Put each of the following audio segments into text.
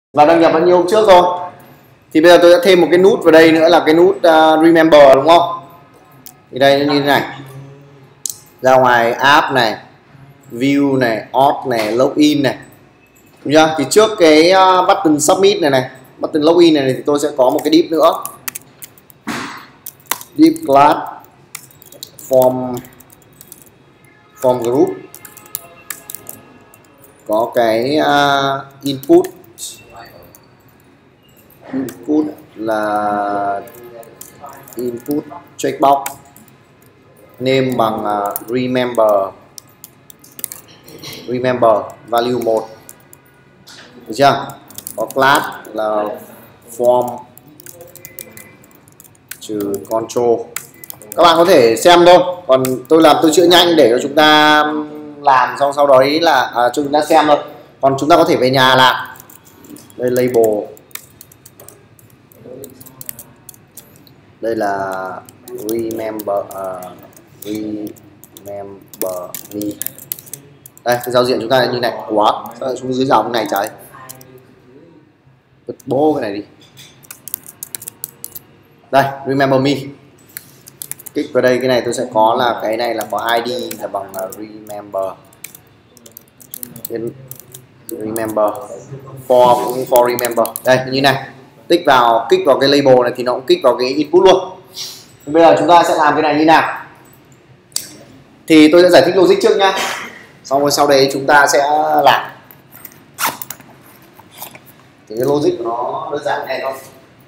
và đăng nhập đã như hôm trước rồi. Thì bây giờ tôi sẽ thêm một cái nút vào đây nữa là cái nút remember, đúng không? Thì đây như thế này, ra ngoài app này, view này, auth này, login này, đúng chưa? Thì trước cái button submit này, button login này thì tôi sẽ có một cái div nữa, div class form group, có cái input là input checkbox, name bằng remember value 1, được chưa? Có class là form trừ control. Các bạn có thể xem thôi, còn tôi làm tôi chữa nhanh để cho chúng ta làm, xong sau đó là cho chúng ta xem thôi, còn chúng ta có thể về nhà làm. Đây label, đây là remember me. Đây cái giao diện chúng ta như này. Ủa sao xuống dưới dòng này trời, bật bố cái này đi. Đây remember me, kích vào đây, cái này tôi sẽ có là cái này là có ID là bằng remember for remember. Đây như này, kích vào cái label này thì nó cũng kích vào cái input luôn. Bây giờ chúng ta sẽ làm cái này như nào thì tôi sẽ giải thích logic trước nhá, xong rồi sau đấy chúng ta sẽ làm. Thì cái logic của nó đơn giản này thôi.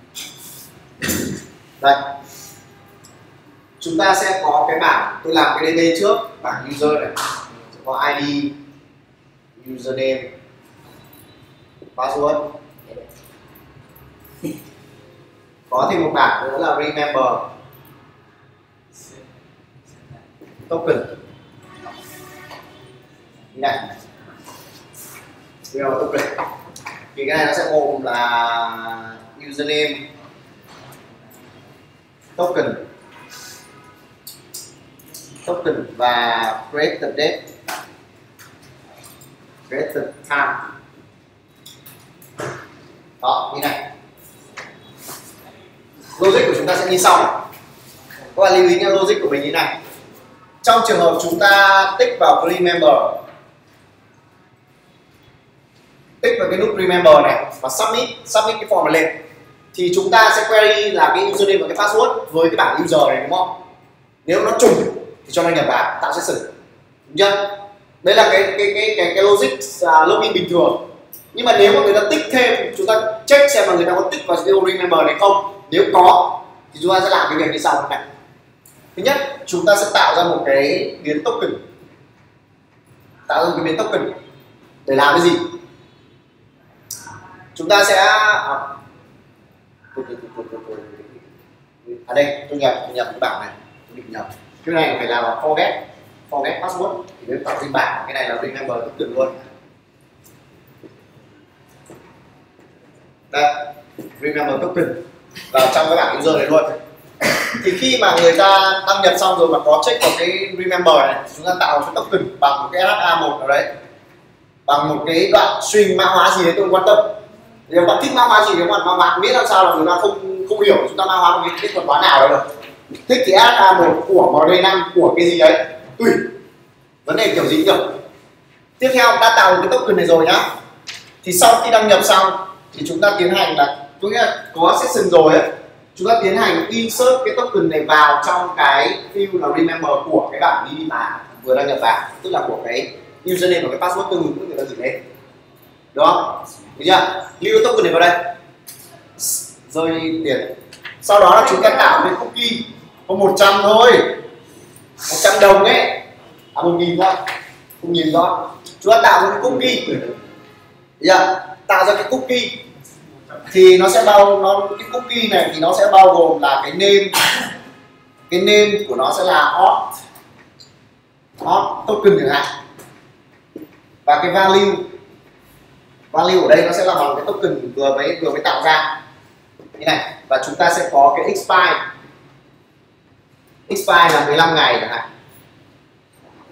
Đây chúng ta sẽ có cái bảng, tôi làm cái DB trước, bảng user này sẽ có ID, username, password. Có thêm một bảng nữa là remember token. Như này, remember token thì cái này nó sẽ gồm là username token và created date, created time. Đó, như này. Logic của chúng ta sẽ như sau. Các bạn lưu ý nha, logic của mình như này. Trong trường hợp chúng ta tích vào remember, tích vào cái nút remember này và submit cái form này lên, thì chúng ta sẽ query là cái username và cái password với cái bảng user này, đúng không? Nếu nó trùng thì cho đăng nhập vào tạo xét xử, đúng chưa? Đấy là cái logic login bình thường. Nhưng mà nếu mà người ta tích thêm, chúng ta check xem là người ta có tích vào cái remember này không. Nếu có thì chúng ta sẽ làm cái việc như sau này. Thứ nhất, chúng ta sẽ tạo ra một cái biến token, để làm cái gì? Chúng ta sẽ đây tôi nhập cái bảng này, tôi định nhập cái này phải là forget password thì mới tạo thành bảng. Cái này là remember token luôn. Đây remember token vào trong cái bảng user này luôn. Thì khi mà người ta đăng nhập xong rồi mà có check vào cái remember này, chúng ta tạo cái token bằng một cái SHA-1 nào đấy, bằng một cái đoạn string mã hóa gì đấy tôi không quan tâm. Nếu bạn thích mã hóa gì, nếu bạn mã hóa biết làm sao là người ta không hiểu, chúng ta mã hóa một cái thuật toán nào đấy được. Thích thì SHA-1 của MD5 của cái gì đấy tùy, vấn đề kiểu gì cũng được. Tiếp theo đã tạo cái token này rồi nhá, thì sau khi đăng nhập xong thì chúng ta tiến hành là có session rồi ấy, chúng ta tiến hành insert cái token này vào trong cái field là remember của cái bảng ID mà vừa đăng nhập vào, tức là của cái username và cái password tương ứng với người ta gửi lên, đúng không? Được chưa? Lưu token này vào đây, rơi tiền. Sau đó là chúng ta tạo cái cookie có 100 thôi, 100 đồng ấy, 1.000 thôi, không nhìn thôi. Chúng ta tạo ra cái cookie, tạo ra cái cookie thì nó sẽ cái cookie này thì nó sẽ bao gồm là cái name của nó sẽ là auth token chẳng hạn, và cái value ở đây nó sẽ là bằng cái token vừa mới tạo ra như này. Và chúng ta sẽ có cái expire là 15 ngày chẳng hạn,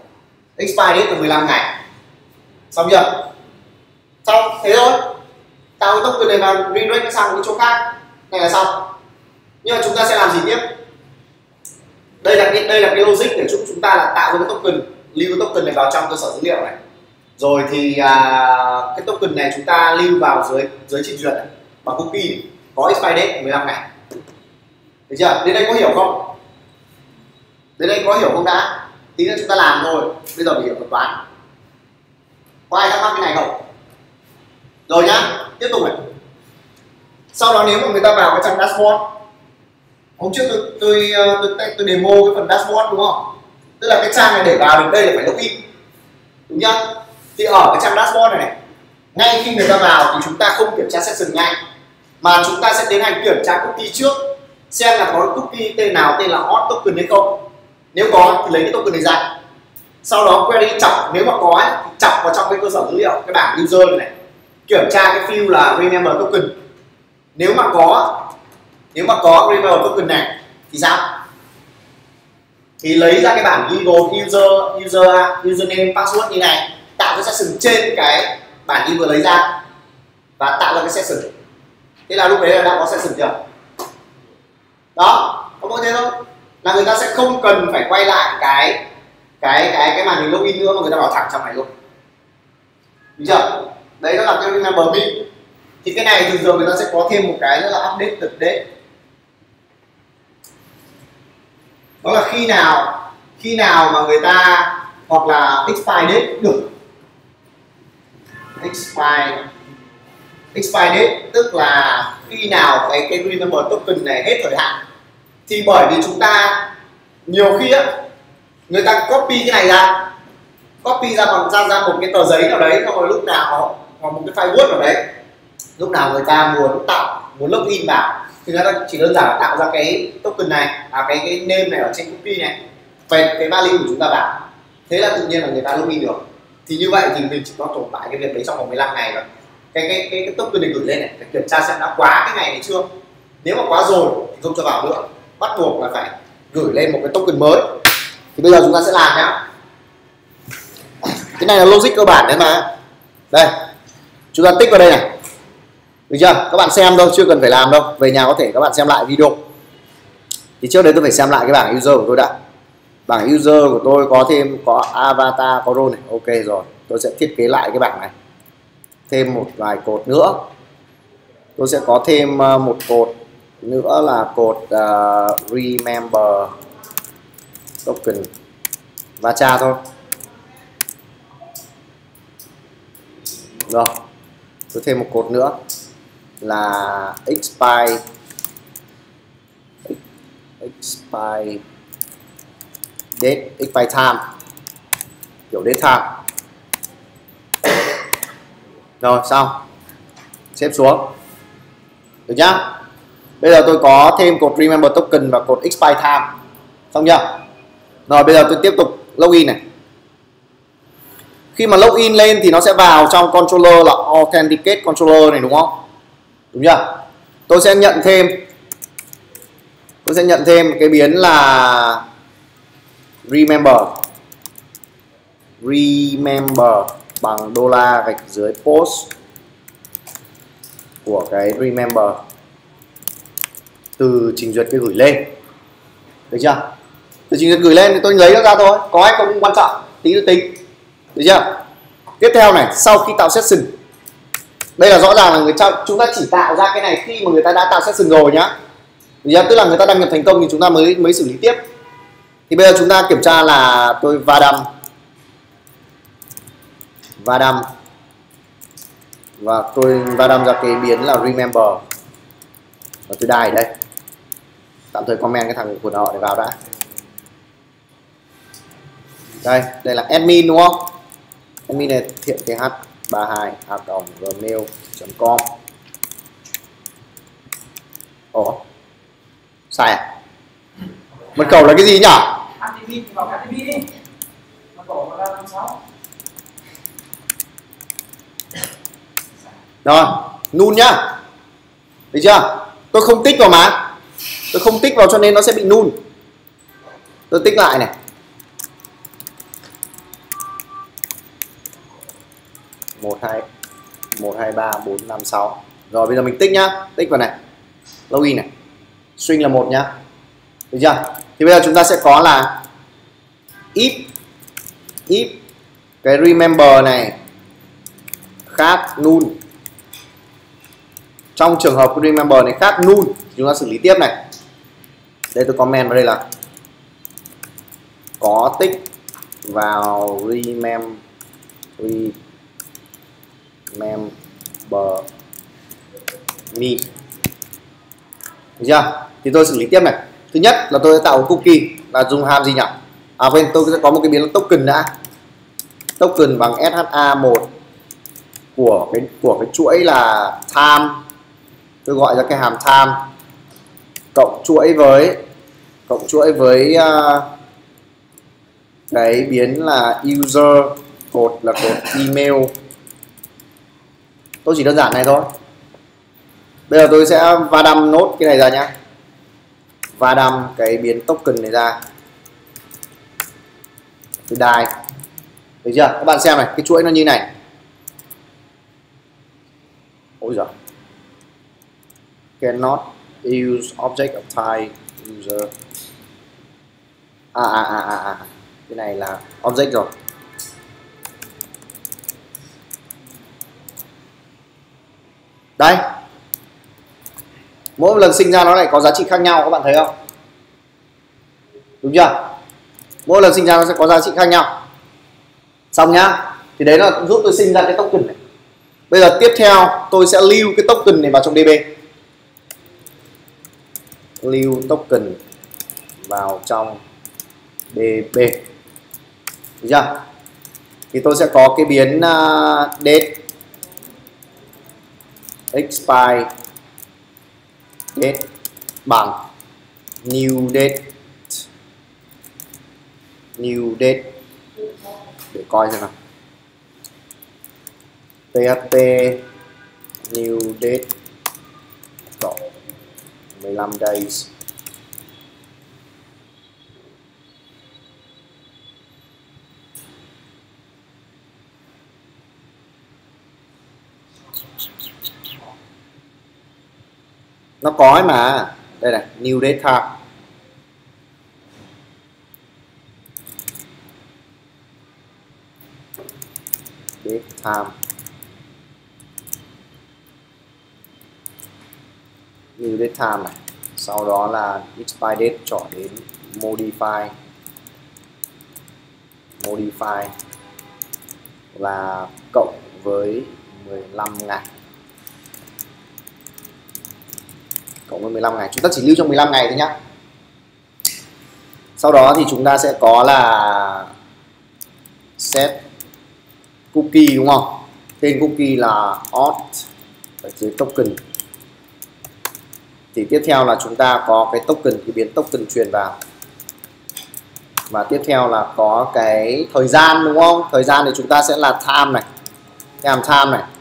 expire date là 15 ngày, xong chưa? Xong thế thôi. tạo cái token này và redirect nó sang một cái chỗ khác này là xong. Nhưng mà chúng ta sẽ làm gì tiếp? Đây là cái logic để chúng ta là tạo ra cái token, lưu cái token này vào trong cơ sở dữ liệu này. Rồi thì cái token này chúng ta lưu vào dưới trình duyệt này, bằng cookie này, có expire date 15 ngày. Được chưa? Đến đây có hiểu không? Đến đây có hiểu không đã? Tí nữa chúng ta làm thôi. Bây giờ phải hiểu thuật toán. Có ai thắc mắc cái này không? Rồi nhá, tiếp tục này. Sau đó nếu mà người ta vào cái trang dashboard, hôm trước tôi demo cái phần dashboard đúng không? Tức là cái trang này để vào đến đây là phải login, đúng chưa? Thì ở cái trang dashboard này, ngay khi người ta vào thì chúng ta không kiểm tra session ngay, mà chúng ta sẽ tiến hành kiểm tra cookie trước, xem là có cookie tên nào tên là hot token hay không. Nếu có thì lấy cái token này ra, sau đó query chọc, nếu mà có ấy, thì chọc vào trong cái cơ sở dữ liệu, cái bảng user này, kiểm tra cái field là remember token. Nếu mà có remember token này thì sao? Thì lấy ra cái bảng username password như này, tạo cái session trên cái bản in vừa lấy ra và tạo ra cái session. Thế là lúc đấy là đã có session chưa? Đó, có mỗi thế thôi. Là người ta sẽ không cần phải quay lại cái màn hình login nữa, mà người ta vào thẳng trong này luôn. Đúng chưa? Đấy nó là cái remember me. Thì cái này thường thường người ta sẽ có thêm một cái nữa là update thực date. Đó là khi nào mà người ta, hoặc là expire date cũng được. Expire date tức là khi nào cái remember token này hết thời hạn. Thì bởi vì chúng ta nhiều khi á, người ta copy cái này ra, còn ra một cái tờ giấy nào đấy, xong rồi lúc nào hoặc một cái file Word nào đấy, lúc nào người ta muốn login vào thì người ta chỉ đơn giản là tạo ra cái token này, cái name này ở trên cookie này, về cái value của chúng ta vào, thế là tự nhiên là người ta login được. Thì như vậy thì mình chỉ có tồn tại cái việc đấy trong vòng 15 ngày rồi. Cái token này gửi lên này, phải kiểm tra xem đã quá cái ngày này chưa. Nếu mà quá rồi thì không cho vào nữa, bắt buộc là phải gửi lên một cái token mới. Thì bây giờ chúng ta sẽ làm nhá. Cái này là logic cơ bản đấy mà. Đây, chúng ta tích vào đây này, được chưa? Các bạn xem thôi, chưa cần phải làm đâu. Về nhà có thể các bạn xem lại video. Thì trước đấy tôi phải xem lại cái bảng user của tôi đã. Bảng user của tôi có avatar, có role này, ok rồi. Tôi sẽ thiết kế lại cái bảng này, thêm một vài cột nữa. Tôi sẽ có thêm một cột nữa là cột remember token và cha thôi. Rồi, tôi thêm một cột nữa là expire date, expire time, kiểu date time. Rồi xong, xếp xuống, được nhá. Bây giờ tôi có thêm cột remember token và cột expire time, xong chưa? Rồi bây giờ tôi tiếp tục login này. Khi mà login lên thì nó sẽ vào trong controller là authenticate controller này, đúng không? Đúng chưa? Tôi sẽ nhận thêm cái biến là remember bằng $gạch dưới post của cái remember từ trình duyệt cái gửi lên, được chưa? Từ trình duyệt gửi lên thì tôi lấy nó ra thôi, có hay không quan trọng, tí nữa tính, được chưa? Tiếp theo này, sau khi tạo session, đây là rõ ràng là chúng ta chỉ tạo ra cái này khi mà người ta đã tạo session rồi nhá, tức là người ta đăng nhập thành công thì chúng ta mới xử lý tiếp. Thì bây giờ chúng ta kiểm tra là tôi va đâm và tôi va đâm ra cái biến là remember và tôi đài đây, tạm thời comment cái thằng của họ để vào đã. Đây là admin đúng không? Admin này thiện th32@gmail.com. Ồ, sai à? Mật khẩu là cái gì nhỉ? Admin vào admin đi. Mật khẩu là 56. Rồi, null nhá. Được chưa? Tôi không tích vào mà. Tôi không tích vào cho nên nó sẽ bị null. Tôi tích lại này. 1 2 3 4 5 6. Rồi bây giờ mình tích nhá, tích vào này, login này, string là 1 nhá, được chưa? Thì bây giờ chúng ta sẽ có là if cái remember này khác null. Trong trường hợp cái remember này khác null thì chúng ta xử lý tiếp này. Đây tôi comment vào đây là có tích vào remember me, được chưa? Thì tôi xử lý tiếp này. Thứ nhất là tôi sẽ tạo cookie là dùng hàm gì nhỉ? À quên, tôi sẽ có một cái biến là token đã. Token bằng SHA1 của cái chuỗi là time. Tôi gọi ra cái hàm time cộng chuỗi với cái biến là user, code là code email. Tôi chỉ đơn giản này thôi. Bây giờ tôi sẽ va đâm nốt cái này ra nhá, va đâm cái biến token này ra, tôi đài, được chưa? Các bạn xem này, cái chuỗi nó như này. Ôi giời, cannot use object of type user. Cái này là object rồi. Đây, mỗi một lần sinh ra nó lại có giá trị khác nhau, các bạn thấy không? Đúng chưa? Mỗi lần sinh ra nó sẽ có giá trị khác nhau. Xong nhá. Thì đấy là giúp tôi sinh ra cái token này. Bây giờ tiếp theo tôi sẽ lưu cái token này vào trong DB. Lưu token vào trong DB. Được chưa? Thì tôi sẽ có cái biến date expire date bằng new date để coi xem nào. PHP new date cộng 15 days. Nó có ấy mà. Đây này, new date time. Date time. New date time này. Sau đó là expire date chọn đến modify là cộng với 15 ngày. Cộng với 15 ngày. Chúng ta chỉ lưu trong 15 ngày thôi nhá. Sau đó thì chúng ta sẽ có là set cookie, đúng không? Tên cookie là auth ở dưới token. Thì tiếp theo là chúng ta có cái token, cái biến token truyền vào. Và tiếp theo là có cái thời gian, đúng không? Thời gian thì chúng ta sẽ là time này. Cái hàm time này.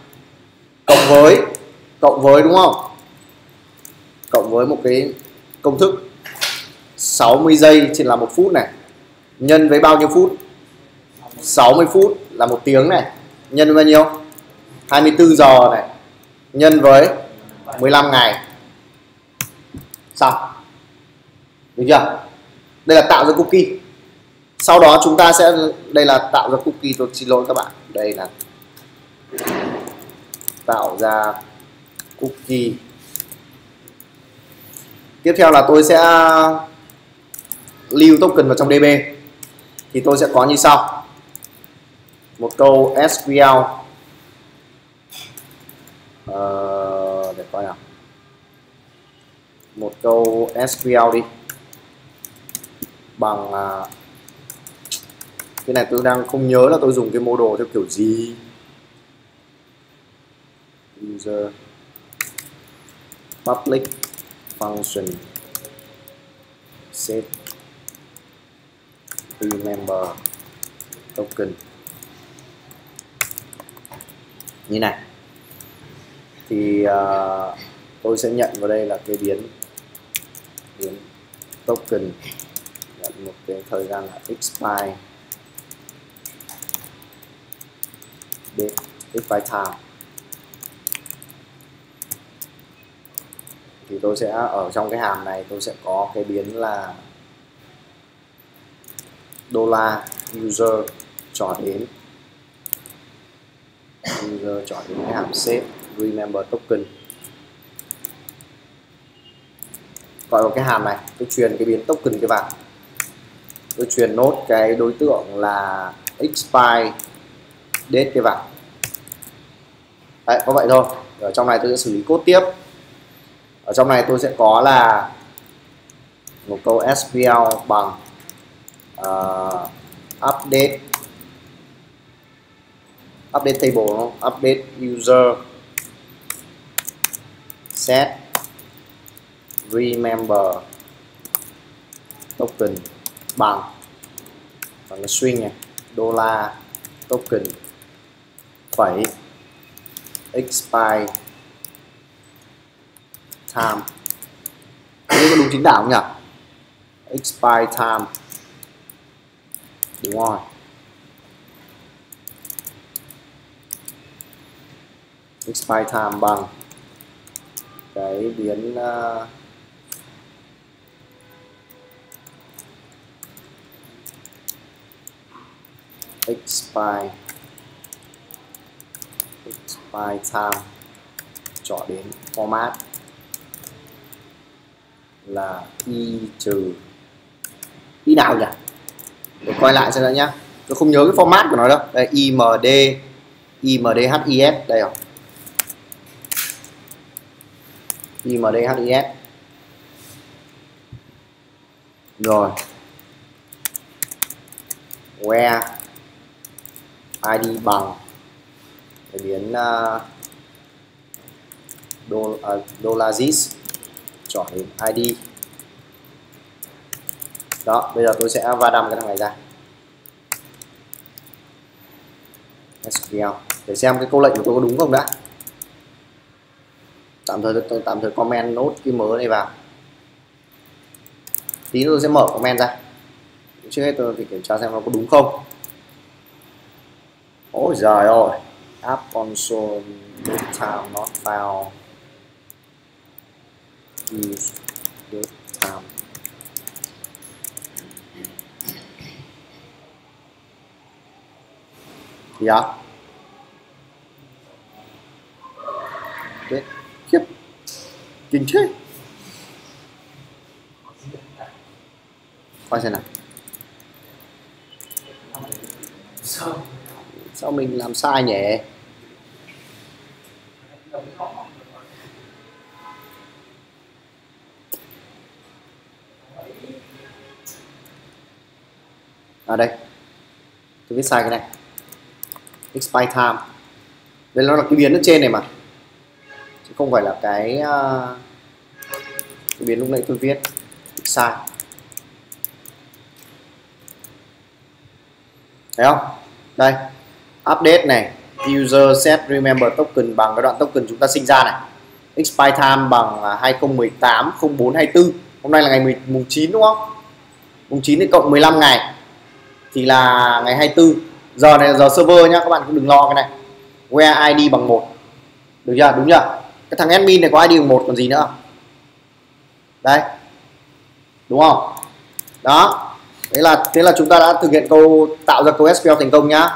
Cộng với đúng không? Cộng với một cái công thức 60 giây trên là 1 phút này. Nhân với bao nhiêu phút? 60 phút là 1 tiếng này. Nhân với bao nhiêu? 24 giờ này. Nhân với 15 ngày. Xong. Được chưa? Đây là tạo ra cookie. Sau đó chúng ta sẽ, đây là tạo ra cookie, tôi xin lỗi các bạn. Đây là tạo ra cookie. Tiếp theo là tôi sẽ lưu token vào trong DB. Thì tôi sẽ có như sau. Một câu SQL để coi nào. Một câu SQL đi. Bằng cái này tôi đang không nhớ là tôi dùng cái model theo kiểu gì. User public function set remember token như này. Thì tôi sẽ nhận vào đây là cái biến token, nhận một cái thời gian là expire date, expire time. thì tôi sẽ ở trong cái hàm này tôi sẽ có cái biến là $user chọn đến cái hàm save remember token, gọi vào cái hàm này tôi truyền cái biến token cái vào, tôi truyền nốt cái đối tượng là expire date cái vào. Đấy, có vậy thôi. Ở trong này tôi sẽ xử lý code tiếp. Ở trong này tôi sẽ có là một câu SQL bằng update table, đúng không? Update user set remember token bằng cái string này dollar token phẩy expire time. Đây có đúng chính tả không nhỉ? Expire time, đúng rồi. Expire time bằng cái biến expire time chọn đến format là y trừ y nào nhỉ? Để quay lại xem nữa nhá. Tôi không nhớ cái format của nó đâu. Đây imdhis đây rồi. imdhis. Rồi. Where id bằng cái biến $this chọn đến id. Đó, bây giờ tôi sẽ va đâm cái thằng này ra SQL để xem cái câu lệnh của tôi có đúng không đã. Tạm thời comment nốt cái mớ này vào, tí tôi sẽ mở comment ra. Trước hết tôi phải kiểm tra xem nó có đúng không. Ôi giời ơi, app console data not found use data. Dạ. Đấy, khiếp. Kinh thế. Coi xem nào. Sao mình làm sai nhỉ? À đây, tôi viết sai cái này. Expire time. Đây nó là cái biến ở trên này mà, chứ không phải là cái biến lúc nãy tôi viết sai. Thấy không? Đây, update này, user set remember token bằng cái đoạn token chúng ta sinh ra này. Expire time bằng 2018 04 24. Hôm nay là ngày mùng 9 đúng không? Mùng 9 thì cộng 15 ngày thì là ngày 24. Giờ này là giờ server nhá, các bạn cũng đừng lo cái này. Where ID bằng 1. Được chưa? Đúng chưa? Cái thằng admin này có ID bằng 1 còn gì nữa. Đây. Đúng không? Đó. Thế là chúng ta đã thực hiện tạo ra câu SQL thành công nhá.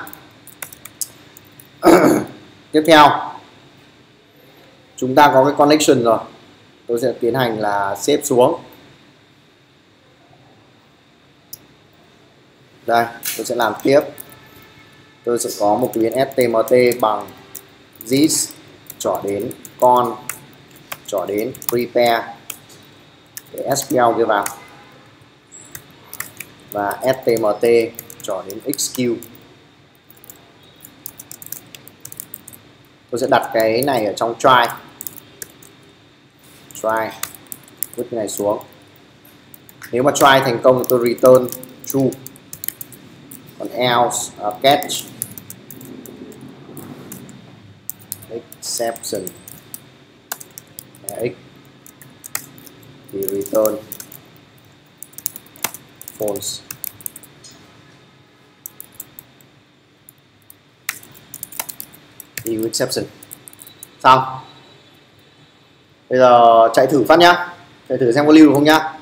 Tiếp theo chúng ta có cái connection rồi. Tôi sẽ tiến hành là xếp xuống. Đây, tôi sẽ làm tiếp. Tôi sẽ có một biến htmt bằng this trỏ đến con trỏ đến prepare để SQL kia vào, và htmt trỏ đến execute. Tôi sẽ đặt cái này ở trong try, vứt cái này xuống. Nếu mà try thành công thì tôi return true, còn else catch exception x thì return false. Exception xong. Bây giờ chạy thử phát nhá, chạy thử xem có lưu được không nhá.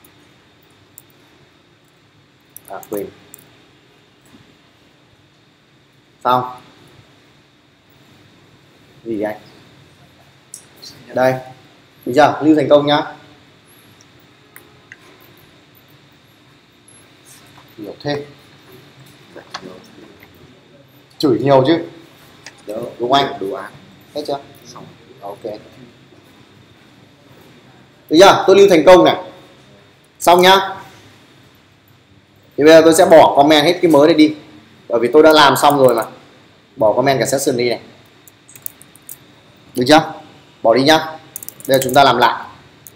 Quên. Xong. Gì anh? Đây. Được chưa? Lưu thành công nhá. Hiểu thêm. Chửi nhiều chứ. Đúng không anh? Đủ án. Hết chưa? Xong. Ok. Được chưa? Tôi lưu thành công này. Xong nhá. Thì bây giờ tôi sẽ bỏ comment hết cái mới này đi. Bởi vì tôi đã làm xong rồi mà. Bỏ comment cả session đi này. Được chưa? Bỏ đi nhá. Bây giờ chúng ta làm lại.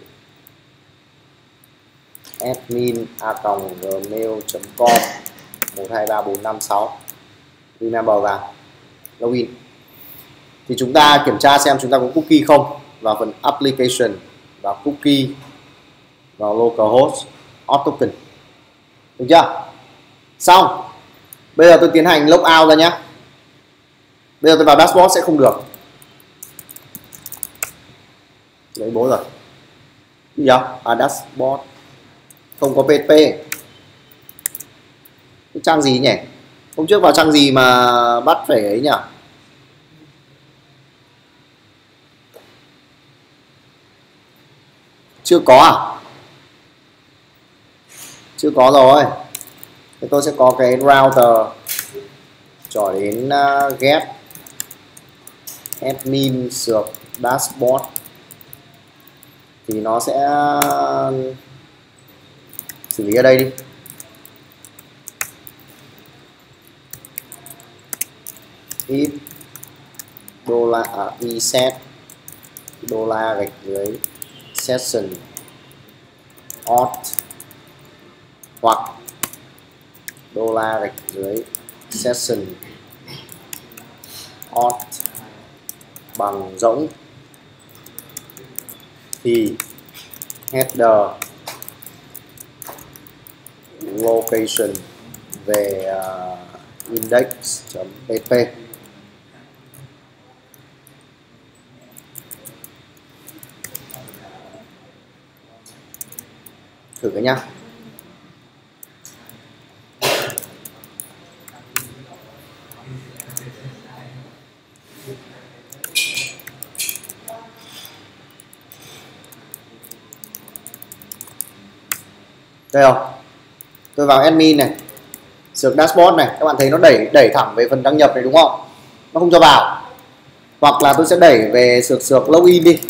admin@gmail.com 123456 remember vào login. Thì chúng ta kiểm tra xem chúng ta có cookie không. Vào phần application, vào cookie, vào localhost, auth token. Được chưa? Xong. Bây giờ tôi tiến hành log out ra nhé. Bây giờ tôi vào dashboard sẽ không được. Lấy bố rồi. Gì vậy? Dashboard không có pp. Cái trang gì nhỉ? Hôm trước vào trang gì mà bắt phải ấy nhỉ? Chưa có à? Chưa có rồi. Thì tôi sẽ có cái router cho đến get admin sược dashboard thì nó sẽ xử lý ở đây đi. If reset gạch dưới session auth hoặc gạch dưới session auth bằng rỗng thì header location về index.pp. Thử cái nhá. Đây không? Tôi vào admin này, sược dashboard này, các bạn thấy nó đẩy thẳng về phần đăng nhập này đúng không? Nó không cho vào. Hoặc là tôi sẽ đẩy về sược login đi.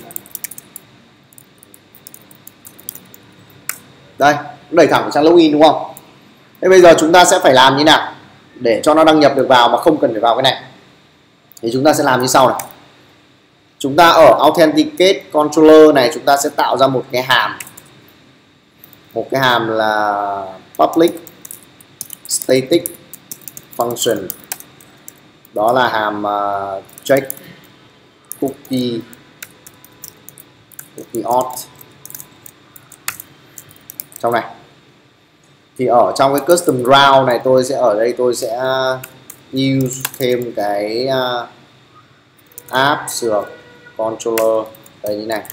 Đây, nó đẩy thẳng sang login đúng không? Thế bây giờ chúng ta sẽ phải làm như nào để cho nó đăng nhập được vào mà không cần phải vào cái này? Thì chúng ta sẽ làm như sau này. Chúng ta ở authenticate controller này chúng ta sẽ tạo ra một cái hàm. Một cái hàm là public static function. Đó là hàm check cookie auth. Trong này. Thì ở trong cái custom route này tôi sẽ ở đây tôi sẽ use thêm cái app sược controller đây như này.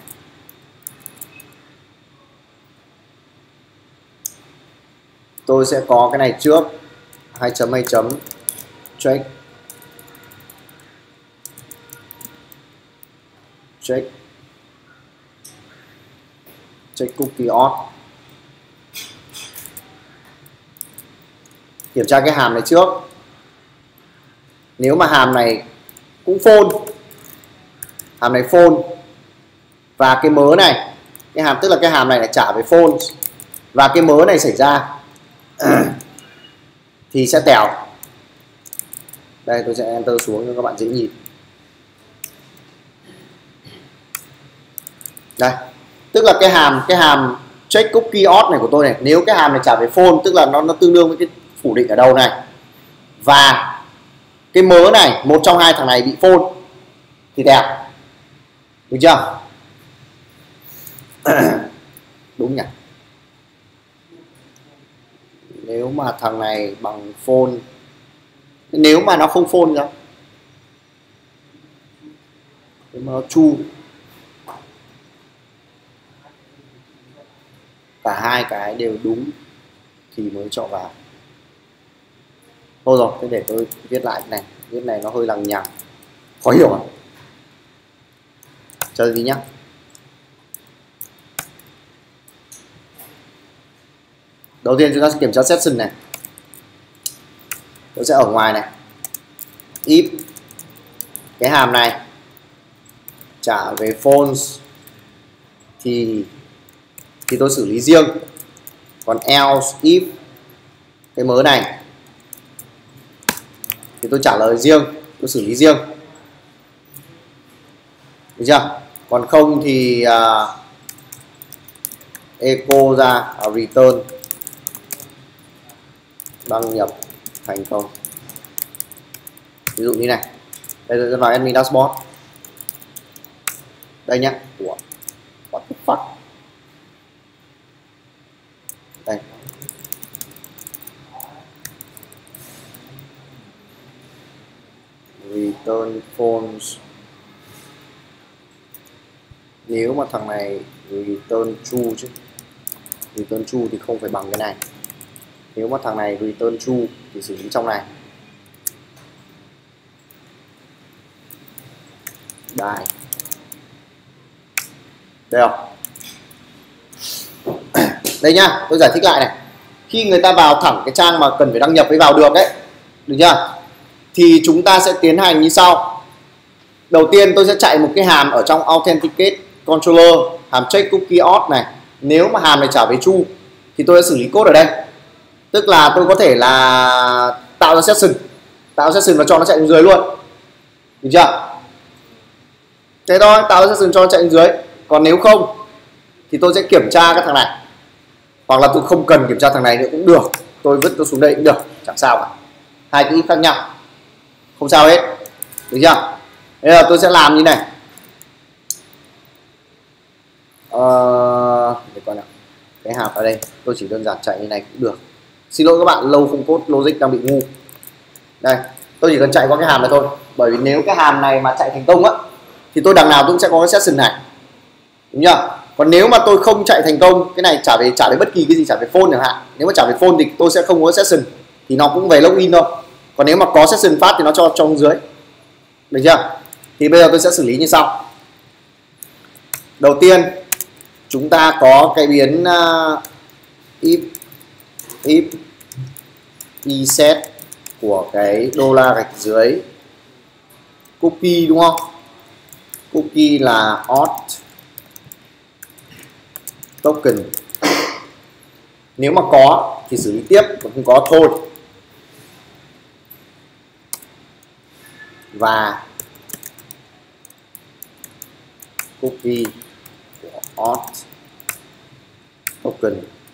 Tôi sẽ có cái này trước 2 chấm check cookie auth. Kiểm tra cái hàm này trước. Nếu mà hàm này cũng phone, hàm này phone và cái mớ này, cái hàm tức là cái hàm này là trả về phone và cái mớ này xảy ra thì sẽ tèo. Đây tôi sẽ enter xuống cho các bạn dễ nhìn. Đây, tức là cái hàm check cookie auth này của tôi này, nếu cái hàm này trả về phone tức là nó tương đương với cái phủ định ở đầu này. Và cái mớ này, một trong hai thằng này bị phone thì tèo. Được chưa? Đúng nhỉ? Nếu mà thằng này bằng phone, nếu mà nó không phone ra, nếu mà nó true cả hai cái đều đúng thì mới cho vào. Thôi rồi, thế để tôi viết lại cái này, viết này nó hơi lằng nhằng, khó hiểu à? Chờ gì nhá. Đầu tiên chúng ta sẽ kiểm tra session này. Tôi sẽ ở ngoài này. If cái hàm này trả về false thì tôi xử lý riêng. Còn else if cái mớ này thì tôi trả lời riêng, tôi xử lý riêng. Được chưa? Còn không thì echo ra return đăng nhập thành công. Ví dụ như này. Đây tôi sẽ vào admin dashboard. Đây nhá. Ủa, what the fuck? Đây. Return false. Nếu mà thằng này return true chứ. Return true thì không phải bằng cái này. Nếu mà thằng này return true thì xử lý trong này. Đây. Đây không? Đây nhá, tôi giải thích lại này. Khi người ta vào thẳng cái trang mà cần phải đăng nhập mới vào được đấy, được chưa? Thì chúng ta sẽ tiến hành như sau. Đầu tiên tôi sẽ chạy một cái hàm ở trong Authenticate Controller, hàm check cookie auth này. Nếu mà hàm này trả về true thì tôi sẽ xử lý code ở đây. Tức là tôi có thể là tạo ra session và cho nó chạy xuống dưới luôn. Được chưa? Thế thôi, tạo ra session cho nó chạy xuống dưới. Còn nếu không thì tôi sẽ kiểm tra các thằng này. Hoặc là tôi không cần kiểm tra thằng này nữa cũng được. Tôi vứt nó xuống đây cũng được, chẳng sao cả. Hai cái if khác nhau. Không sao hết. Được chưa? Bây giờ tôi sẽ làm như này. Để coi nào. Cái hàm ở đây tôi chỉ đơn giản chạy như này cũng được. Xin lỗi các bạn, lâu không code logic đang bị ngu. Đây, tôi chỉ cần chạy qua cái hàm này thôi. Bởi vì nếu cái hàm này mà chạy thành công á thì tôi đằng nào tôi cũng sẽ có cái session này. Đúng chưa? Còn nếu mà tôi không chạy thành công, cái này trả về bất kỳ cái gì, trả về phone chẳng hạn. Nếu mà trả về phone thì tôi sẽ không có session, thì nó cũng về login thôi. Còn nếu mà có session phát thì nó cho trong dưới. Được chưa? Thì bây giờ tôi sẽ xử lý như sau. Đầu tiên chúng ta có cái biến if reset của cái $gạch dưới cookie, đúng không? Cookie là auth token. Nếu mà có thì xử lý tiếp, còn không có thôi. Và cookie của auth token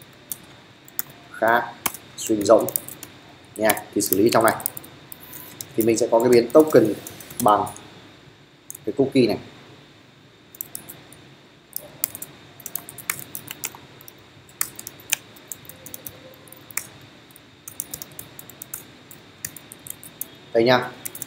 khác string rỗng nha, thì xử lý trong này thì mình sẽ có cái biến token bằng cái cookie này. Đây nha.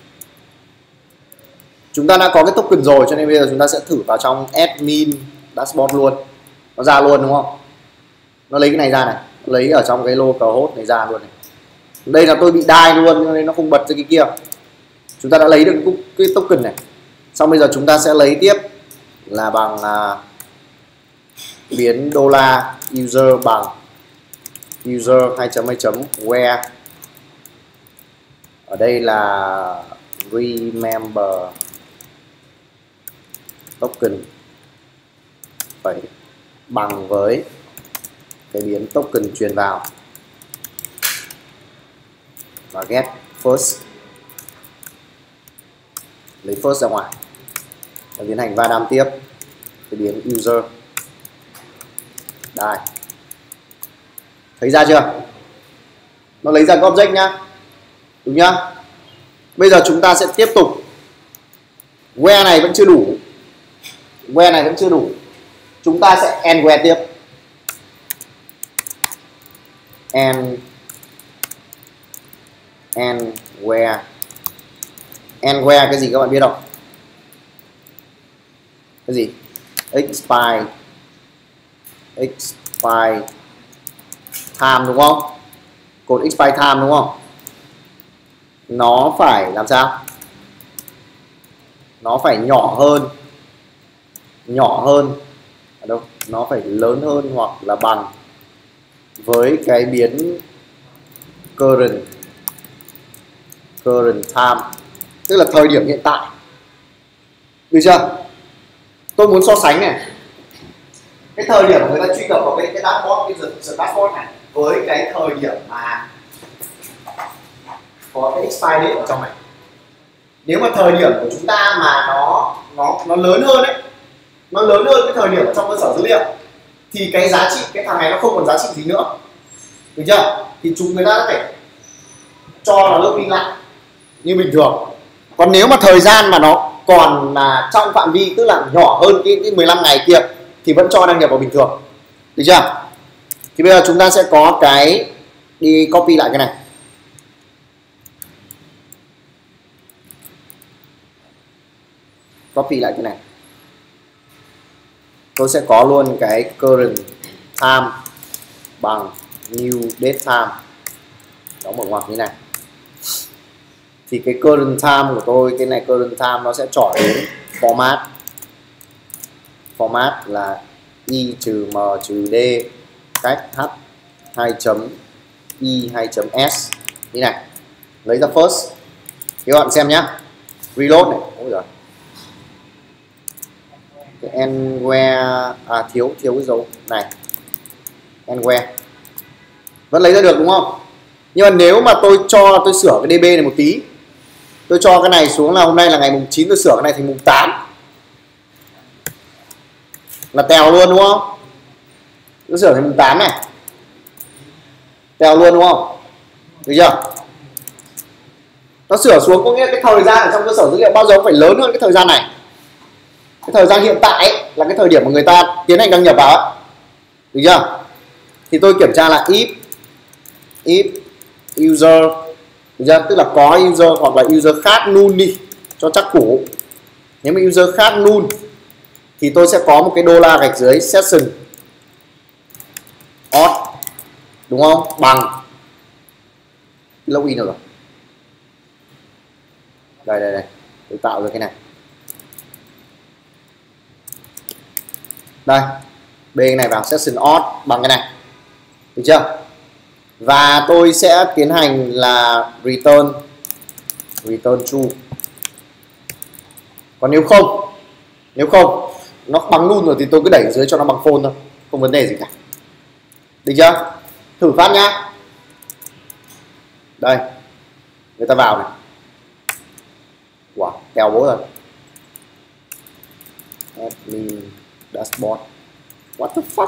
Chúng ta đã có cái token rồi cho nên bây giờ chúng ta sẽ thử vào trong admin dashboard luôn. Nó ra luôn đúng không? Nó lấy cái này ra này, nó lấy ở trong cái localhost này ra luôn này. Đây là tôi bị die luôn cho nên nó không bật ra cái kia. Chúng ta đã lấy được cái token này. Xong bây giờ chúng ta sẽ lấy tiếp là bằng biến $user bằng user 2.2.where. Ở đây là remember token phải bằng với cái biến token truyền vào và get first, lấy first ra ngoài và tiến hành va đam tiếp cái biến user. Đây, thấy ra chưa? Nó lấy ra cái object nhá, đúng nhá. Bây giờ chúng ta sẽ tiếp tục. Where này vẫn chưa đủ, where này vẫn chưa đủ, chúng ta sẽ end where tiếp. And where cái gì các bạn biết không? Cái gì? Expire expire time đúng không? Cột expire time đúng không? Nó phải làm sao? Nó phải nhỏ hơn ở đâu? Nó phải lớn hơn hoặc là bằng với cái biến current time, tức là thời điểm hiện tại. Được chưa? Tôi muốn so sánh này, cái thời điểm mà người ta truy cập vào cái dashboard, cái dashboard này với cái thời điểm mà có cái expire date ở trong này. Nếu mà thời điểm của chúng ta mà nó lớn hơn đấy, nó lớn hơn cái thời điểm ở trong cơ sở dữ liệu, thì cái giá trị, cái thằng này nó không còn giá trị gì nữa. Được chưa? Thì người ta có thể cho nó looping lại như bình thường. Còn nếu mà thời gian mà nó còn là trong phạm vi, tức là nhỏ hơn cái 15 ngày kia, thì vẫn cho đăng nhập vào bình thường. Được chưa? Thì bây giờ chúng ta sẽ có cái đi copy lại cái này. Copy lại cái này. Tôi sẽ có luôn cái current time bằng new date time. Đó, mở ngoặc như này. Thì cái current time của tôi, cái này current time nó sẽ chọn đến format là i trừ m trừ d cách h 2 chấm i 2 chấm s như này. Lấy ra first. Các bạn xem nhá. Reload này. Ôi giời. Cái anywhere thiếu cái dấu này. Anywhere. Vẫn lấy ra được đúng không? Nhưng mà nếu mà tôi sửa cái db này một tí, tôi cho cái này xuống là hôm nay là ngày mùng 9, tôi sửa cái này thành mùng 8 là tèo luôn đúng không? Tôi sửa thành mùng 8 này, tèo luôn đúng không? Được chưa? Nó sửa xuống có nghĩa cái thời gian ở trong cơ sở dữ liệu bao giờ cũng phải lớn hơn cái thời gian này. Cái thời gian hiện tại ấy, là cái thời điểm mà người ta tiến hành đăng nhập vào ấy. Được chưa? Thì tôi kiểm tra là if user, được chưa? Tức là có user hoặc là user khác null đi cho chắc củ. Nếu mà user khác null thì tôi sẽ có một cái đô la gạch dưới session odd, đúng không? Bằng login được rồi. Đây tôi tạo ra cái này. Đây, b này vào session odd bằng cái này. Được chưa? Và tôi sẽ tiến hành là return true. Còn nếu không nó bằng null rồi thì tôi cứ đẩy dưới cho nó bằng phone thôi, không vấn đề gì cả. Được chưa? Thử phát nhá. Đây, người ta vào này. Wow, kèo bố rồi. Admin dashboard. What the fuck?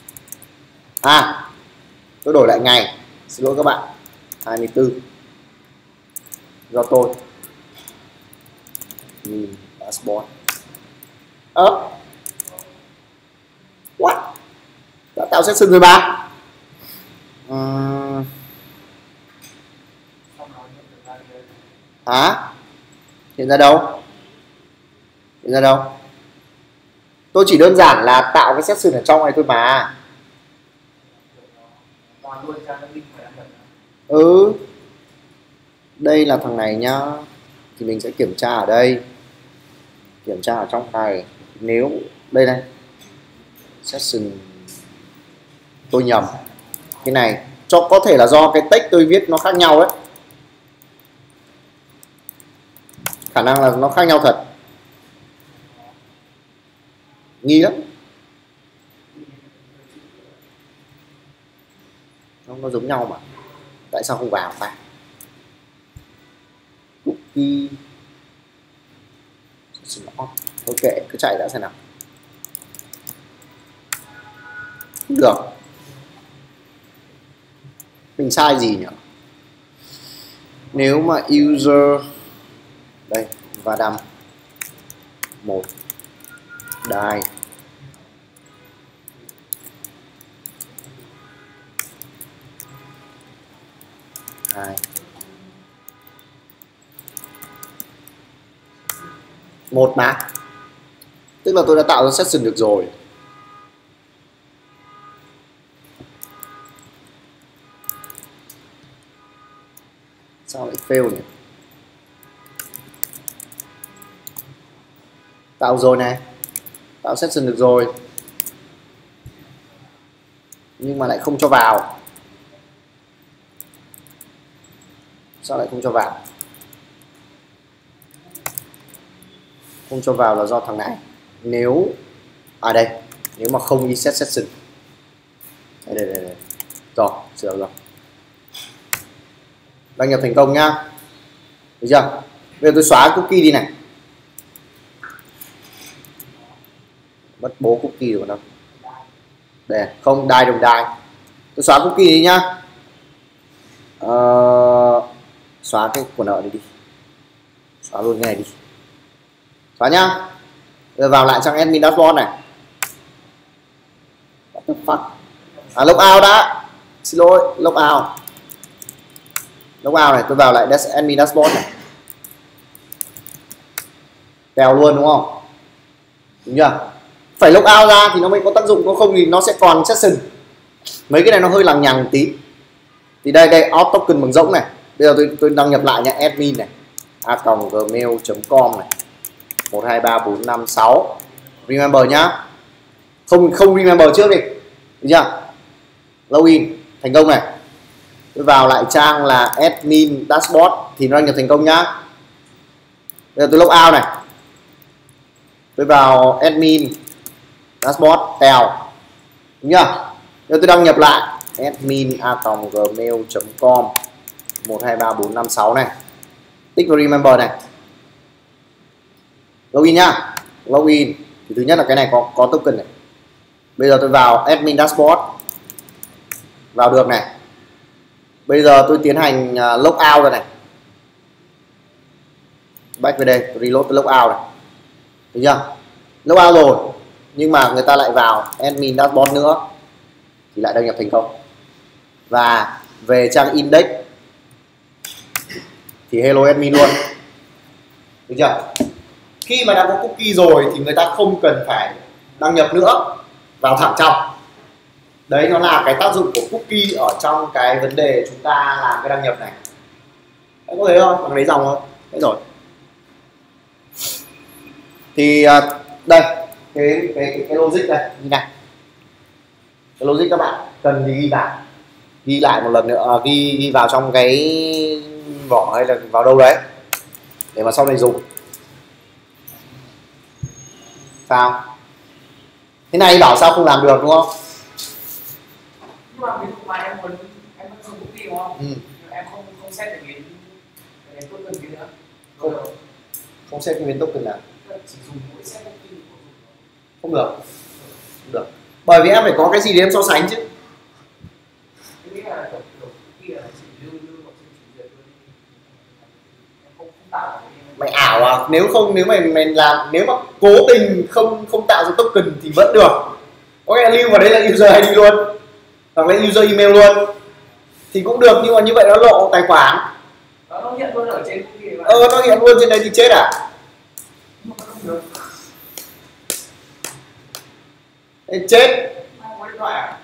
Tôi đổi lại ngày. Xin lỗi các bạn. 24. Do tôi. Admin dashboard. What? Đã tạo session rồi bà. Hiện ra đâu? Tôi chỉ đơn giản là tạo cái session ở trong này thôi mà. Đây là thằng này nhá. Thì mình sẽ kiểm tra ở đây. Kiểm tra ở trong này. Nếu đây này session tôi nhầm, cái này có thể là do cái text tôi viết nó khác nhau ấy, khả năng là nó khác nhau thật, nghi lắm. Nó giống nhau mà tại sao không vào ta? Cookie ok, cứ chạy đã xem nào. Không được, mình sai gì nhỉ? Nếu mà user đây và đâm 1 die 2 1 mà, tức là tôi đã tạo ra session được rồi. Sao lại fail nhỉ? Tạo rồi này, tạo session được rồi nhưng mà lại không cho vào. Sao lại không cho vào? Không cho vào là do thằng này. Nếu ở đây, nếu mà không reset session, đây. Rồi, sửa rồi. Đăng nhập thành công nhá. Được chưa? Bây giờ tôi xóa cookie đi này. Mất bố cookie rồi đâu. Đây, không đai đồng đai. Tôi xóa cookie đi nhá. Xóa cái của nợ này đi. Xóa luôn cái này đi. Xóa nhá. Rồi vào lại trang admin dashboard này. What the fuck? Log out đã. Xin lỗi, log out. Log out này, tôi vào lại admin dashboard này. Tèo luôn đúng không? Đúng chưa? Phải log out ra thì nó mới có tác dụng, nếu không thì nó sẽ còn session. Mấy cái này nó hơi lằng nhằng một tí. Thì đây out token bằng rỗng này. Bây giờ tôi đăng nhập lại nha, admin này. a.gmail.com này. 123456. Remember nhá. Không remember trước đi. Được chưa? Login thành công này. Tôi vào lại trang là admin dashboard thì nó đăng nhập thành công nhá. Bây giờ tôi log out này. Tôi vào admin dashboard tèo. Đúng chưa? Bây giờ tôi đăng nhập lại admin a.gmail.com 123456 này. Tích vào remember này. Login nhá. Login thì thứ nhất là cái này có token này. Bây giờ tôi vào admin dashboard. Vào được này. Bây giờ tôi tiến hành log out ra này. Back về đây, tôi reload, tôi log out này. Được chưa? Log out rồi. Nhưng mà người ta lại vào admin dashboard nữa thì lại đăng nhập thành công. Và về trang index thì hello admin luôn. Được chưa? Khi mà đã có cookie rồi thì người ta không cần phải đăng nhập nữa, vào thẳng trong. Đấy, nó là cái tác dụng của cookie ở trong cái vấn đề chúng ta làm cái đăng nhập này. Đấy, có thấy không? Bằng lấy dòng thôi. Đấy rồi. Thì đây, cái logic đây, như này. Cái logic các bạn cần thì ghi lại một lần nữa, ghi vào trong cái vỏ hay là vào đâu đấy để mà sau này dùng. Sao? Thế này bảo sao không làm được đúng không? Nhưng mà ví dụ mà em muốn dùng cookie đúng không? Em không set được cái token gì nữa. Không set cái biến token nào. Chỉ dùng mỗi set cookie. Không được. Không được. Bởi vì em phải có cái gì để em so sánh chứ. Em nghĩ là cookie là chỉ lưu vào trên chủ duyệt thôi. Em không tạo Mày ảo à? Nếu mày làm, nếu mà cố tình không tạo ra token thì vẫn được. Có nghĩa là lưu vào đấy là user ID luôn, hoặc là user email luôn thì cũng được, nhưng mà như vậy nó lộ tài khoản. Nó hiện luôn ở trên cookie. Nó hiện luôn trên đấy thì chết à? Nhưng mà không được. Ê, chết. Không có điện thoại à?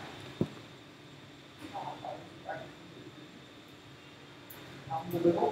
Không được Facebook.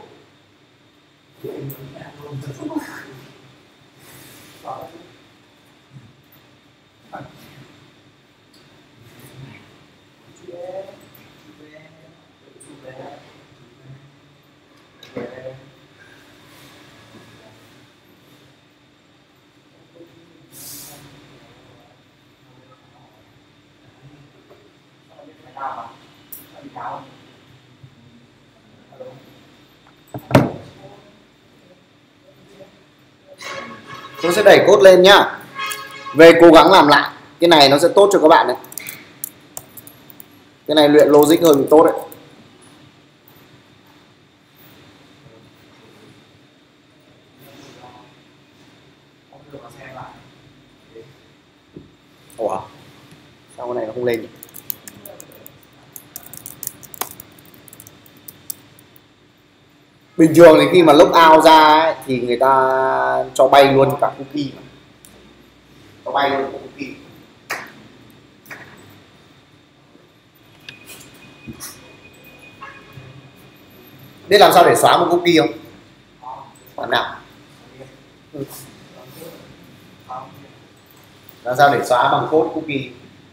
Tôi sẽ đẩy code lên nhá. Về cố gắng làm lại. Cái này nó sẽ tốt cho các bạn đấy. Cái này luyện logic hơi bị tốt đấy. Ủa? Sao cái này nó không lên nhỉ? Bình thường thì khi mà log out ra ấy, thì người ta cho bay luôn cả cookie mà. Cho bay luôn cả cookie. Biết làm sao để xóa một cookie không? Làm nào? Làm sao để xóa bằng code cookie?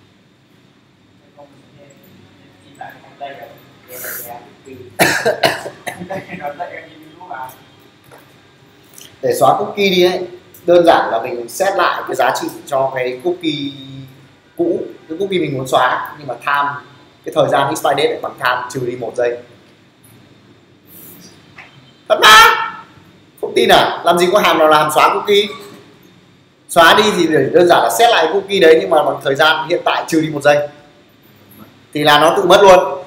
Để xóa cookie đi ấy, đơn giản là mình set lại cái giá trị cho cái cookie cũ, cái cookie mình muốn xóa, nhưng mà time cái thời gian expire date bằng time trừ đi 1 giây. Thật mà không tin à? Làm gì có hàm nào làm xóa cookie? Xóa đi thì để đơn giản là set lại cookie đấy, nhưng mà bằng thời gian hiện tại trừ đi 1 giây thì là nó tự mất luôn.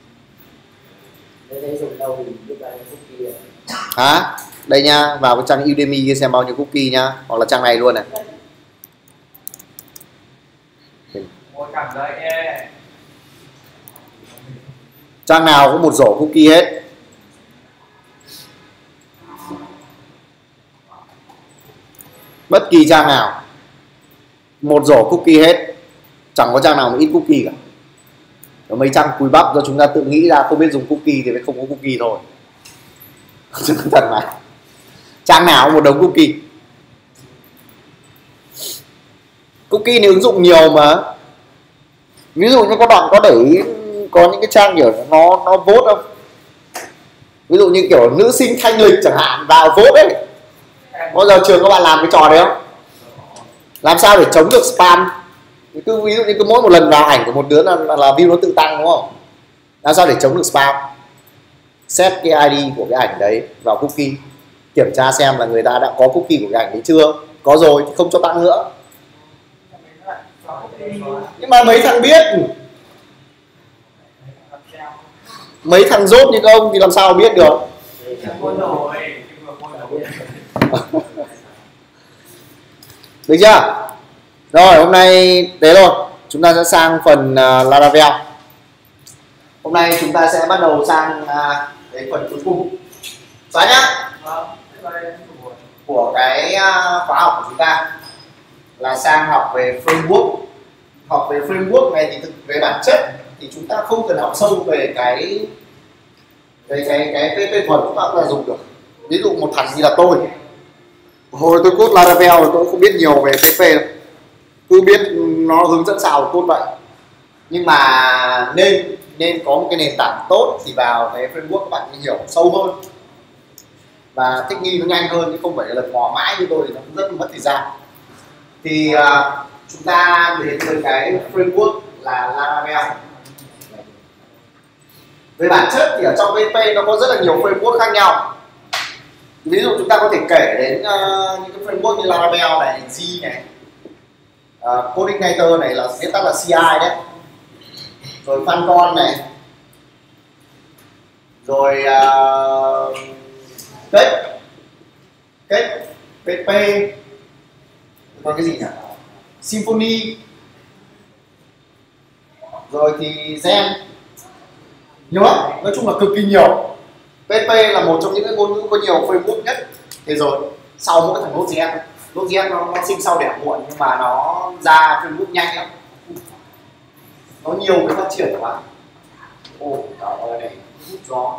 Hả? Đây nha, vào cái trang Udemy kia xem bao nhiêu cookie nhá, hoặc là trang này luôn này. Trang nào có một rổ cookie hết. Bất kỳ trang nào một rổ cookie hết, chẳng có trang nào mà ít cookie cả. Có mấy trang cùi bắp do chúng ta tự nghĩ ra không biết dùng cookie thì mới không có cookie thôi. Thật mà, trang nào cũng một đống cookie. Cookie này ứng dụng nhiều mà. Ví dụ như các bạn có để ý, có những cái trang kiểu nó vote không? Ví dụ như kiểu nữ sinh thanh lịch chẳng hạn, vào vote đấy. Bao giờ trường các bạn làm cái trò đấy không? Làm sao để chống được spam? Cứ ví dụ như cứ mỗi một lần vào ảnh của một đứa là view nó tự tăng đúng không? Làm sao để chống được spam? Set cái ID của cái ảnh đấy vào cookie, kiểm tra xem là người ta đã có cookie của cái ảnh đấy chưa. Có rồi thì không cho tăng nữa. Nhưng mà mấy thằng biết, mấy thằng dốt như ông thì làm sao biết được? Được chưa? Rồi hôm nay thế rồi, chúng ta sẽ sang phần Laravel. Hôm nay chúng ta sẽ bắt đầu sang cái phần cuối cùng. Xóa nhá. Của cái khóa học của chúng ta là sang học về framework. Học về framework này thì thực về bản chất thì chúng ta không cần học sâu về cái thuật chúng ta cũng là dùng được. Ví dụ một thằng như là tôi, hồi tôi code Laravel tôi cũng không biết nhiều về PHP đâu, cứ biết nó hướng dẫn sao code vậy. Nhưng mà nên có một cái nền tảng tốt thì vào cái framework các bạn hiểu sâu hơn và thích nghi nó nhanh hơn, chứ không phải là lật mò mãi như tôi thì nó cũng rất mất thời gian. Thì chúng ta đến với cái framework là Laravel. Về bản chất thì ở trong PHP nó có rất là nhiều framework khác nhau. Ví dụ chúng ta có thể kể đến những cái framework như Laravel này, G này, Coordinator này là viết tắt là CI đấy, rồi Falcon này, rồi kết PHP, còn cái gì nhỉ? Symfony, rồi thì Zen, nhiều lắm, nói chung là cực kỳ nhiều. PHP là một trong những cái ngôn ngữ có nhiều framework nhất thế giới, sau mỗi thằng Node.js. Node.js nó sinh sau đẻ muộn nhưng mà nó ra framework nhanh lắm, nó nhiều cái phát triển quá. Ồ trời ơi này, hút gió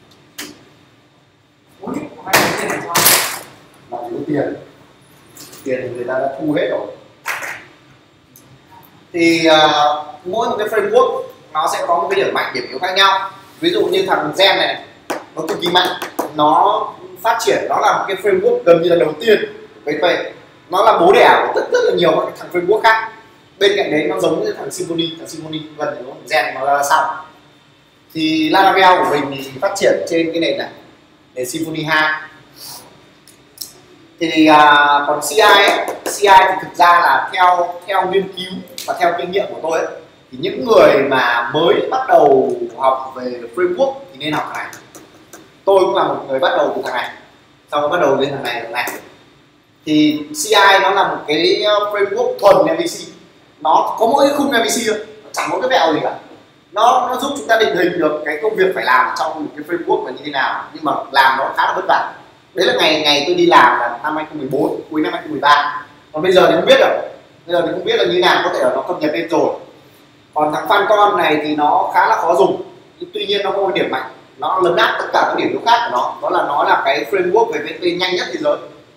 làm gì có tiền thì người ta đã thu hết rồi. Thì mỗi một cái framework nó sẽ có một cái điểm mạnh điểm yếu khác nhau. Ví dụ như thằng Zen này nó cực kỳ mạnh, nó phát triển, nó là một cái framework gần như là đầu tiên của PHP, nó là bố đẻ của rất là nhiều các thằng framework khác. Bên cạnh đấy nó giống như thằng Symfony gần như Zen nó ra sau. Thì Laravel của mình thì phát triển trên cái nền này, nền Symfony 2. Thì còn CI ấy, CI thì thực ra là theo nghiên cứu và theo kinh nghiệm của tôi ấy, thì những người mà mới bắt đầu học về framework thì nên học thằng này. Tôi cũng là một người bắt đầu từ thằng này, xong rồi bắt đầu lên thằng này. Thì CI nó là một cái framework thuần MVC, nó có mỗi cái khung MVC thôi, chẳng có cái mẹo gì cả. Nó giúp chúng ta định hình được cái công việc phải làm trong một cái framework là như thế nào, nhưng mà làm nó khá là vất vả. Đấy là ngày tôi đi làm là năm 2014, cuối năm 2013. Còn bây giờ thì không biết rồi, bây giờ thì không biết là như nào, có thể là nó cập nhật lên rồi. Còn thằng Falcon này thì nó khá là khó dùng, nhưng tuy nhiên nó có một điểm mạnh nó lấn át tất cả các điểm yếu khác của nó, đó là nó là cái framework về PHP nhanh nhất thế giới.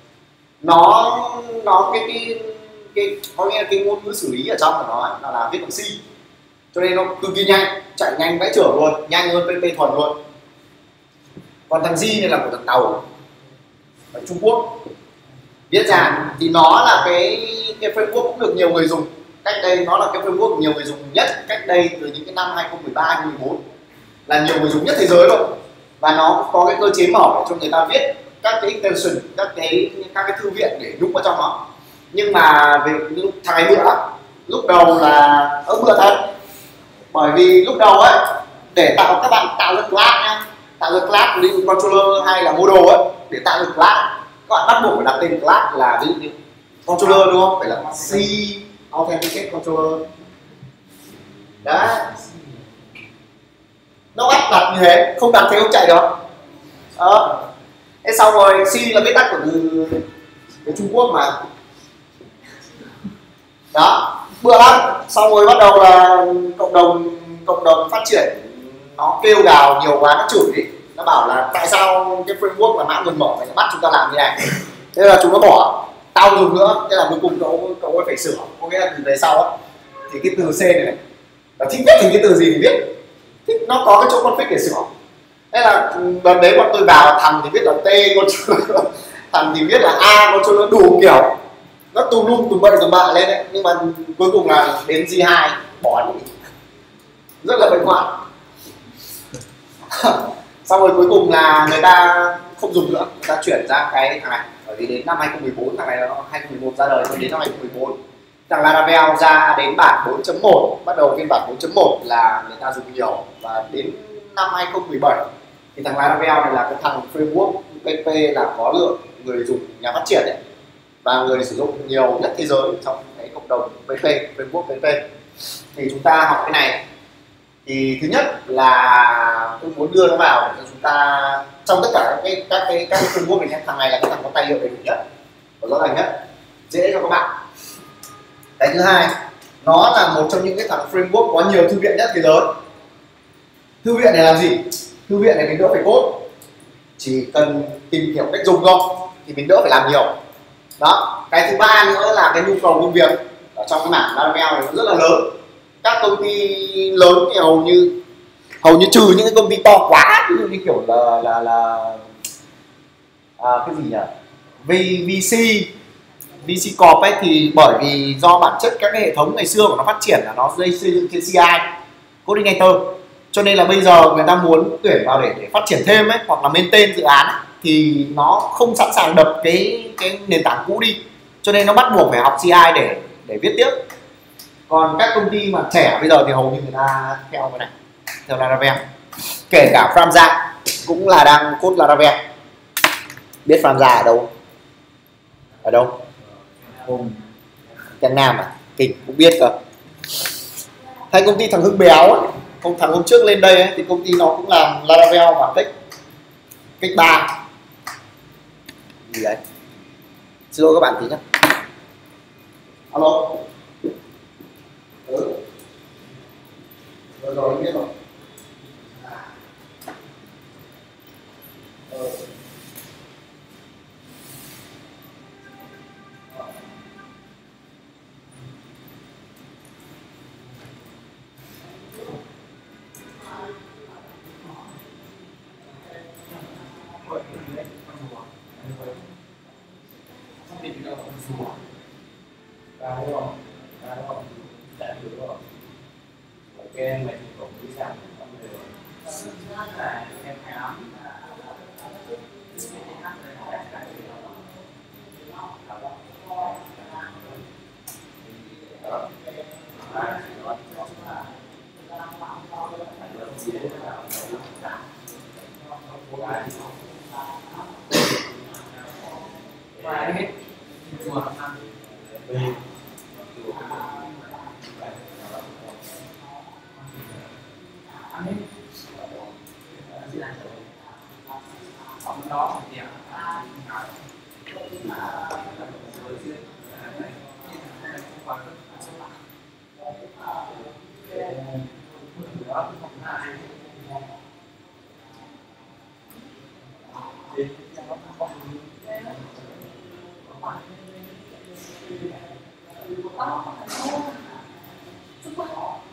Nó cái có nghĩa là cái ngôn ngữ xử lý ở trong của nó là viết bằng C, cho nên nó cực kỳ nhanh, chạy nhanh vãi chưởng luôn, nhanh hơn PHP thuần luôn. Còn thằng G này là một thằng tàu ở Trung Quốc viết ra, thì nó là cái framework cũng được nhiều người dùng. Cách đây nó là cái framework nhiều người dùng nhất cách đây từ những cái năm 2013 2014, là nhiều người dùng nhất thế giới luôn. Và nó có cái cơ chế mở để cho người ta viết các cái extension, các cái thư viện để nhúng vào trong nó. Nhưng mà về thằng này lúc đầu là bữa thật, bởi vì lúc đầu ấy để các bạn tạo ra class nhá, tạo ra class ví dụ controller hay là model ấy, để tạo ra class các bạn bắt buộc phải đặt tên class là ví dụ như controller, đúng không? Phải là C authenticate controller đấy, nó bắt đặt như thế, không đặt thế không chạy được. Thế sau rồi C là viết tắt của từ Trung Quốc mà đó. Bữa lắm xong rồi bắt đầu là cộng đồng phát triển nó kêu gào nhiều quá, nó chửi đi, nó bảo là tại sao cái framework là mã nguồn mở phải bắt chúng ta làm như này. Thế là chúng nó bỏ, tao dùng nữa. Thế là cuối cùng cậu ấy phải sửa, có nghĩa là từ về sau á thì cái từ C này là thích viết thành cái từ gì thì viết, thích nó có cái chỗ config để sửa. Thế là đợt đấy bọn tôi vào, thằng thì viết là T controller, thằng thì viết là A controller, đủ kiểu nó tùm lum tùm bậy tùm bạ lên đấy. Nhưng mà cuối cùng là đến G2 bỏ đi, rất là bệnh hoạn. Xong rồi cuối cùng là người ta không dùng nữa, người ta chuyển ra cái thằng này, bởi vì đến năm 2014 thằng này nó 2011 ra đời, đến năm 2014 thằng Laravel ra đến bản 4.1, bắt đầu phiên bản 4.1 là người ta dùng nhiều, và đến năm 2017 thì thằng Laravel này là cái thằng framework PHP là có lượng người dùng, nhà phát triển ấy, và người sử dụng nhiều nhất thế giới trong cái cộng đồng PHP, framework PHP. Thì chúng ta học cái này thì thứ nhất là tôi muốn đưa nó vào để cho chúng ta trong tất cả các cái framework này nhé, thằng này là cái thằng có tài liệu đầy đủ nhất và rõ ràng nhất, dễ cho các bạn. Cái thứ hai, nó là một trong những cái thằng framework có nhiều thư viện nhất thế giới. Thư viện này làm gì? Thư viện này mình đỡ phải code, chỉ cần tìm hiểu cách dùng thôi thì mình đỡ phải làm nhiều. Đó. Cái thứ ba nữa là cái nhu cầu công việc ở trong cái mảng Laravel này nó rất là lớn. Các công ty lớn thì hầu như trừ những cái công ty to quá, ví dụ như kiểu là cái gì nhỉ, VC Corp ấy, thì bởi vì do bản chất các cái hệ thống ngày xưa của nó phát triển là nó xây dựng trên CI, Coordinator, cho nên là bây giờ người ta muốn tuyển vào để phát triển thêm ấy, hoặc là maintain dự án ấy, thì nó không sẵn sàng đập cái nền tảng cũ đi, cho nên nó bắt buộc phải học CI để viết tiếp. Còn các công ty mà trẻ bây giờ thì hầu như người ta theo cái này, theo Laravel, kể cả Framza cũng là đang code Laravel. Biết Framza ở đâu? Ở đâu? Giang Nam à? Kinh cũng biết cơ. Hay công ty thằng Hưng Béo ấy, thằng hôm trước lên đây ấy, thì công ty nó cũng làm Laravel và cách 3 gì đấy. Xin lỗi các bạn tí nhé. Alo. Rồi biết rồi.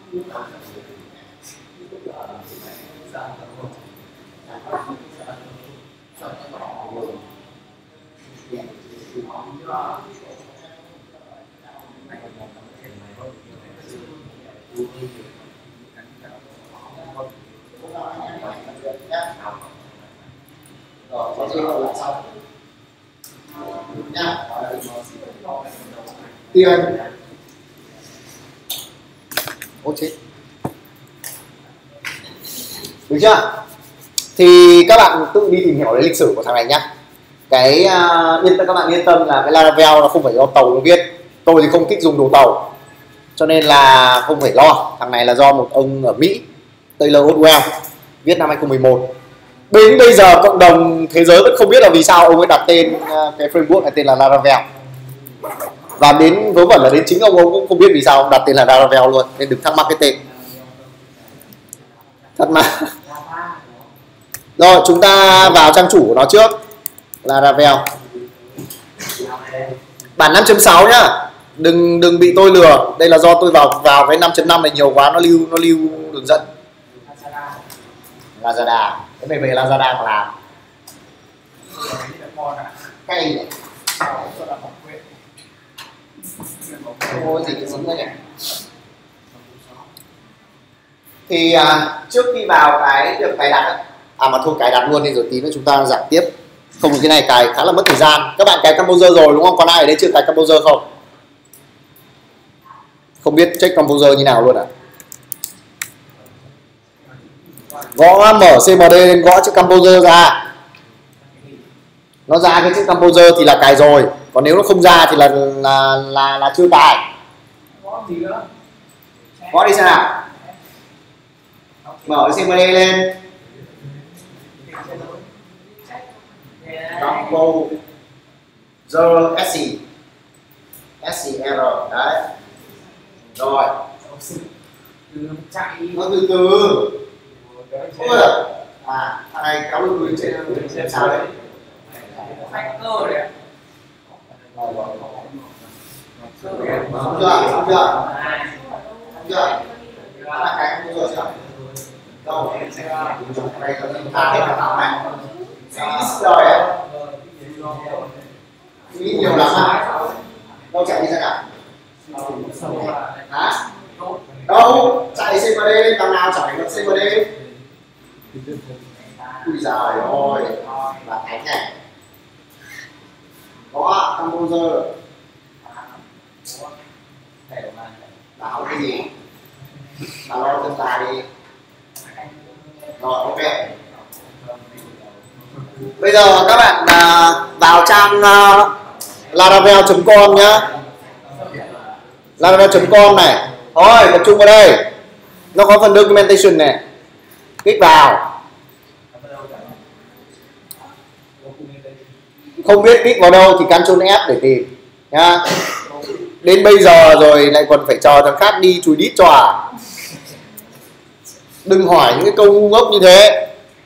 Rồi, có gì gọi là xong nha. Tiền. Ô chết. Được chưa? Thì các bạn tự đi tìm hiểu lấy lịch sử của thằng này nhá. Cái các bạn yên tâm là cái Laravel nó không phải do tàu nó viết. Tôi thì không thích dùng đồ tàu, cho nên là không phải lo. Thằng này là do một ông ở Mỹ, Taylor Otwell, viết năm 2011. Đến bây giờ cộng đồng thế giới vẫn không biết là vì sao ông ấy đặt tên cái framework này tên là Laravel. Và đến vớ vẩn là đến chính ông cũng không biết vì sao ông đặt tên là Laravel luôn, nên đừng thắc mắc cái tên. Thật mà. Rồi chúng ta vào trang chủ của nó trước. Laravel bản 5.6 nhá. Đừng bị tôi lừa. Đây là do tôi vào cái 5.5 này nhiều quá, nó lưu đường dẫn. Lazada. Cái này về Lazada mà làm. Cây này. Ôi gì cái dính đây nhỉ. Thì trước khi vào cái việc cài đặt, mà thôi cài đặt luôn đi rồi tí nữa chúng ta giảng tiếp. Không, cái này cài khá là mất thời gian. Các bạn cài Composer rồi đúng không? Còn ai ở đây chưa cài Composer không? Không biết check Composer như nào luôn à? Gõ mở CMD lên, gõ chữ Composer ra. Nó ra cái chữ Composer thì là cài rồi. Còn nếu nó không ra thì là chưa cài. Gõ đi xem nào. Mở CMD lên. Composer SCR đấy. Rồi. Nó từ từ. Ôi thằng này kéo lùi trên sao đấy. Factor đấy. Xong chưa? Xong chưa? Xong chưa? Các bạn cái không rồi chưa? Đâu? Đây là chúng ta hết cả tao này. Rồi ạ. Nghĩ nhiều lắm à? Đâu chạy đi ra cả? Hả? Đâu? Chạy CMD lên, tầm nào chạy được CMD? Ui giời ơi, là thánh này. Có Composer. Bảo cái gì? Bảo lo chân ta đi. Rồi, ok. Bây giờ các bạn vào trang laravel.com nhá. Laravel.com này. Thôi, tập trung vào đây. Nó có phần documentation này. Kích vào. Không biết kích vào đâu thì Ctrl F để tìm nhá. Đến bây giờ rồi lại còn phải chờ thằng khác đi chùi đít cho à? Đừng hỏi những cái câu ngu ngốc như thế.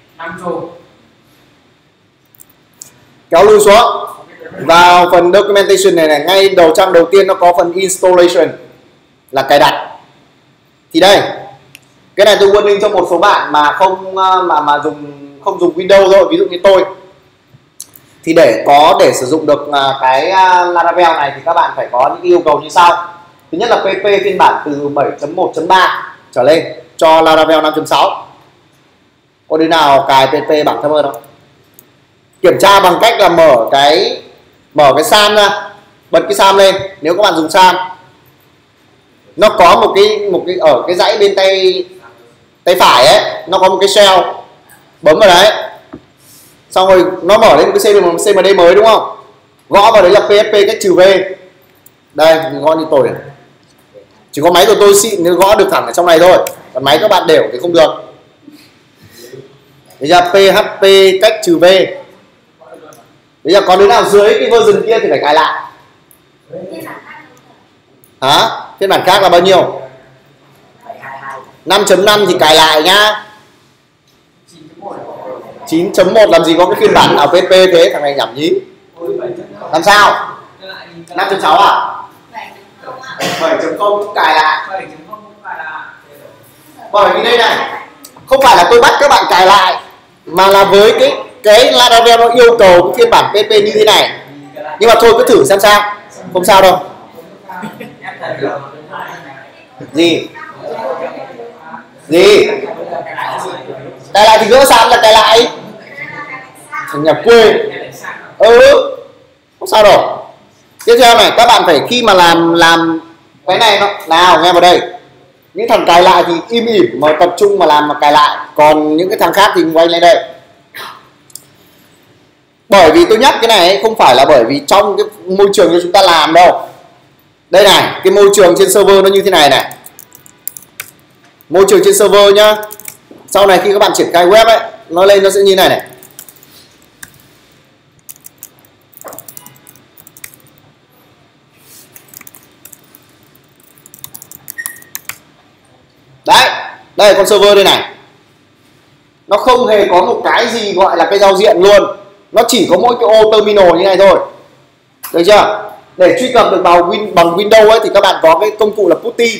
Kéo lui xuống. Vào phần documentation này ngay đầu trang đầu tiên nó có phần installation là cài đặt. Thì đây, cái này tôi warning cho một số bạn mà không dùng Windows thôi, ví dụ như tôi. Thì để sử dụng được cái Laravel này thì các bạn phải có những yêu cầu như sau. Thứ nhất là PP phiên bản từ 7.1.3 trở lên cho Laravel 5.6. Có đứa nào cài PP bản thấp hơn không? Kiểm tra bằng cách là mở cái SAM ra, bật cái SAM lên. Nếu các bạn dùng SAM, nó có một cái ở cái dãy bên tay phải ấy, nó có một cái shell, bấm vào đấy, xong rồi nó mở lên một cái CMD mới đúng không? Gõ vào đấy là PHP cách trừ V. Đây, mình gõ như tôi này. Chỉ có máy của tôi xịn nếu gõ được thẳng ở trong này thôi, còn máy các bạn đều thì không được. Bây giờ PHP cách trừ V. Bây giờ có đứa nào dưới cái version kia thì phải cài lại. Hả? Phiên bản khác là bao nhiêu? 5.5 thì cài lại nhá. 9.1 làm gì có cái phiên bản nào PP thế, thằng này nhẩm nhí. Làm sao? 5.6 à? 7.0 cũng cài lại. Bởi vì đây này, không phải là tôi bắt các bạn cài lại, mà là với cái Laravel nó yêu cầu cái phiên bản PP như thế này. Nhưng mà thôi cứ thử xem sao, không sao đâu. Gì cài lại thì gỡ sẵn là cài lại. Thằng nhà quê. Không sao đâu. Tiếp theo này, các bạn phải khi mà làm cái này nó nào nghe vào đây. Những thằng cài lại thì im ỉm mà tập trung mà làm mà cài lại, còn những cái thằng khác thì quay lên đây. Bởi vì tôi nhắc cái này không phải là bởi vì trong cái môi trường cho chúng ta làm đâu. Đây này, cái môi trường trên server nó như thế này này. Môi trường trên server nhá. Sau này khi các bạn triển khai web ấy, nó lên nó sẽ như này này. Đấy, đây con server đây này. Nó không hề có một cái gì gọi là cái giao diện luôn. Nó chỉ có mỗi cái ô terminal như này thôi. Được chưa? Để truy cập được vào bằng Windows ấy, thì các bạn có cái công cụ là PuTTY.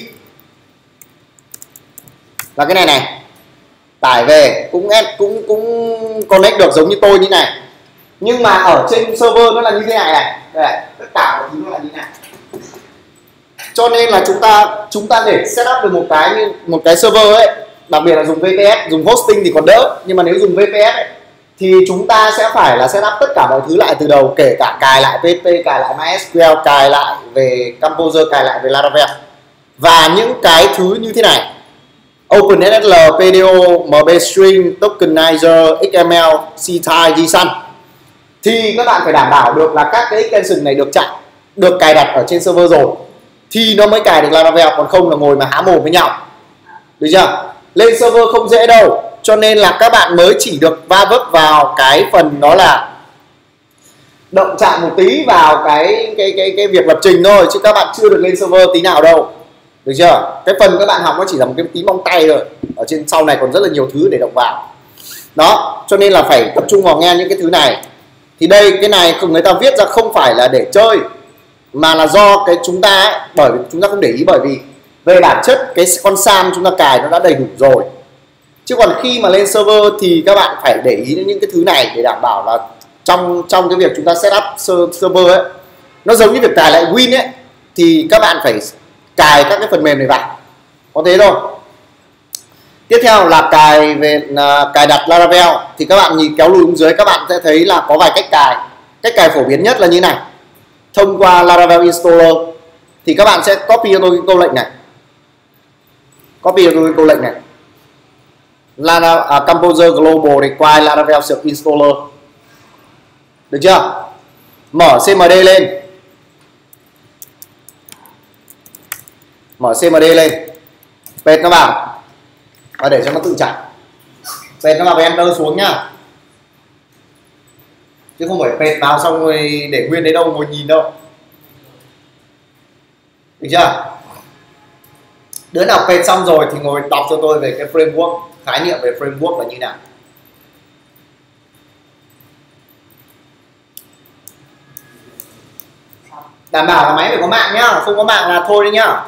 Là cái này này. Tải về cũng connect được giống như tôi như này. Nhưng mà ở trên server nó là như thế này này. Đây, tất cả mọi thứ nó là như thế này. Cho nên là chúng ta để setup được một cái server ấy, đặc biệt là dùng VPS, dùng hosting thì còn đỡ, nhưng mà nếu dùng VPS ấy, thì chúng ta sẽ phải là setup tất cả mọi thứ lại từ đầu, kể cả cài lại PHP, cài lại MySQL, cài lại về Composer, cài lại về Laravel. Và những cái thứ như thế này, OpenSSL, PDO, MBString, Tokenizer, XML, ctype, JSON, thì các bạn phải đảm bảo được là các cái extension này được cài đặt ở trên server rồi thì nó mới cài được Laravel, còn không là ngồi mà há mồm với nhau. Được chưa? Lên server không dễ đâu, cho nên là các bạn mới chỉ được va vấp vào cái phần đó là động chạm một tí vào cái việc lập trình thôi, chứ các bạn chưa được lên server tí nào đâu. Được chưa? Cái phần các bạn học nó chỉ là một cái tí móng tay thôi, ở trên sau này còn rất là nhiều thứ để động vào. Đó, cho nên là phải tập trung vào nghe những cái thứ này. Thì đây, cái này người ta viết ra không phải là để chơi, mà là do cái chúng ta ấy, bởi vì chúng ta không để ý, bởi vì về bản chất cái con SAM chúng ta cài nó đã đầy đủ rồi. Chứ còn khi mà lên server thì các bạn phải để ý đến những cái thứ này để đảm bảo là trong cái việc chúng ta setup server ấy, nó giống như việc cài lại Win ấy, thì các bạn phải cài các cái phần mềm này vào. Có thế thôi. Tiếp theo là cài đặt Laravel, thì các bạn nhìn kéo lùi xuống dưới, các bạn sẽ thấy là có vài cách cài. Cách cài phổ biến nhất là như này. Thông qua Laravel installer thì các bạn sẽ copy cho tôi cái câu lệnh này. Copy cho tôi cái câu lệnh này. Composer Global require Laravel self installer. Được chưa? Mở CMD lên. Mở CMD lên. Paste nó vào. Và để cho nó tự chạy. Paste nó vào và enter xuống nhá. Chứ không phải paste vào xong rồi để nguyên đấy đâu ngồi nhìn đâu. Được chưa? Đứa nào paste xong rồi thì ngồi đọc cho tôi về cái framework, khái niệm về framework là như nào. Đảm bảo là máy phải có mạng nhá, không có mạng là thôi đấy nhá.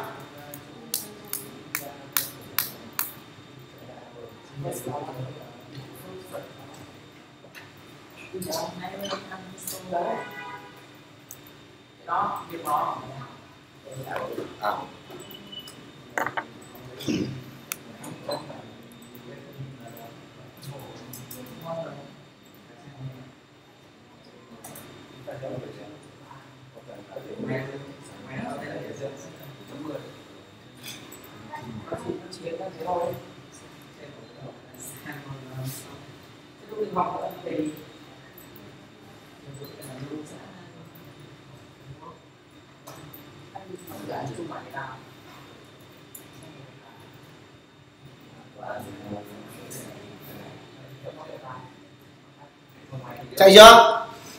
Chạy chưa?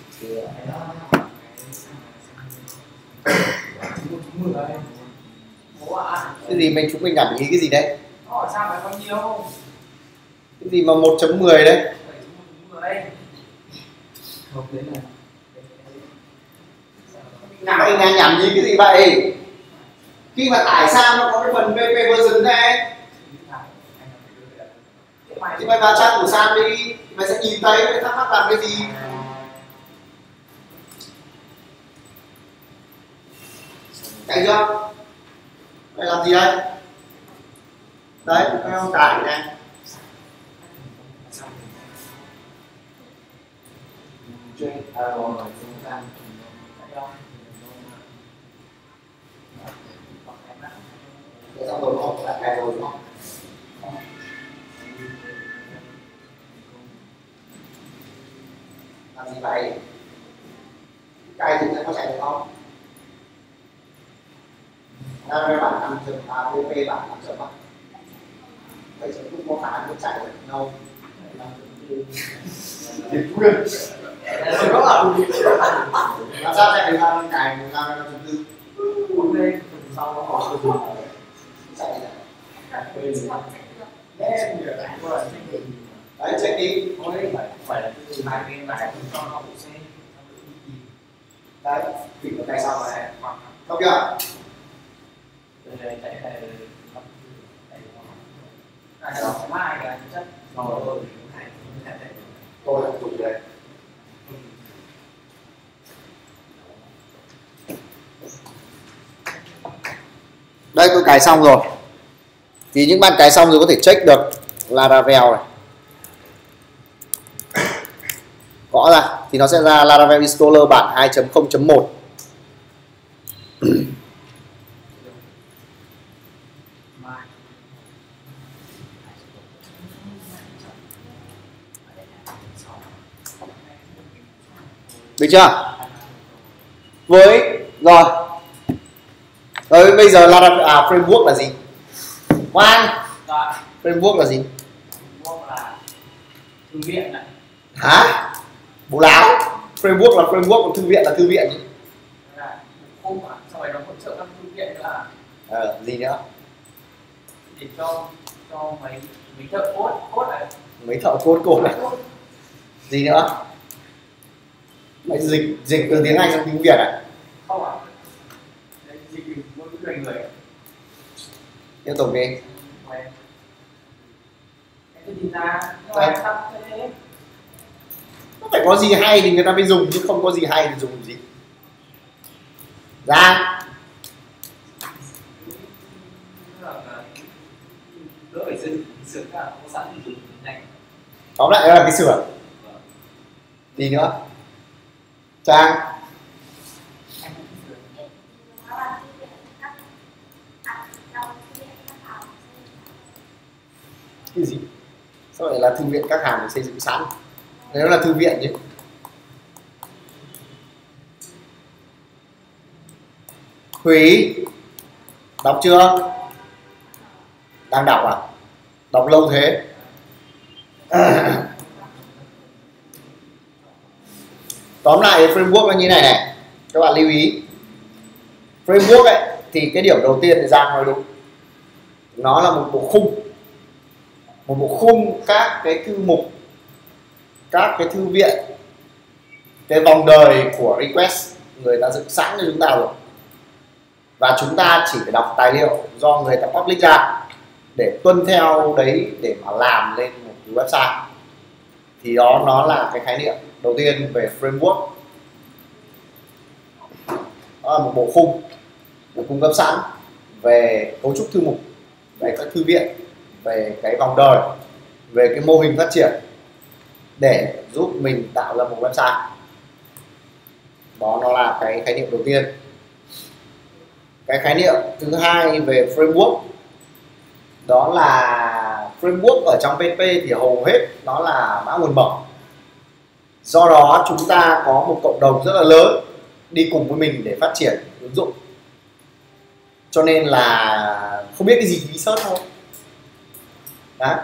Cái gì chúng mình cảm ý cái gì đấy? Sao phải bao nhiêu? Cái gì mà 1.10 đấy? Mày nhảm gì cái gì vậy? Khi mà tải sang nó có cái phần PP version này. Thì mày vào trang của Sam đi, mày sẽ nhìn thấy mày thắc mắc làm cái gì. Cày chưa? Mày làm gì đây? Đấy, mày không cài này. Chơi rồi chúng ta Để xong rồi đúng không? Đã cài rồi đúng không? Làm gì vậy? Cài thì có chạy được không? Đây bản 5 chấm PP bản 5 chấm. Vậy sẽ cũng có khả năng nó chạy được đâu. Thì quyền. Có ở làm sao chạy được ra cài ra 5.4. hôm nay sau nó hỏi từ Chạy được. Đấy, check đi. phải là từ hai bên này cho nó cũng sẽ Đấy, thì cái này xong rồi này. Không chưa? đây chạy này nó sẽ mai cái chất rồi Tôi là chủ đây. Đây tôi cài xong rồi. Thì những bạn cài xong rồi có thể check được Laravel này. Gõ ra thì nó sẽ ra Laravel Installer bản 2.0.1. Được chưa? Với rồi. Rồi bây giờ Laravel framework là gì? Ngoan. Framework là gì? là thư viện này. Hả? Bố láo. Framework là framework, còn thư viện là thư viện chứ. Khung mà sau này nó hỗ trợ các thư viện là gì nữa? để cho mấy thợ code này. Mấy thợ code này. Gì nữa? Mày dịch từ tiếng Anh sang tiếng Việt à? Không ạ. Dịch ngôn ngữ người người. Tiếp tục đi. Em nhìn ra nhưng mà sao thế? Nó phải có gì hay thì người ta mới dùng, chứ không có gì hay thì dùng gì. Ra. Đỡ phải sửa cả có sẵn thì dùng này. Tóm lại là cái sửa. Gì nữa? Trang. Cái gì? Sao lại là thư viện các hàng được xây dựng sẵn? Nếu là thư viện chứ. Thúy, đọc chưa? Đang đọc à? Đọc lâu thế. Tóm lại framework là như này này, các bạn lưu ý. Framework ấy thì cái điểm đầu tiên thì Giang nói đúng, nó là một bộ khung các cái thư mục, các cái thư viện, cái vòng đời của request người ta dựng sẵn cho chúng ta rồi, và chúng ta chỉ phải đọc tài liệu do người ta public ra để tuân theo đấy để mà làm lên một cái website. Thì đó nó là cái khái niệm đầu tiên về framework. Đó là một bộ khung được cung cấp sẵn về cấu trúc thư mục, về các thư viện, về cái vòng đời, về cái mô hình phát triển để giúp mình tạo ra một website. Đó nó là cái khái niệm đầu tiên. Cái khái niệm thứ hai về framework đó là framework ở trong PHP thì hầu hết nó là mã nguồn mở. Do đó chúng ta có một cộng đồng rất là lớn đi cùng với mình để phát triển ứng dụng. Cho nên là không biết cái gì thì đi search thôi. Đấy.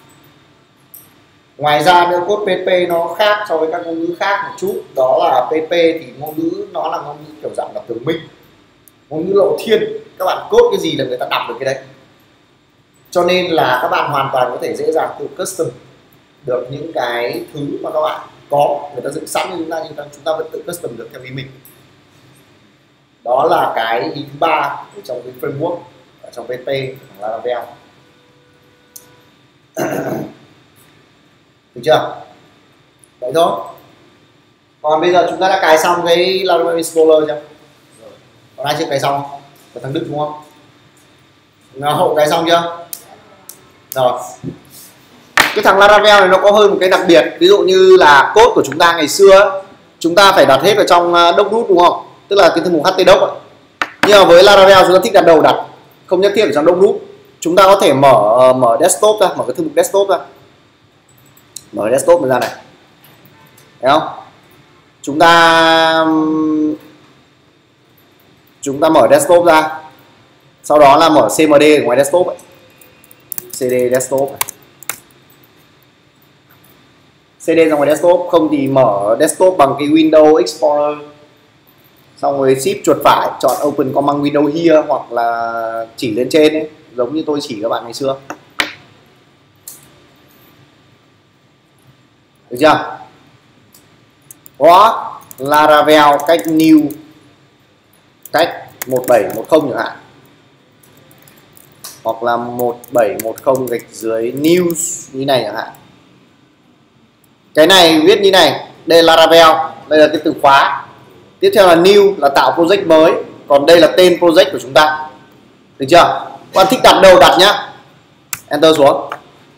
Ngoài ra nữa code PHP nó khác so với các ngôn ngữ khác một chút. Đó là PHP thì ngôn ngữ nó là ngôn ngữ kiểu dạng là tường minh, ngôn ngữ lộ thiên. Các bạn code cái gì là người ta đọc được cái đấy. Cho nên là các bạn hoàn toàn có thể dễ dàng tự custom được những cái thứ mà các bạn có, người ta dựng sẵn như chúng ta, nhưng chúng ta vẫn tự custom được theo ý mình. Đó là cái ý thứ ba trong cái framework ở trong PHP Laravel. được chưa? Vậy thôi. Còn bây giờ chúng ta đã cài xong cái Laravel Installer chưa? Còn ai chưa cài xong không? Có thằng Đức đúng không? Hậu cài xong chưa? Rồi. Cái thằng Laravel này nó có hơi một cái đặc biệt, ví dụ như là code của chúng ta ngày xưa chúng ta phải đặt hết vào trong doc root đúng không? Tức là cái thư mục htdoc ấy. Nhưng mà với Laravel chúng ta thích đặt đầu đặt, không nhất thiết ở trong doc root. Chúng ta có thể mở desktop ra, mở cái thư mục desktop ra. Mở desktop ra này. Thấy không? Chúng ta mở desktop ra. Sau đó là mở cmd ở ngoài desktop ấy. cd desktop này. CD ra ngoài desktop, không thì mở desktop bằng cái Windows Explorer, xong rồi shift chuột phải chọn Open Command Window here hoặc là chỉ lên trên ấy, giống như tôi chỉ các bạn ngày xưa. Được chưa? Đó, Laravel cách new cách 1710 chẳng hạn, hoặc là 1710 gạch dưới news như này chẳng hạn. Cái này viết như này, đây là Laravel, đây là cái từ khóa. Tiếp theo là new là tạo project mới, còn đây là tên project của chúng ta. Được chưa? Bạn thích đặt đâu đặt nhá. Enter xuống.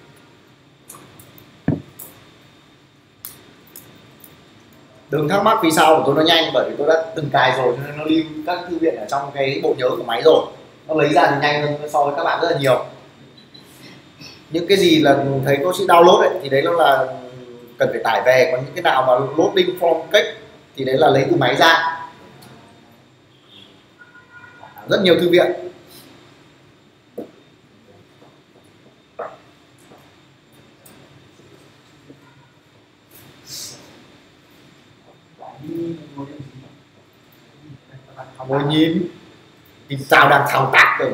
Đừng thắc mắc vì sao của tôi nó nhanh, bởi vì tôi đã từng cài rồi cho nên nó lưu các thư viện ở trong cái bộ nhớ của máy rồi. Nó lấy ra thì nhanh hơn so với các bạn rất là nhiều. Những cái gì là thấy có sự download ấy, thì đấy nó là cần phải tải về, còn những cái nào mà loading from cách thì đấy là lấy từ máy ra. Rất nhiều thư viện. Ngồi nhìn thì sao đang thao tác rồi.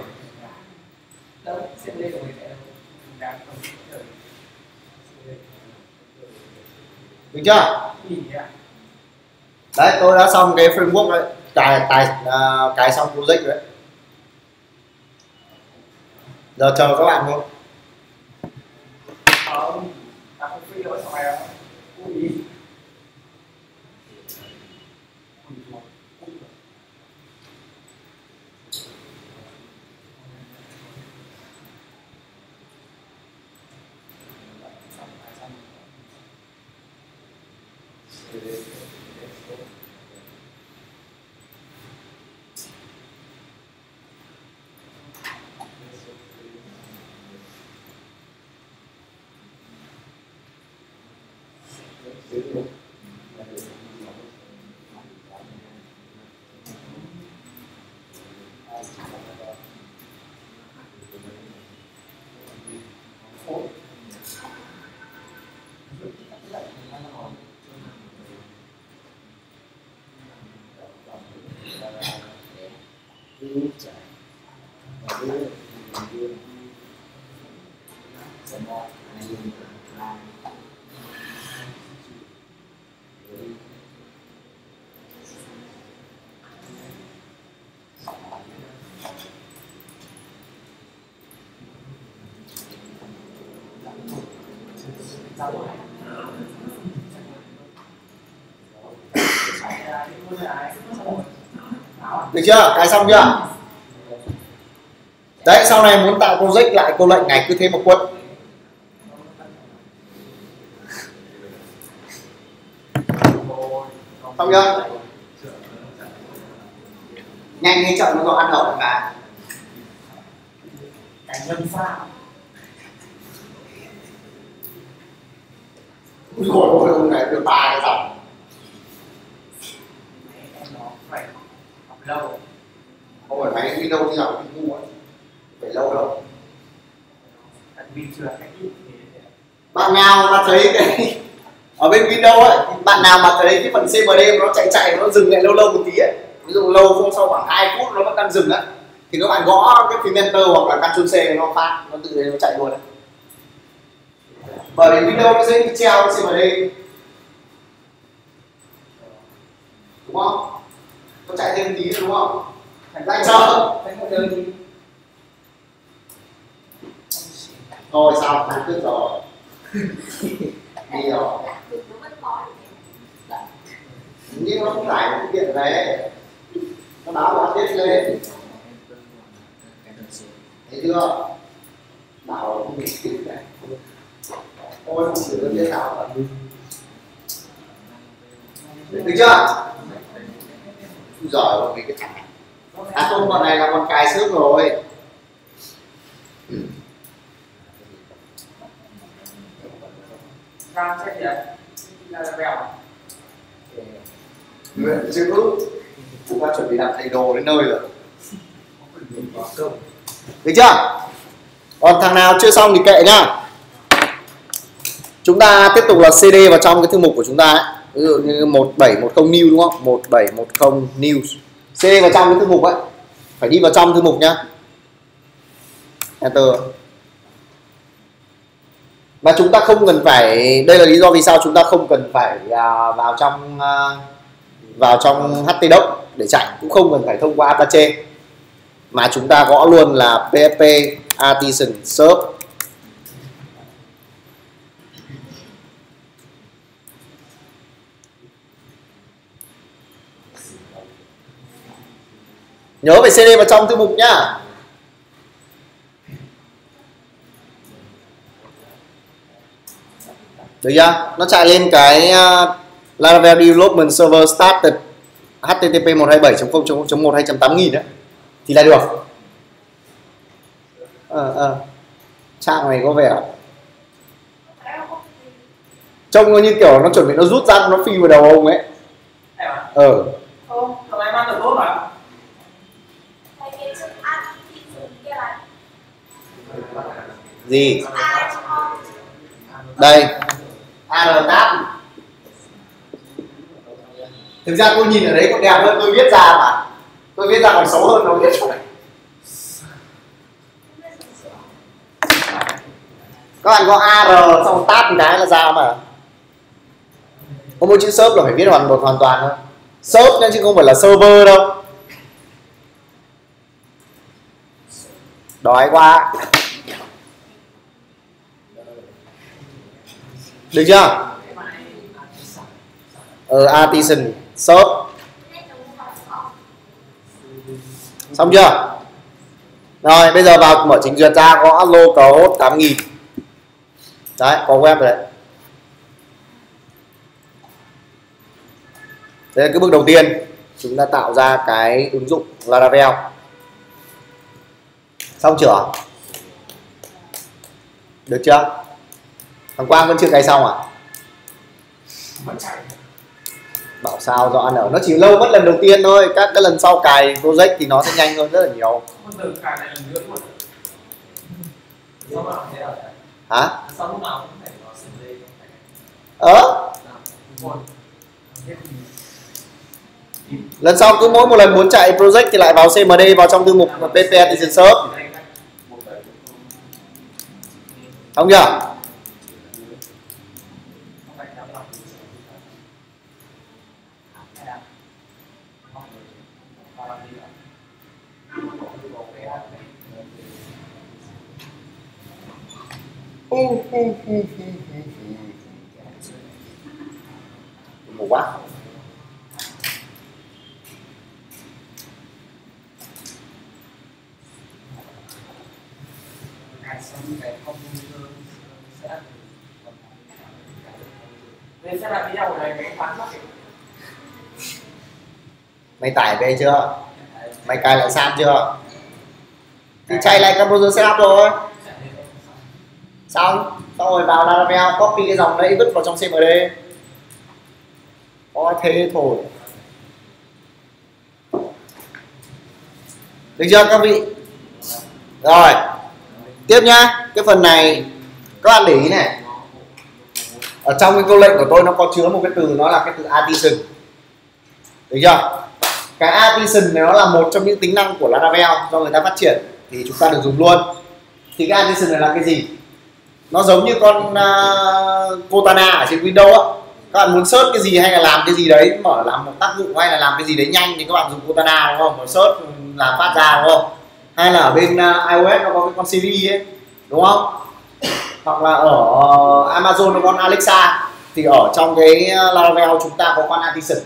Được chưa? Đấy, tôi đã xong cái framework đấy, cài xong project rồi đấy. Giờ chờ các bạn thôi. Được chưa? Cài xong chưa? Đấy, sau này muốn tạo project lại câu lệnh này cứ thế một quất. Xong chưa? Nhanh hay chậm nó có ăn hậu cả. Cảnh nhân pha. Ôi ông này được 3 cái dòng. Lâu. Không phải máy Windows thì học thì ngu ấy. Phải lâu đâu. Bạn nào mà thấy cái ở bên Windows ấy, bạn nào mà thấy cái phần CMD nó chạy nó dừng lại lâu một tí ấy, ví dụ lâu không sau khoảng 2 phút nó vẫn đang dừng á, thì các bạn gõ cái phím Enter hoặc là Ctrl C nó phát, nó tự nhiên nó chạy luôn đấy. Bởi vì Windows nó sẽ bị treo cái CMD, đúng không? Nó chạy thêm tí nữa, đúng không? Lại cho thôi sao không biết rồi. Đi rồi. Nhưng nó không tải cái kiện về, nó báo update lên, thấy chưa? Bảo không bị kịp này, ôi không xử được thế nào được chưa? Giỏi cái thằng không, con này là con cài xước rồi. Ram sẽ gì ạ? Là bèo. Nguyện chữ chúng ta chuẩn bị làm thầy đồ đến nơi rồi. Được chưa? Còn thằng nào chưa xong thì kệ nhá. Chúng ta tiếp tục là CD vào trong cái thư mục của chúng ta ấy. Ví dụ như 1710 new đúng không? 1710 news. CD vào trong cái thư mục ấy. Phải đi vào trong thư mục nhá. Enter. Và chúng ta không cần phải, đây là lý do vì sao chúng ta không cần phải vào trong htdoc để chạy, cũng không cần phải thông qua Apache, mà chúng ta gõ luôn là php artisan serve. Nhớ phải CD vào trong thư mục nhá. Được chưa? Nó chạy lên cái Laravel Development Server Started HTTP 127.0.1.2.8000 đấy thì là được. Trang này có vẻ trông nó như kiểu nó chuẩn bị nó rút răng nó phi vào đầu ông ấy. Thằng này mang được tốt mà. Gì? Đây. AR8. Thực ra tôi nhìn ở đấy còn đẹp hơn tôi viết ra mà. Tôi viết ra còn xấu hơn nó viết chỗ này. Các bạn có AR xong tab cái là ra mà. Có một chữ serve là phải viết hoàn toàn thôi. Serve nên chứ không phải là server đâu. Đói quá. Được chưa? Artisan serve. Xong chưa? Rồi bây giờ vào mở trình duyệt ra, gõ localhost 8000. Đấy, có web rồi đấy. Đây là cái bước đầu tiên, chúng ta tạo ra cái ứng dụng Laravel. Xong chưa? Được chưa? Thằng Quang vẫn chưa cài xong à? Bảo sao do ăn ở, nó chỉ lâu mất lần đầu tiên thôi, các cái lần sau cài project thì nó sẽ nhanh hơn rất là nhiều. Hả? Lần sau cứ mỗi một lần muốn chạy project thì lại vào CMD, vào trong thư mục PHP Artisan Serve. Không nhỉ? Ngủ quá. Mày tải về chưa? Mày cài lại SAM chưa? Thì chạy lại Composer Setup rồi. Xong rồi vào Laravel, copy cái dòng đấy vứt vào trong CMD. Có thế thôi. Được chưa các vị? Rồi. Tiếp nhá. Cái phần này các bạn để ý này. Ở trong cái câu lệnh của tôi nó có chứa một cái từ, nó là cái từ artisan. Được chưa? Cái artisan này nó là một trong những tính năng của Laravel do người ta phát triển thì chúng ta được dùng luôn. Thì cái artisan này là cái gì? Nó giống như con Cortana ở trên Windows á. Các bạn muốn search cái gì hay là làm cái gì đấy, mở làm một tác dụng hay là làm cái gì đấy nhanh thì các bạn dùng Cortana đúng không? Mở search làm phát ra đúng không? Hay là ở bên iOS nó có cái con Siri ấy, đúng không? hoặc là ở Amazon nó con Alexa, thì ở trong cái Laravel chúng ta có con Artisan.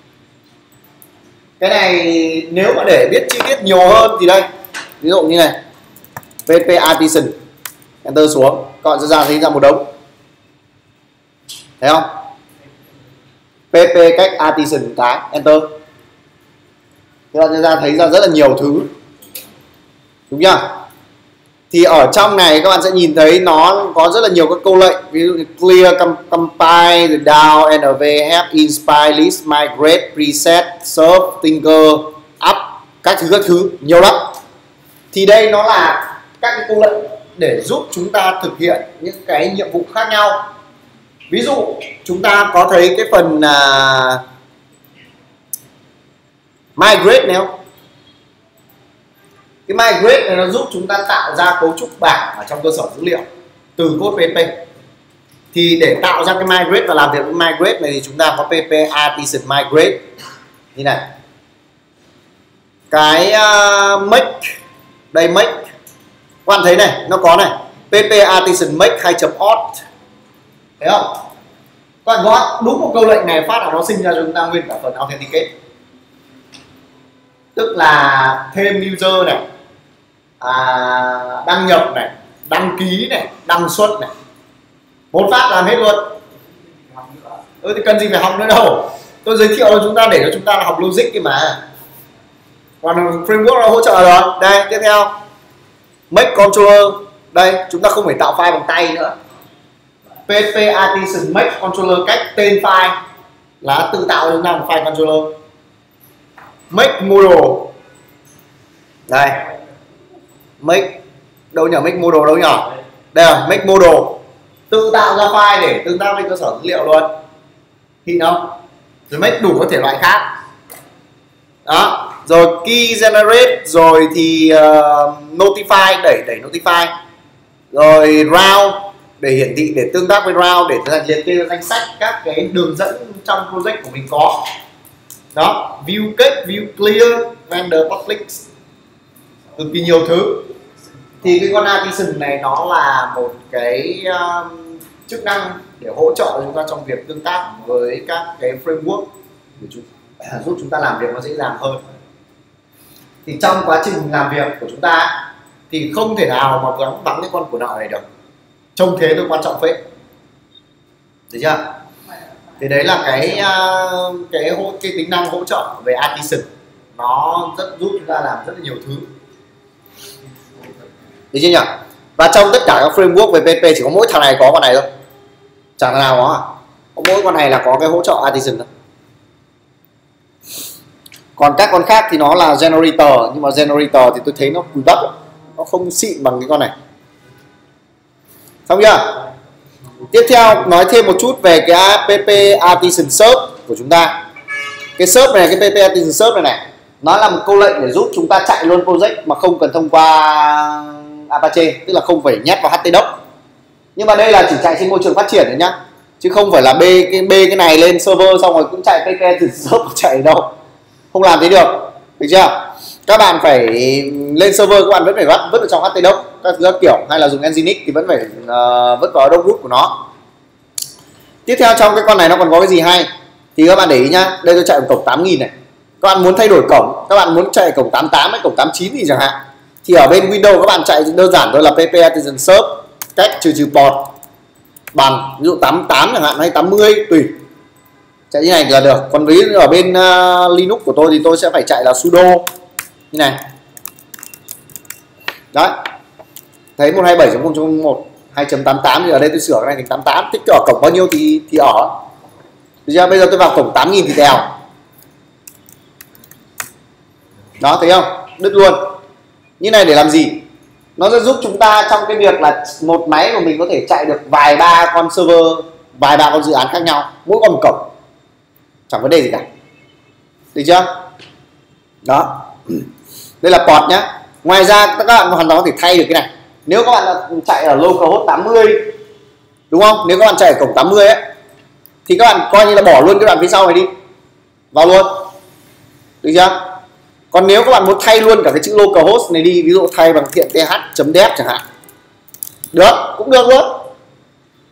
Cái này nếu mà để biết chi tiết nhiều hơn thì đây, ví dụ như này pp Artisan, enter xuống, các bạn sẽ ra thấy ra một đống, thấy không? pp cách Artisan cái enter, các bạn sẽ ra thấy ra rất là nhiều thứ, đúng chưa? Thì ở trong này các bạn sẽ nhìn thấy nó có rất là nhiều các câu lệnh, ví dụ như clear, compile, down, nv, help, inspire, list, migrate, preset, serve, thinker, up, các thứ nhiều lắm. Thì đây nó là các cái câu lệnh để giúp chúng ta thực hiện những cái nhiệm vụ khác nhau. Ví dụ chúng ta có thấy cái phần migrate này không? Cái migrate này nó giúp chúng ta tạo ra cấu trúc bảng ở trong cơ sở dữ liệu từ code PHP. Thì để tạo ra cái migrate và làm việc với migrate này thì chúng ta có pp artisan migrate như này. Cái make, đây make, các bạn thấy này, nó có này pp artisan make 2.auth, thấy không? Các bạn có đúng một câu lệnh này phát là nó sinh ra cho chúng ta nguyên cả phần authenticate, tức là thêm user này, đăng nhập này, đăng ký này, đăng xuất này, một phát làm hết luôn. Thì cần gì phải học nữa đâu, tôi giới thiệu cho chúng ta để cho chúng ta học logic kia mà. Còn framework nó hỗ trợ rồi. Đây tiếp theo make controller, đây chúng ta không phải tạo file bằng tay nữa. pp artisan make controller, cách tên file là tự tạo cho chúng ta một file controller. Make model, đây make đâu nhỉ, make model đâu nhỉ, đây là make model, tự tạo ra file để tương tác với cơ sở dữ liệu luôn, thì không? Rồi make đủ các thể loại khác đó, rồi key generate, rồi thì notify, đẩy notify, rồi route để hiển thị, để tương tác với route, để liệt kê danh sách các cái đường dẫn trong project của mình có đó, view kết, view clear, render public, cực kỳ nhiều thứ. Thì cái con Artisan này nó là một cái chức năng để hỗ trợ chúng ta trong việc tương tác với các cái framework để giúp chúng ta làm việc nó dễ dàng hơn. Thì trong quá trình làm việc của chúng ta thì không thể nào mà vắng cái con của nợ này được, trông thế tôi quan trọng phết, được chưa? Thì đấy là cái tính năng hỗ trợ về Artisan, nó rất giúp chúng ta làm rất là nhiều thứ, được chưa nhỉ? Và trong tất cả các framework về PHP chỉ có mỗi thằng này có con này thôi, chẳng thằng nào có mỗi con này là có cái hỗ trợ Artisan thôi. Còn các con khác thì nó là generator, nhưng mà generator thì tôi thấy nó cùi bắp, nó không xịn bằng cái con này, xong chưa? Tiếp theo nói thêm một chút về cái pp artisan search của chúng ta. Cái search này, cái pp artisan search này nó là một câu lệnh để giúp chúng ta chạy luôn project mà không cần thông qua Apache, tức là không phải nhét vào htdoc. Nhưng mà đây là chỉ chạy trên môi trường phát triển đấy nhá, chứ không phải là cái này lên server xong rồi cũng chạy pp artisan search chạy đâu, không làm thế được chưa? Các bạn phải lên server, các bạn vẫn phải vứt ở trong htdoc các thứ các kiểu, hay là dùng nginx thì vẫn phải vứt vào đốc root của nó. Tiếp theo trong cái con này nó còn có cái gì hay thì các bạn để ý nhá. Đây tôi chạy một cổng 8000 này, các bạn muốn thay đổi cổng, các bạn muốn chạy cổng 88 hay cổng 89 gì chẳng hạn, thì ở bên Windows các bạn chạy đơn giản thôi là pp artisan search cách trừ port bằng ví dụ 88 chẳng hạn hay 80 tùy, chạy như này là được. Còn ví dụ ở bên Linux của tôi thì tôi sẽ phải chạy là sudo như này đấy, thấy 127.0.1 2.88 thì ở đây tôi sửa cái này thành 88, thích ở cổng bao nhiêu thì ở. Bây giờ tôi vào cổng 8000 thì đèo đó, thấy không, đứt luôn. Như này để làm gì? Nó sẽ giúp chúng ta trong cái việc là một máy của mình có thể chạy được vài ba con server, vài ba con dự án khác nhau, mỗi con một cổng, chẳng vấn đề gì cả, được chưa? Đó, đây là port nhá. Ngoài ra các bạn hoàn toàn có thể thay được cái này. Nếu các bạn chạy ở localhost 80 đúng không, nếu các bạn chạy ở cổng 80 ấy thì các bạn coi như là bỏ luôn cái đoạn phía sau này đi, vào luôn, được chưa? Còn nếu các bạn muốn thay luôn cả cái chữ localhost này đi, ví dụ thay bằng thiện th.dev chẳng hạn, được, cũng được luôn,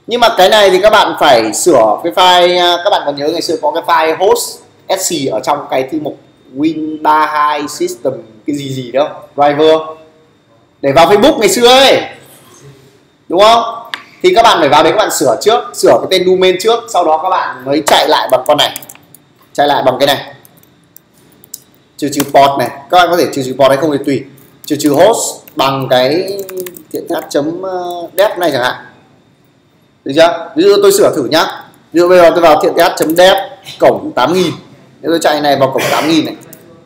Nhưng mà cái này thì các bạn phải sửa cái file, các bạn còn nhớ ngày xưa có cái file host sc ở trong cái thư mục Win32 system cái gì đâu, driver để vào Facebook ngày xưa ấy, đúng không? Thì các bạn phải vào đấy các bạn sửa trước, sửa cái tên domain trước, sau đó các bạn mới chạy lại bằng con này, chạy lại bằng cái này, trừ port này, các bạn có thể trừ port hay không thì tùy, trừ host bằng cái thiện th.dev này chẳng hạn, được chưa? Ví dụ tôi sửa thử nhá, ví dụ bây giờ tôi vào thiện th.dev cổng 8000, nếu tôi chạy này vào cổng 8000 này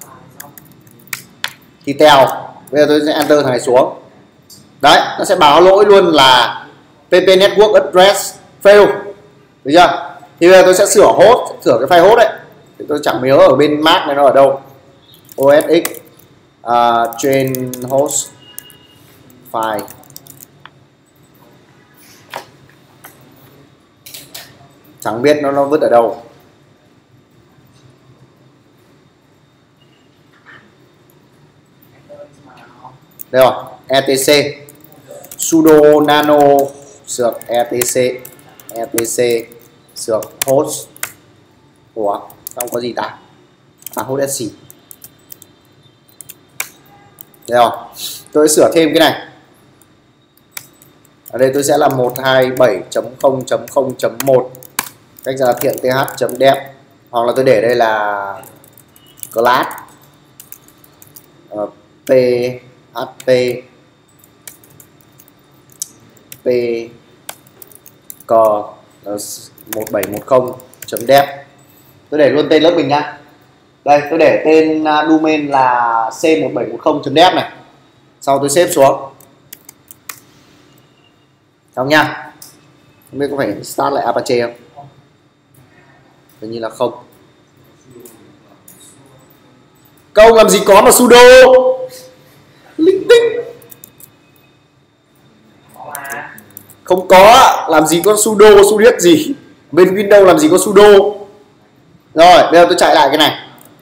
thì tèo, bây giờ tôi sẽ enter thằng này xuống, đấy nó sẽ báo lỗi luôn là pp network address fail, được chưa? Thì bây giờ tôi sẽ sửa host, sửa cái file host đấy, thì tôi chẳng nhớ ở bên Mac này nó ở đâu, osx trên host file, chẳng biết nó vứt ở đâu. Đây rồi, etc sudo nano sược etc sược host của không có gì ta, host sc. Đây rồi, tôi sửa thêm cái này. Ở đây tôi sẽ là 127.0.0.1 cách ra thiện th.dev, hoặc là tôi để đây là class php p c 1710.dev. Tôi để luôn tên lớp mình nha. Đây tôi để tên domain là c1710.dev này, sau tôi xếp xuống xong nha. Không biết có phải start lại Apache không? Hình như là không. Câu làm gì có mà sudo linh tinh, không có, làm gì có sudo sudo gì, bên Windows làm gì có sudo. Rồi bây giờ tôi chạy lại cái này.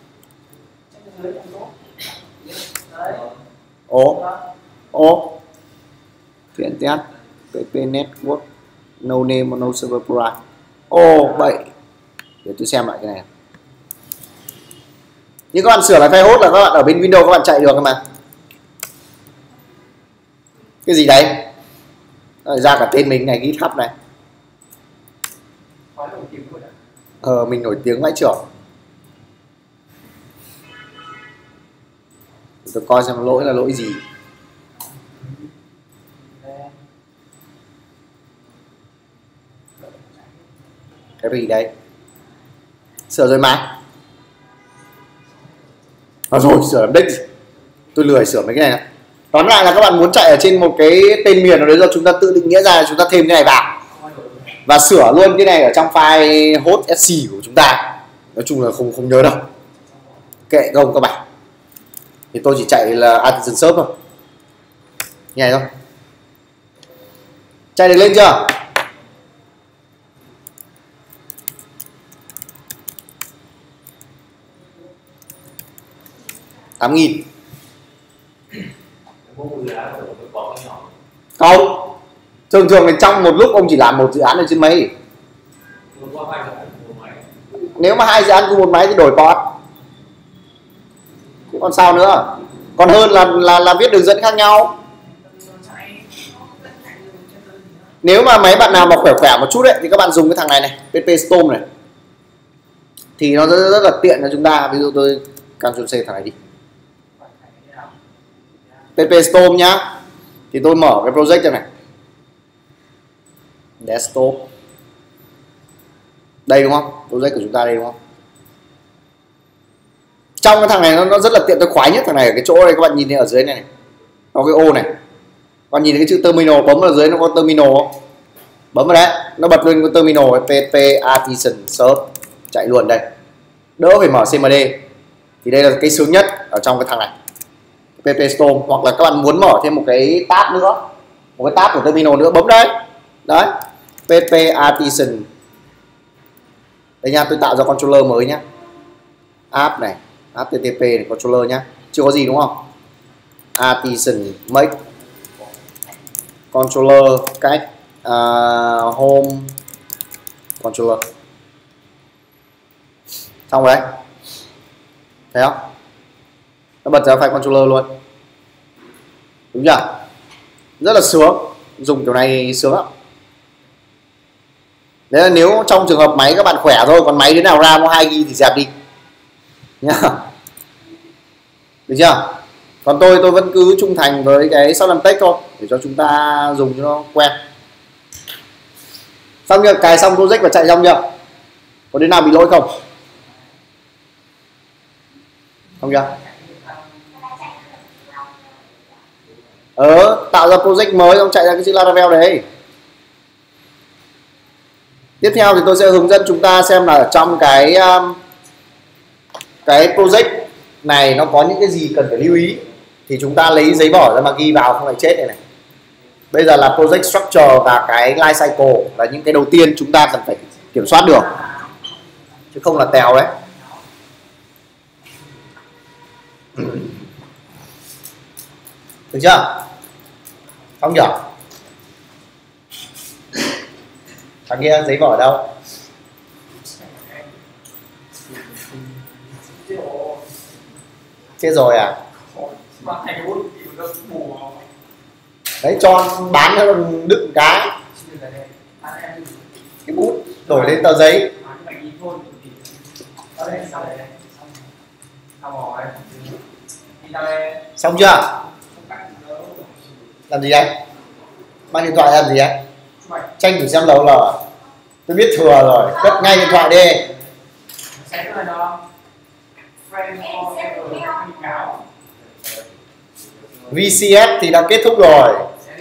Thiện test pp network no name no server provider. Bậy, để tôi xem lại cái này. Nhưng các bạn sửa lại file host là các bạn ở bên Windows các bạn chạy được mà. Cái gì đấy? Ra cả tên mình này, GitHub này. Mình nổi tiếng vãi trưởng. Tôi coi xem lỗi là lỗi gì. Cái gì đây? Sửa rồi mà. Rồi sửa làm đích. Tôi lười sửa mấy cái này. Tóm lại là các bạn muốn chạy ở trên một cái tên miền nào đấy, do chúng ta tự định nghĩa ra, chúng ta thêm cái này vào và sửa luôn cái này ở trong file host sc của chúng ta. Nói chung là không nhớ đâu, kệ không các bạn. Thì tôi chỉ chạy là artisan serve thôi, như này thôi. Chạy được lên chưa? $8.000. Không, thường thì trong một lúc ông chỉ làm một dự án ở trên máy. Nếu mà 2 dự án cùng một máy thì đổi port, còn sao nữa, còn hơn là viết đường dẫn khác nhau. Nếu mà máy bạn nào mà khỏe một chút đấy thì các bạn dùng cái thằng này pp storm này, thì nó rất là tiện cho chúng ta. Ví dụ tôi Ctrl C thằng này đi, pp storm nhá, thì tôi mở cái project cho này, desktop đây đúng không, project của chúng ta đây đúng không. Trong cái thằng này nó rất là tiện, tôi khoái nhất thằng này ở cái chỗ này. Các bạn nhìn thấy ở dưới này, có cái ô này, các bạn nhìn thấy cái chữ terminal, bấm ở dưới nó có terminal không? Bấm vào đấy, nó bật lên cái terminal pp artisan serve, chạy luôn đây, đỡ phải mở cmd. Thì đây là cái sướng nhất ở trong cái thằng này, pp storm. Hoặc là các bạn muốn mở thêm một cái tab nữa, một cái tab của terminal nữa, bấm đấy, đấy pp artisan. Đây nha, tôi tạo ra controller mới nhá, app này, http này, controller nhá, chưa có gì đúng không. Artisan make controller cách home controller. Xong rồi đấy, thấy không, nó bật ra file controller luôn, đúng chưa, rất là sướng, dùng kiểu này sướng lắm. Đấy là nếu trong trường hợp máy các bạn khỏe thôi, còn máy đứa nào RAM có 2 GB thì dẹp đi nhá, được chưa. Còn tôi vẫn cứ trung thành với cái Southern Tech thôi, để cho chúng ta dùng cho nó quen. Xong chưa, cài xong project và chạy xong chưa, có đứa nào bị lỗi không? Không chưa? Tạo ra project mới xong chạy ra cái chữ Laravel đấy. Tiếp theo thì tôi sẽ hướng dẫn chúng ta xem là ở trong cái project này nó có những cái gì cần phải lưu ý, thì chúng ta lấy giấy vỏ ra mà ghi vào không phải chết này này. Bây giờ là project structure và cái life cycle là những cái đầu tiên chúng ta cần phải kiểm soát được, chứ không là tèo đấy. Được chưa? Xong chưa? Thằng kia giấy vỏ ở đâu? Chết rồi à? Đấy, cho bán nó đựng cái bút đổi lên tờ giấy. Xong chưa? Làm gì đây? Mang điện thoại làm gì đấy? Tranh thử xem lâu rồi. Tôi biết thừa rồi, cất ngay điện thoại đi. VCS thì đã kết thúc rồi,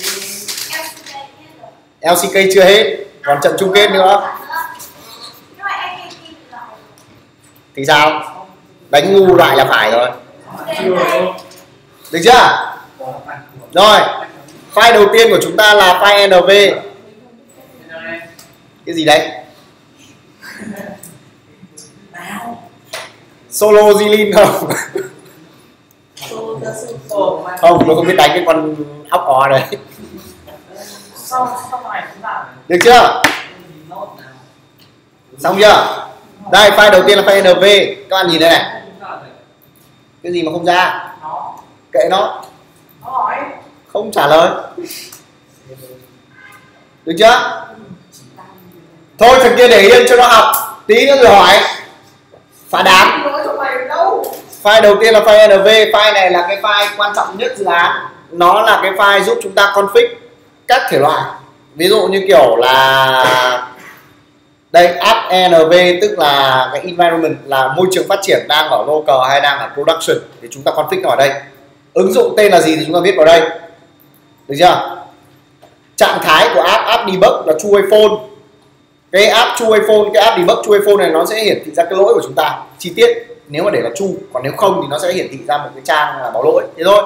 LCK chưa hết, còn trận chung kết nữa. Thì sao? Đánh ngu lại là phải rồi. Được chưa? Rồi, file đầu tiên của chúng ta là file NV. Cái gì đấy? Solo Zilin không? Không, tôi không biết đánh cái con ốc ó đấy. Được chưa? Xong chưa? Đây, file đầu tiên là file NV. Các bạn nhìn đây này. Cái gì mà không ra? Kệ nó. Không trả lời. Được chưa? Thôi thằng kia để yên cho nó học, tí nữa rồi hỏi. Phá đám. File đầu tiên là file NV. File này là cái file quan trọng nhất dự án. Nó là cái file giúp chúng ta config các thể loại. Ví dụ như kiểu là đây, app NV tức là cái environment, là môi trường phát triển đang ở local hay đang ở production, thì chúng ta config ở đây. Ứng dụng tên là gì thì chúng ta viết vào đây. Được chưa? Trạng thái của app debug là true hay false. Cái app true hay false, cái app debug true hay false này nó sẽ hiển thị ra cái lỗi của chúng ta chi tiết nếu mà để là true, còn nếu không thì nó sẽ hiển thị ra một cái trang là báo lỗi, thế thôi.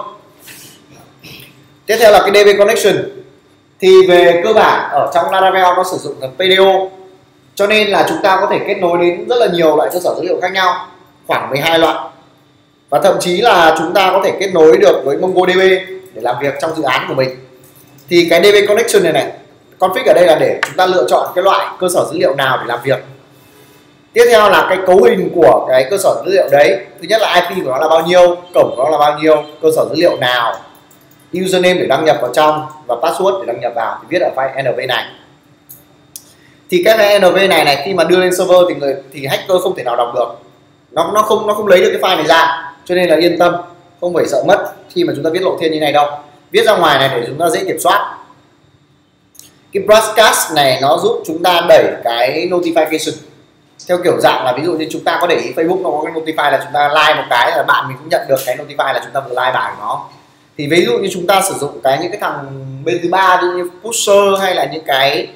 Tiếp theo là cái DB connection. Thì về cơ bản ở trong Laravel nó sử dụng là PDO, cho nên là chúng ta có thể kết nối đến rất là nhiều loại cơ sở dữ liệu khác nhau, khoảng 12 loại. Và thậm chí là chúng ta có thể kết nối được với MongoDB để làm việc trong dự án của mình. Thì cái DB connection này config ở đây là để chúng ta lựa chọn cái loại cơ sở dữ liệu nào để làm việc. Tiếp theo là cái cấu hình của cái cơ sở dữ liệu đấy. Thứ nhất là IP của nó là bao nhiêu, cổng của nó là bao nhiêu, cơ sở dữ liệu nào, username để đăng nhập vào trong và password để đăng nhập vào thì viết ở file NV này. Thì cái file NV này khi mà đưa lên server thì hacker không thể nào đọc được. Nó không lấy được cái file này ra, cho nên là yên tâm, không phải sợ mất khi mà chúng ta viết lộ thiên như này đâu. Viết ra ngoài này để chúng ta dễ kiểm soát. Cái broadcast này nó giúp chúng ta đẩy cái notification theo kiểu dạng là ví dụ như chúng ta có để ý Facebook nó có cái notify là chúng ta like một cái là bạn mình cũng nhận được cái notify là chúng ta vừa like bài của nó. Thì ví dụ như chúng ta sử dụng những cái thằng bên thứ ba như Pusher hay là những cái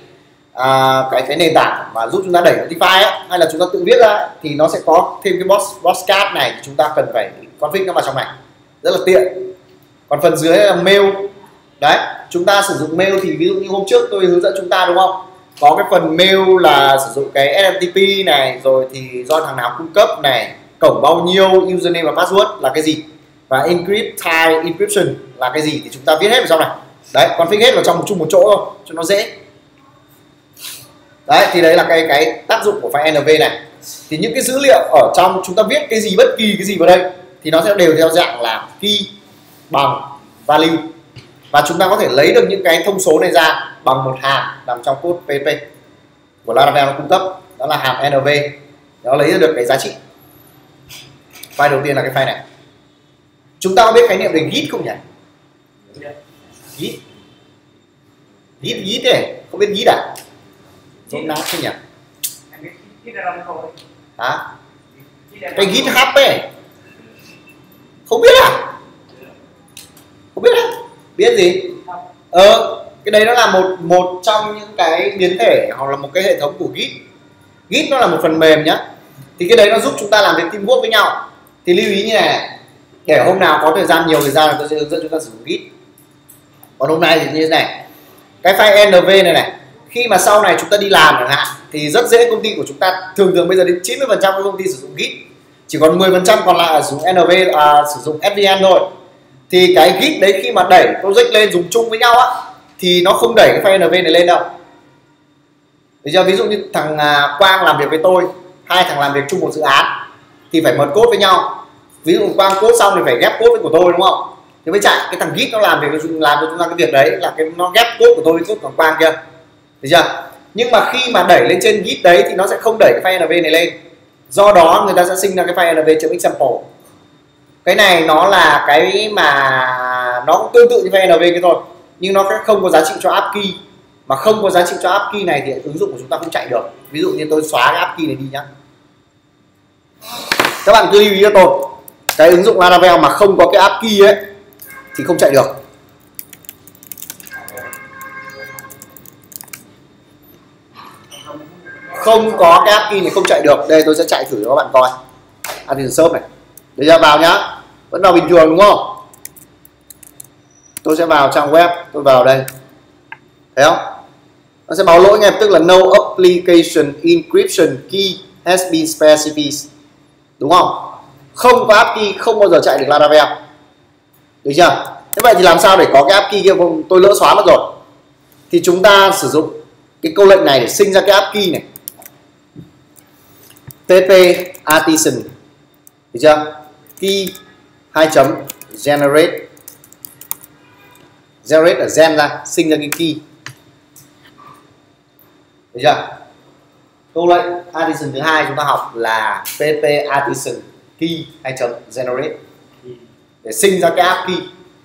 nền tảng mà giúp chúng ta đẩy notify á, hay là chúng ta tự viết ra thì nó sẽ có thêm cái broadcast này, chúng ta cần phải config nó vào trong này, rất là tiện. Còn phần dưới là mail. Đấy, chúng ta sử dụng mail thì ví dụ như hôm trước tôi hướng dẫn chúng ta đúng không? Có cái phần mail là sử dụng cái SMTP này, rồi thì do thằng nào cung cấp này, cổng bao nhiêu, username và password là cái gì, và encrypt type encryption là cái gì thì chúng ta viết hết vào trong này. Đấy, config hết vào trong chung một chỗ thôi cho nó dễ. Đấy thì đấy là cái tác dụng của file env này. Thì những cái dữ liệu ở trong chúng ta viết cái gì, bất kỳ cái gì vào đây thì nó sẽ đều theo dạng là key bằng value, và chúng ta có thể lấy được những cái thông số này ra bằng một hàm nằm trong code PHP của Laravel nó cung cấp, đó là hàm env. Nó lấy ra được cái giá trị. File đầu tiên là cái file này. Chúng ta có biết khái niệm về git không nhỉ? Git này, không biết git à? Rốt nát không nhỉ? Hả? Cái GitHub ấy. Không biết à? Không biết à? Biết gì? Cái đấy nó là một trong những cái biến thể hoặc là một cái hệ thống của Git. Git nó là một phần mềm nhá. Thì cái đấy nó giúp chúng ta làm việc teamwork với nhau. Thì lưu ý như này, để hôm nào có thời gian nhiều thời gian tôi sẽ hướng dẫn chúng ta sử dụng Git. Còn hôm nay thì như thế này, cái file env này khi mà sau này chúng ta đi làm chẳng hạn thì rất dễ, công ty của chúng ta thường bây giờ đến 90% các công ty sử dụng Git, chỉ còn 10% còn lại là sử dụng env, sử dụng SVN thôi. Thì cái Git đấy khi mà đẩy project lên dùng chung với nhau á thì nó không đẩy cái file env này lên đâu. Bây giờ ví dụ như thằng Quang làm việc với tôi, hai thằng làm việc chung một dự án thì phải mật code với nhau. Ví dụ Quang code xong thì phải ghép code với của tôi, đúng không? Thì mới chạy cái thằng Git nó làm việc, làm cho chúng ta cái việc đấy là nó ghép code của tôi với code của Quang kia. Được chưa? Nhưng mà khi mà đẩy lên trên Git đấy thì nó sẽ không đẩy cái file env này lên. Do đó người ta sẽ sinh ra cái file env.example. Cái này nó là cái mà nó cũng tương tự như file env cái thôi, nhưng nó sẽ không có giá trị cho app key. Mà không có giá trị cho app key này thì ứng dụng của chúng ta không chạy được. Ví dụ như tôi xóa cái app key này đi nhá. Các bạn cứ lưu ý cho tôi, cái ứng dụng Laravel mà không có cái app key ấy thì không chạy được. Không có cái app key này không chạy được. Đây tôi sẽ chạy thử cho các bạn coi. Admin shop này. Bây giờ vào nhá. Vẫn vào bình thường đúng không? Tôi sẽ vào trang web, tôi vào đây. Thấy không? Nó sẽ báo lỗi ngay lập tức là no application encryption key has been specified. Đúng không? Không có app key không bao giờ chạy được Laravel. Được chưa? Thế vậy thì làm sao để có cái app key kia? Tôi lỡ xóa mất rồi. Thì chúng ta sử dụng cái câu lệnh này để sinh ra cái app key này. pp artisan. Được chưa? Key 2.generate. Generate ở gen ra, sinh ra cái key. Được chưa? Câu lệnh artisan thứ hai chúng ta học là pp artisan key 2.generate để sinh ra cái app key.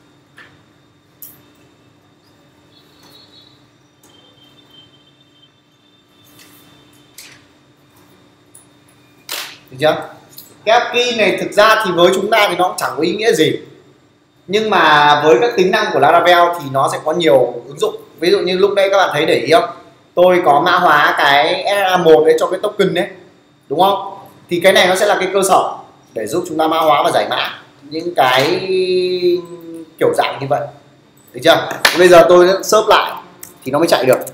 Được chưa? Cái app key này thực ra thì với chúng ta thì nó cũng chẳng có ý nghĩa gì, nhưng mà với các tính năng của Laravel thì nó sẽ có nhiều ứng dụng. Ví dụ như lúc đây các bạn thấy để ý không, tôi có mã hóa cái SRA1 đấy cho cái token đấy, đúng không? Thì cái này nó sẽ là cái cơ sở để giúp chúng ta mã hóa và giải mã những cái kiểu dạng như vậy. Được chưa? Bây giờ tôi search lại thì nó mới chạy được.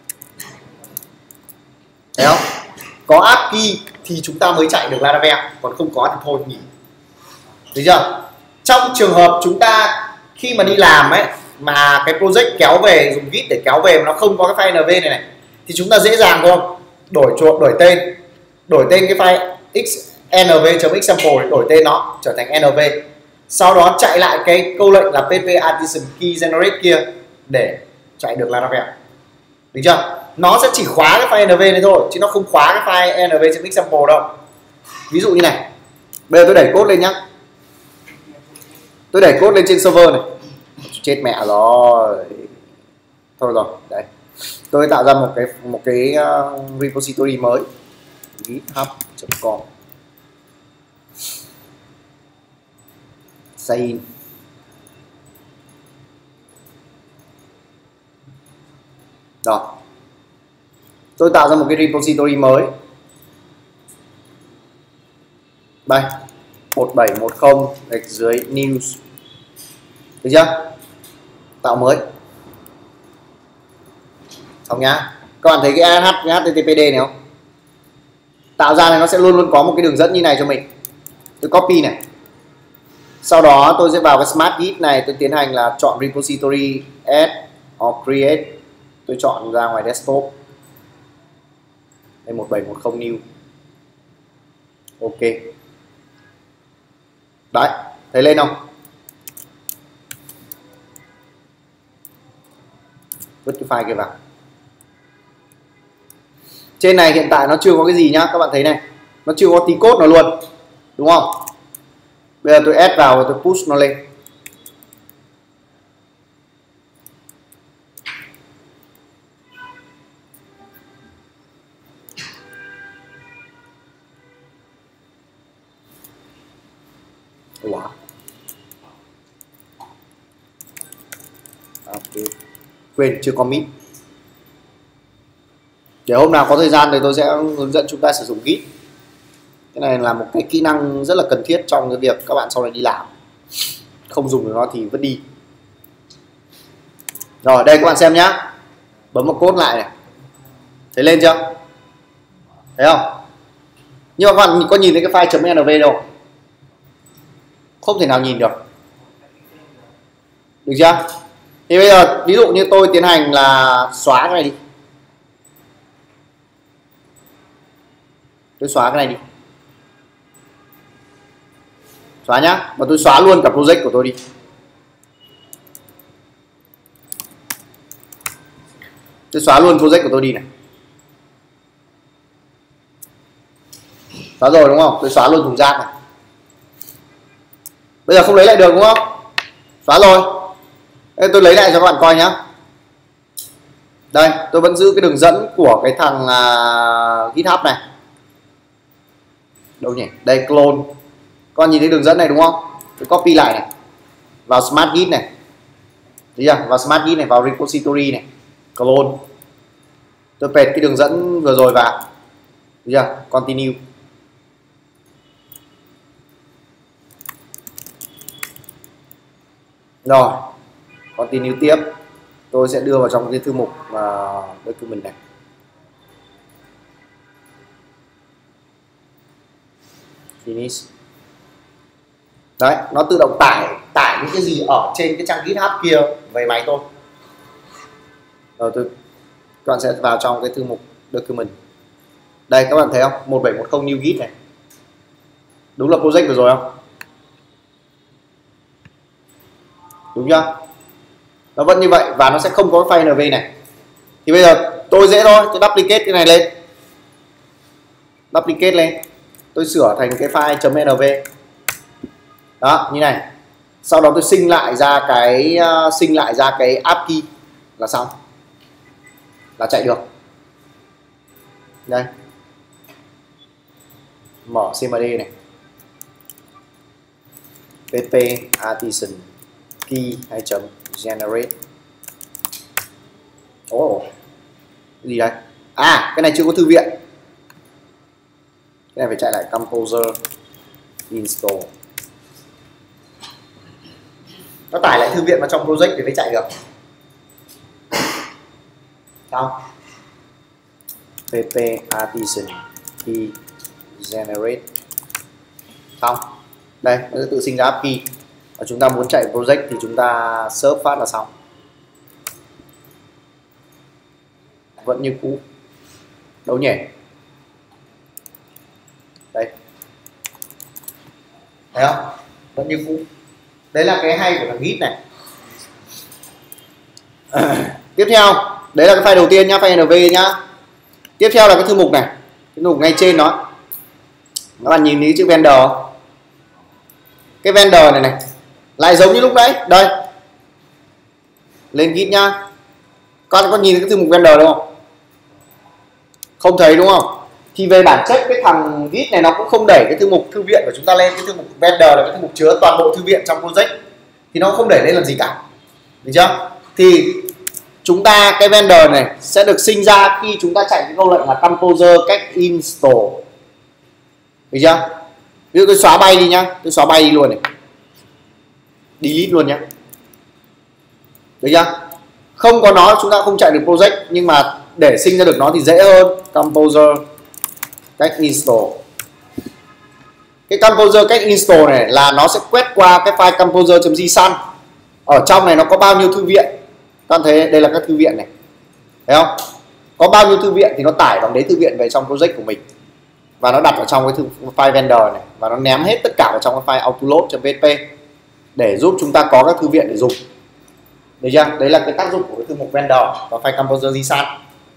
Thấy không? Có app key thì chúng ta mới chạy được Laravel, còn không có thì thôi nghỉ. Được chưa? Trong trường hợp chúng ta khi mà đi làm ấy mà cái project kéo về, dùng Git để kéo về mà nó không có cái file env này thì chúng ta dễ dàng thôi, đổi tên cái file env.example, đổi tên nó trở thành env, sau đó chạy lại cái câu lệnh là pp artisan key generate kia để chạy được Laravel. Được chưa? Nó sẽ chỉ khóa cái file env này thôi chứ nó không khóa cái file env.example đâu. Ví dụ như này, bây giờ tôi đẩy code lên nhá, tôi đẩy code lên trên server này, chết mẹ rồi, thôi rồi, đấy, tôi tạo ra một cái repository mới, github.com, sign, rồi, tôi tạo ra một cái repository mới, đây, 1710 gạch dưới news. Được chưa? Tạo mới. Xong nhá. Các bạn thấy cái HTTPD này không? Tạo ra này nó sẽ luôn luôn có một cái đường dẫn như này cho mình. Tôi copy này. Sau đó tôi sẽ vào cái Smart Git này, tôi tiến hành là chọn repository add or create. Tôi chọn ra ngoài desktop. Đây 1710 new. Ok. Đấy, thấy lên không? Vứt cái file kia vào. Trên này hiện tại nó chưa có cái gì nhá, các bạn thấy này, nó chưa có tí code nào luôn, đúng không? Bây giờ tôi add vào và tôi push nó lên. Wow. Okay. Quên chưa commit. Để hôm nào có thời gian thì tôi sẽ hướng dẫn chúng ta sử dụng Git. Cái này là một cái kỹ năng rất là cần thiết trong cái việc các bạn sau này đi làm. Không dùng được nó thì vứt đi. Rồi đây các bạn xem nhá. Bấm vào code lại này. Thấy lên chưa? Thấy không? Nhưng mà các bạn có nhìn thấy cái file .env đâu? Không thể nào nhìn được. Được chưa? Thì bây giờ ví dụ như tôi tiến hành là xóa cái này đi. Tôi xóa cái này đi. Xóa nhá. Và tôi xóa luôn cả project của tôi đi. Tôi xóa luôn project của tôi đi này. Xóa rồi đúng không? Tôi xóa luôn thùng rác này. Bây giờ không lấy lại được đúng không? Xóa rồi. Đây, tôi lấy lại cho các bạn coi nhá. Đây, tôi vẫn giữ cái đường dẫn của cái thằng GitHub này. Đâu nhỉ? Đây, clone. Các bạn nhìn thấy đường dẫn này đúng không? Tôi copy lại này. Vào Smart Git này. Thấy chưa? Vào Smart Git này, vào repository này. Clone. Tôi paste cái đường dẫn vừa rồi vào. Thấy chưa? Continue. Rồi. Continue tiếp. Tôi sẽ đưa vào trong cái thư mục document này. Finish. Đấy, nó tự động tải những cái gì ở trên cái trang GitHub kia về máy tôi. Rồi các bạn sẽ vào trong cái thư mục document. Đây các bạn thấy không? 1710 new git này. Đúng là project vừa rồi không? Đúng chưa? Nó vẫn như vậy và nó sẽ không có file NV này. Thì bây giờ tôi dễ thôi, tôi duplicate cái này lên. Duplicate lên. Tôi sửa thành cái file .env. Đó, như này. Sau đó tôi sinh lại ra cái app key là xong. Là chạy được. Đây. Mở cmd này. pp artisan key hay generate. Ồ. Cái gì đây? À, cái này chưa có thư viện. Cái này phải chạy lại composer install. Nó tải lại thư viện vào trong project để mới chạy được. Xong. pp artisan key generate. Xong. Đây, nó sẽ tự sinh ra app key. Và chúng ta muốn chạy project thì chúng ta search phát là xong. Vẫn như cũ. Đâu nhỉ? Đây. Thấy không? Vẫn như cũ. Đấy là cái hay của thằng Git này. Tiếp theo, đấy là cái file đầu tiên nhá, file NV nhá. Tiếp theo là cái thư mục này, cái thư mục ngay trên đó. Các bạn nhìn thấy chữ vendor không? Cái vendor này này lại giống như lúc nãy. Đây. Lên Git nhá. Con có nhìn thấy cái thư mục vendor đúng không? Không thấy đúng không? Thì về bản chất cái thằng Git này nó cũng không đẩy cái thư mục thư viện của chúng ta lên. Cái thư mục vendor là cái thư mục chứa toàn bộ thư viện trong project. Thì nó không đẩy lên làm gì cả. Được chưa? Thì chúng ta cái vendor này sẽ được sinh ra khi chúng ta chạy cái câu lệnh là composer cách install. Được chưa? Ví dụ tôi xóa bay đi nhá. Tôi xóa bay đi luôn này. Delete luôn nhá. Được chưa? Không có nó chúng ta không chạy được project. Nhưng mà để sinh ra được nó thì dễ hơn. Composer cách install. Cái composer cách install này là nó sẽ quét qua cái file composer.json. Ở trong này nó có bao nhiêu thư viện. Các bạn thấy đây là các thư viện này. Thấy không? có bao nhiêu thư viện thì nó tải bằng đấy thư viện về trong project của mình, và nó đặt ở trong cái file vendor này, và nó ném hết tất cả vào trong cái file autoload.php để giúp chúng ta có các thư viện để dùng. Được chưa? Đấy là cái tác dụng của cái thư mục vendor và file composer JSON.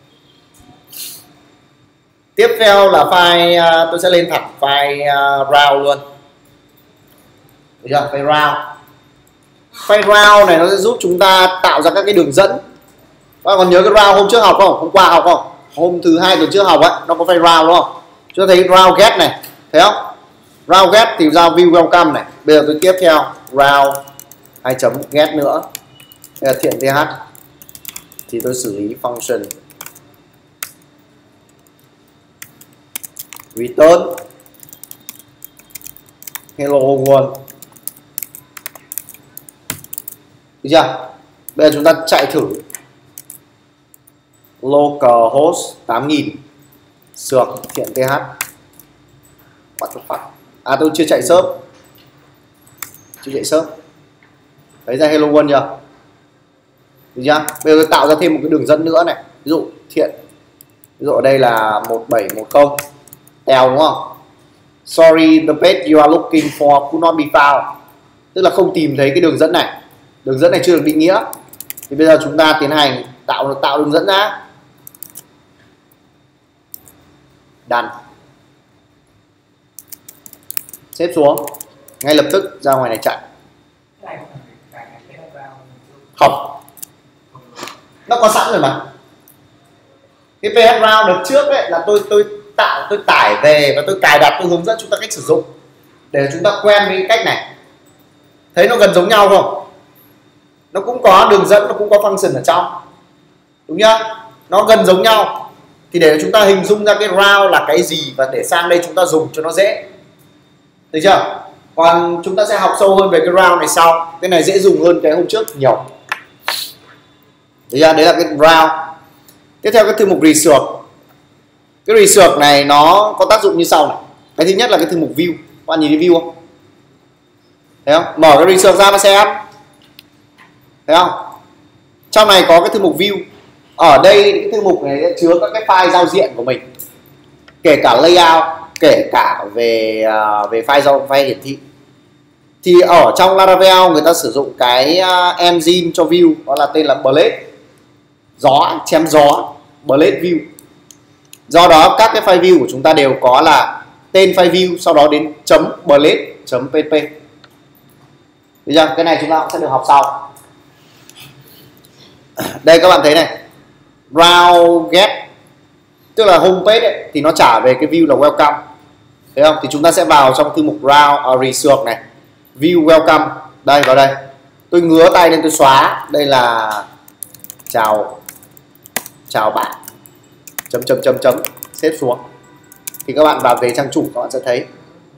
Tiếp theo là file, tôi sẽ lên thẳng file route luôn. Được chưa? File route. File route này nó sẽ giúp chúng ta tạo ra các cái đường dẫn. Các bạn còn nhớ cái route hôm trước học không? Hôm qua học không? Hôm thứ hai tuần trước học ấy, nó có file route đúng không? Chúng ta thấy route get này, thấy không? Route get thì ra view welcome này. Bây giờ tôi tiếp theo route 2.get nữa. Đây là thiện th thì tôi xử lý function return hello world. Được chưa? Bây giờ chúng ta chạy thử localhost 8000 sược thiện th. What the fuck? À, tôi chưa chạy shop. Chưa chạy shop. Thấy ra hello world chưa? Được chưa? Bây giờ tôi tạo ra thêm một cái đường dẫn nữa này. Ví dụ thiện, ví dụ ở đây là 1710 tèo đúng không? Sorry, the page you are looking for could not be found. Tức là không tìm thấy cái đường dẫn này. Đường dẫn này chưa được định nghĩa. Thì bây giờ chúng ta tiến hành tạo đường dẫn ra. Done. Xếp xuống. Ngay lập tức ra ngoài này chạy. Không. Nó có sẵn rồi mà. Cái PH Route đợt trước ấy là tôi tải về và tôi cài đặt, tôi hướng dẫn chúng ta cách sử dụng để chúng ta quen với cái cách này. Thấy nó gần giống nhau không? Nó cũng có đường dẫn, nó cũng có function ở trong, đúng nhá? Nó gần giống nhau thì để chúng ta hình dung ra cái route là cái gì và để sang đây chúng ta dùng cho nó dễ. Được chưa? Còn chúng ta sẽ học sâu hơn về cái route này sau. Cái này dễ dùng hơn cái hôm trước nhiều. Đấy là cái route. Tiếp theo cái thư mục research. Cái research này nó có tác dụng như sau này. Cái thứ nhất là cái thư mục view. Các bạn nhìn thấy view không? Thấy không? Mở cái research ra mà xem. Thấy không? Trong này có cái thư mục view. Ở đây cái thư mục này sẽ chứa các cái file giao diện của mình, kể cả layout, kể cả về file hiển thị. Thì ở trong Laravel người ta sử dụng cái engine cho view, đó là tên là blade, gió, chém gió, blade view. Do đó các cái file view của chúng ta đều có là tên file view, sau đó đến .blade.php. Được chưa? Cái này chúng ta cũng sẽ được học sau. Đây các bạn thấy này, route get tức là homepage ấy, thì nó trả về cái view là welcome. Thấy không? Thì chúng ta sẽ vào trong thư mục route research này, view welcome. Đây, vào đây. Tôi ngứa tay lên tôi xóa. Đây là chào bạn. Chấm xếp xuống. Thì các bạn vào về trang chủ các bạn sẽ thấy.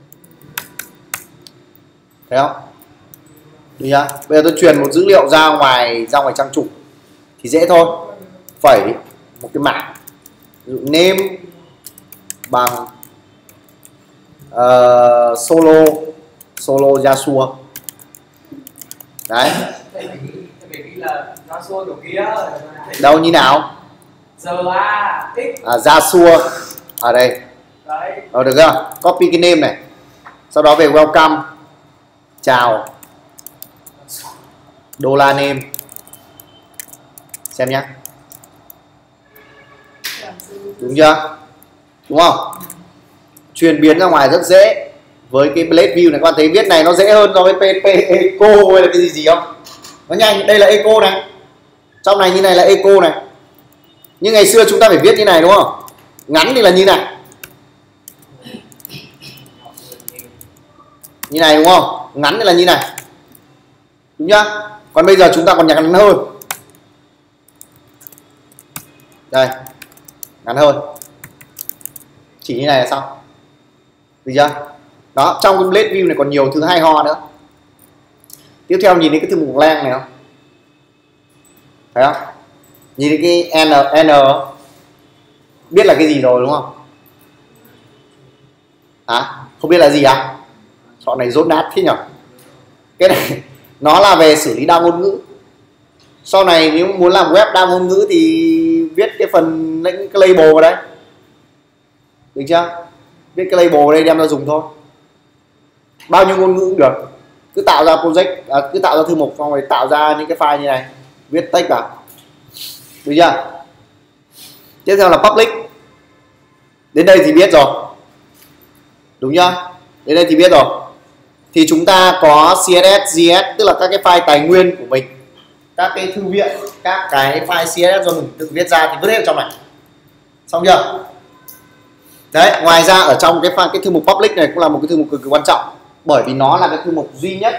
Thấy không? Được chưa? Bây giờ tôi truyền một dữ liệu ra ngoài trang chủ thì dễ thôi. Phẩy một cái mã. Ví dụ name bằng solo Yasuo. Đấy. Đâu như nào? Yasuo ở đây. Được chưa? Copy cái name này. Sau đó về welcome. Chào. Dollar name. Xem nhé. Đúng chưa? Đúng không? Truyền biến ra ngoài rất dễ. Với cái blade view này các bạn thấy viết này nó dễ hơn so với PHP eco hay là cái gì không? Nó nhanh. Đây là eco này. Trong này như này là eco này. Nhưng ngày xưa chúng ta phải viết như này đúng không? Ngắn thì là như này. Như này đúng không? Ngắn thì là như này. Đúng nhá? Còn bây giờ chúng ta còn ngắn hơn. Đây. Ngắn hơn. Chỉ như này là xong. Được chưa? Đó, trong cái blade view này còn nhiều thứ hay ho nữa. Tiếp theo nhìn thấy cái thư mục length này không? Thấy không? Nhìn thấy cái n biết là cái gì rồi đúng không? Hả? Không biết là gì à? Chọn này rốt nát thế nhỉ? Cái này nó là về xử lý đa ngôn ngữ. Sau này nếu muốn làm web đa ngôn ngữ thì viết cái phần những cái label vào đây, được chưa? Viết cái label vào đây đem ra dùng thôi, bao nhiêu ngôn ngữ cũng được, cứ tạo ra project, cứ tạo ra thư mục xong rồi tạo ra những cái file như này, viết text vào, được chưa? Tiếp theo là public. Đến đây thì biết rồi, đúng chưa? Đến đây thì biết rồi. Thì chúng ta có CSS, JS, tức là các cái file tài nguyên của mình, các cái thư viện, các cái file CSS do mình tự viết ra thì vứt hết trong này, xong chưa? Đấy, ngoài ra ở trong cái thư mục public này cũng là một cái thư mục cực kỳ quan trọng, bởi vì nó là cái thư mục duy nhất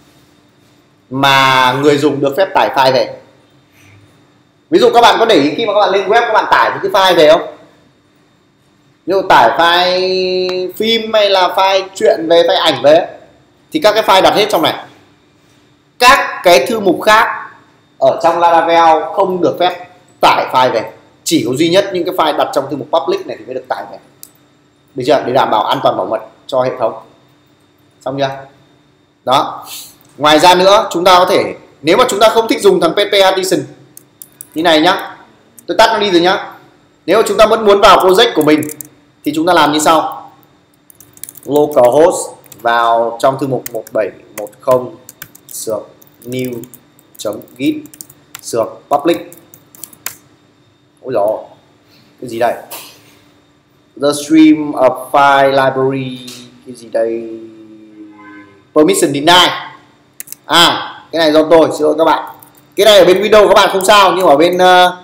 mà người dùng được phép tải file về. Ví dụ các bạn có để ý khi mà các bạn lên web các bạn tải những cái file về không? Ví dụ tải file phim hay là file truyện về, file ảnh về thì các cái file đặt hết trong này. Các cái thư mục khác ở trong Laravel không được phép tải file về, chỉ có duy nhất những cái file đặt trong thư mục public này thì mới được tải về, được chưa? Để đảm bảo an toàn bảo mật cho hệ thống, xong chưa? Đó. Ngoài ra nữa chúng ta có thể, nếu mà chúng ta không thích dùng thằng PHP Artisan như này nhá, tôi tắt nó đi rồi nhá. Nếu mà chúng ta vẫn muốn vào project của mình thì chúng ta làm như sau: localhost vào trong thư mục 1710/new.git/public. Ôi dồi, cái gì đây? The stream of file library, cái gì đây? Permission deny. Cái này do tôi, xin lỗi các bạn. Cái này ở bên Windows các bạn không sao, nhưng ở bên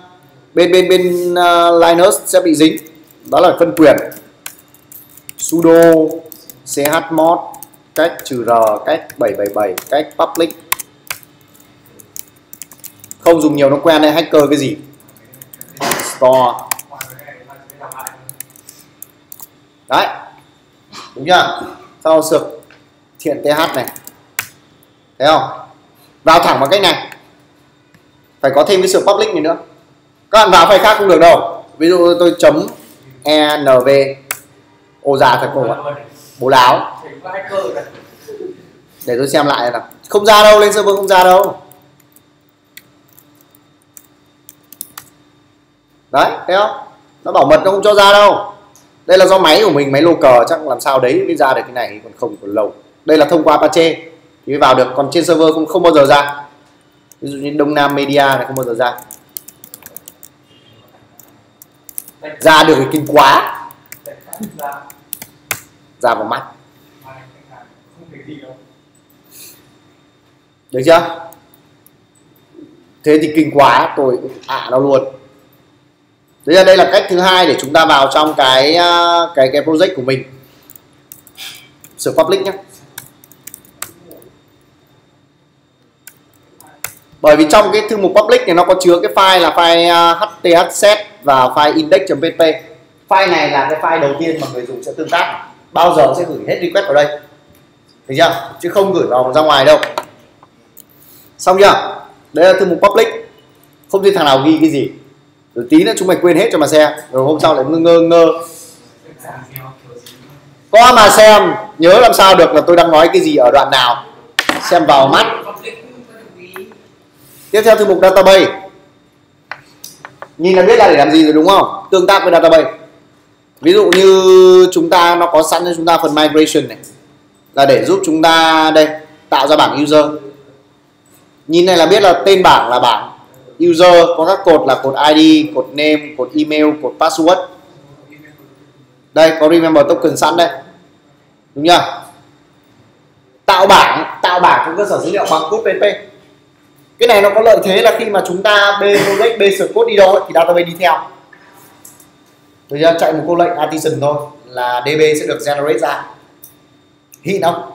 Linux sẽ bị dính. Đó là phân quyền. Sudo chmod cách -r cách 777 cách public. Không dùng nhiều nó quen đấy, hacker cái gì. Store. Đấy, đúng chưa? Sau sược thiện th này, thấy không? Vào thẳng vào cách này, phải có thêm cái sược public này nữa. Các bạn vào file khác không được đâu. Ví dụ tôi chấm env, ô già thật cổ ạ, bố láo. Để tôi xem lại nào. Không ra đâu, lên server không ra đâu. Đấy, thấy không? Nó bảo mật nó không cho ra đâu. Đây là do máy của mình, máy local chắc làm sao đấy mới ra được cái này, còn còn lâu. Đây là thông qua Apache thì mới vào được, còn trên server không bao giờ ra. Ví dụ như Đông Nam Media này không bao giờ ra. Ra được thì kinh quá. Ra vào mắt. Được chưa? Thế thì kinh quá, tôi nó luôn. Thế là đây là cách thứ hai để chúng ta vào trong cái project của mình. Sửa public nhé. Bởi vì trong cái thư mục public này nó có chứa cái file là file hthset và file index.php. File này là cái file đầu tiên mà người dùng sẽ tương tác, bao giờ sẽ gửi hết request vào đây, được chưa? Chứ không gửi vào ra ngoài đâu. Xong chưa? Đây là thư mục public, không thấy thằng nào ghi cái gì. Rồi tí nữa chúng mày quên hết cho mà xem, rồi hôm sau lại ngơ. Có mà xem, nhớ làm sao được là tôi đang nói cái gì ở đoạn nào, xem vào mắt. Tiếp theo thư mục database, nhìn là biết là để làm gì rồi đúng không? Tương tác với database. Ví dụ như chúng ta nó có sẵn cho chúng ta phần migration này, là để giúp chúng ta đây tạo ra bảng user. Nhìn này là biết là tên bảng là bảng user, có các cột là cột ID, cột name, cột email, cột password. Đây có remember token sẵn đây, đúng chưa? Tạo bảng trên cơ sở dữ liệu bằng code PHP. Cái này nó có lợi thế là khi mà chúng ta project base code đi đâu ấy, thì database đi theo. Bây giờ chạy một câu lệnh artisan thôi là DB sẽ được generate ra. Hit không?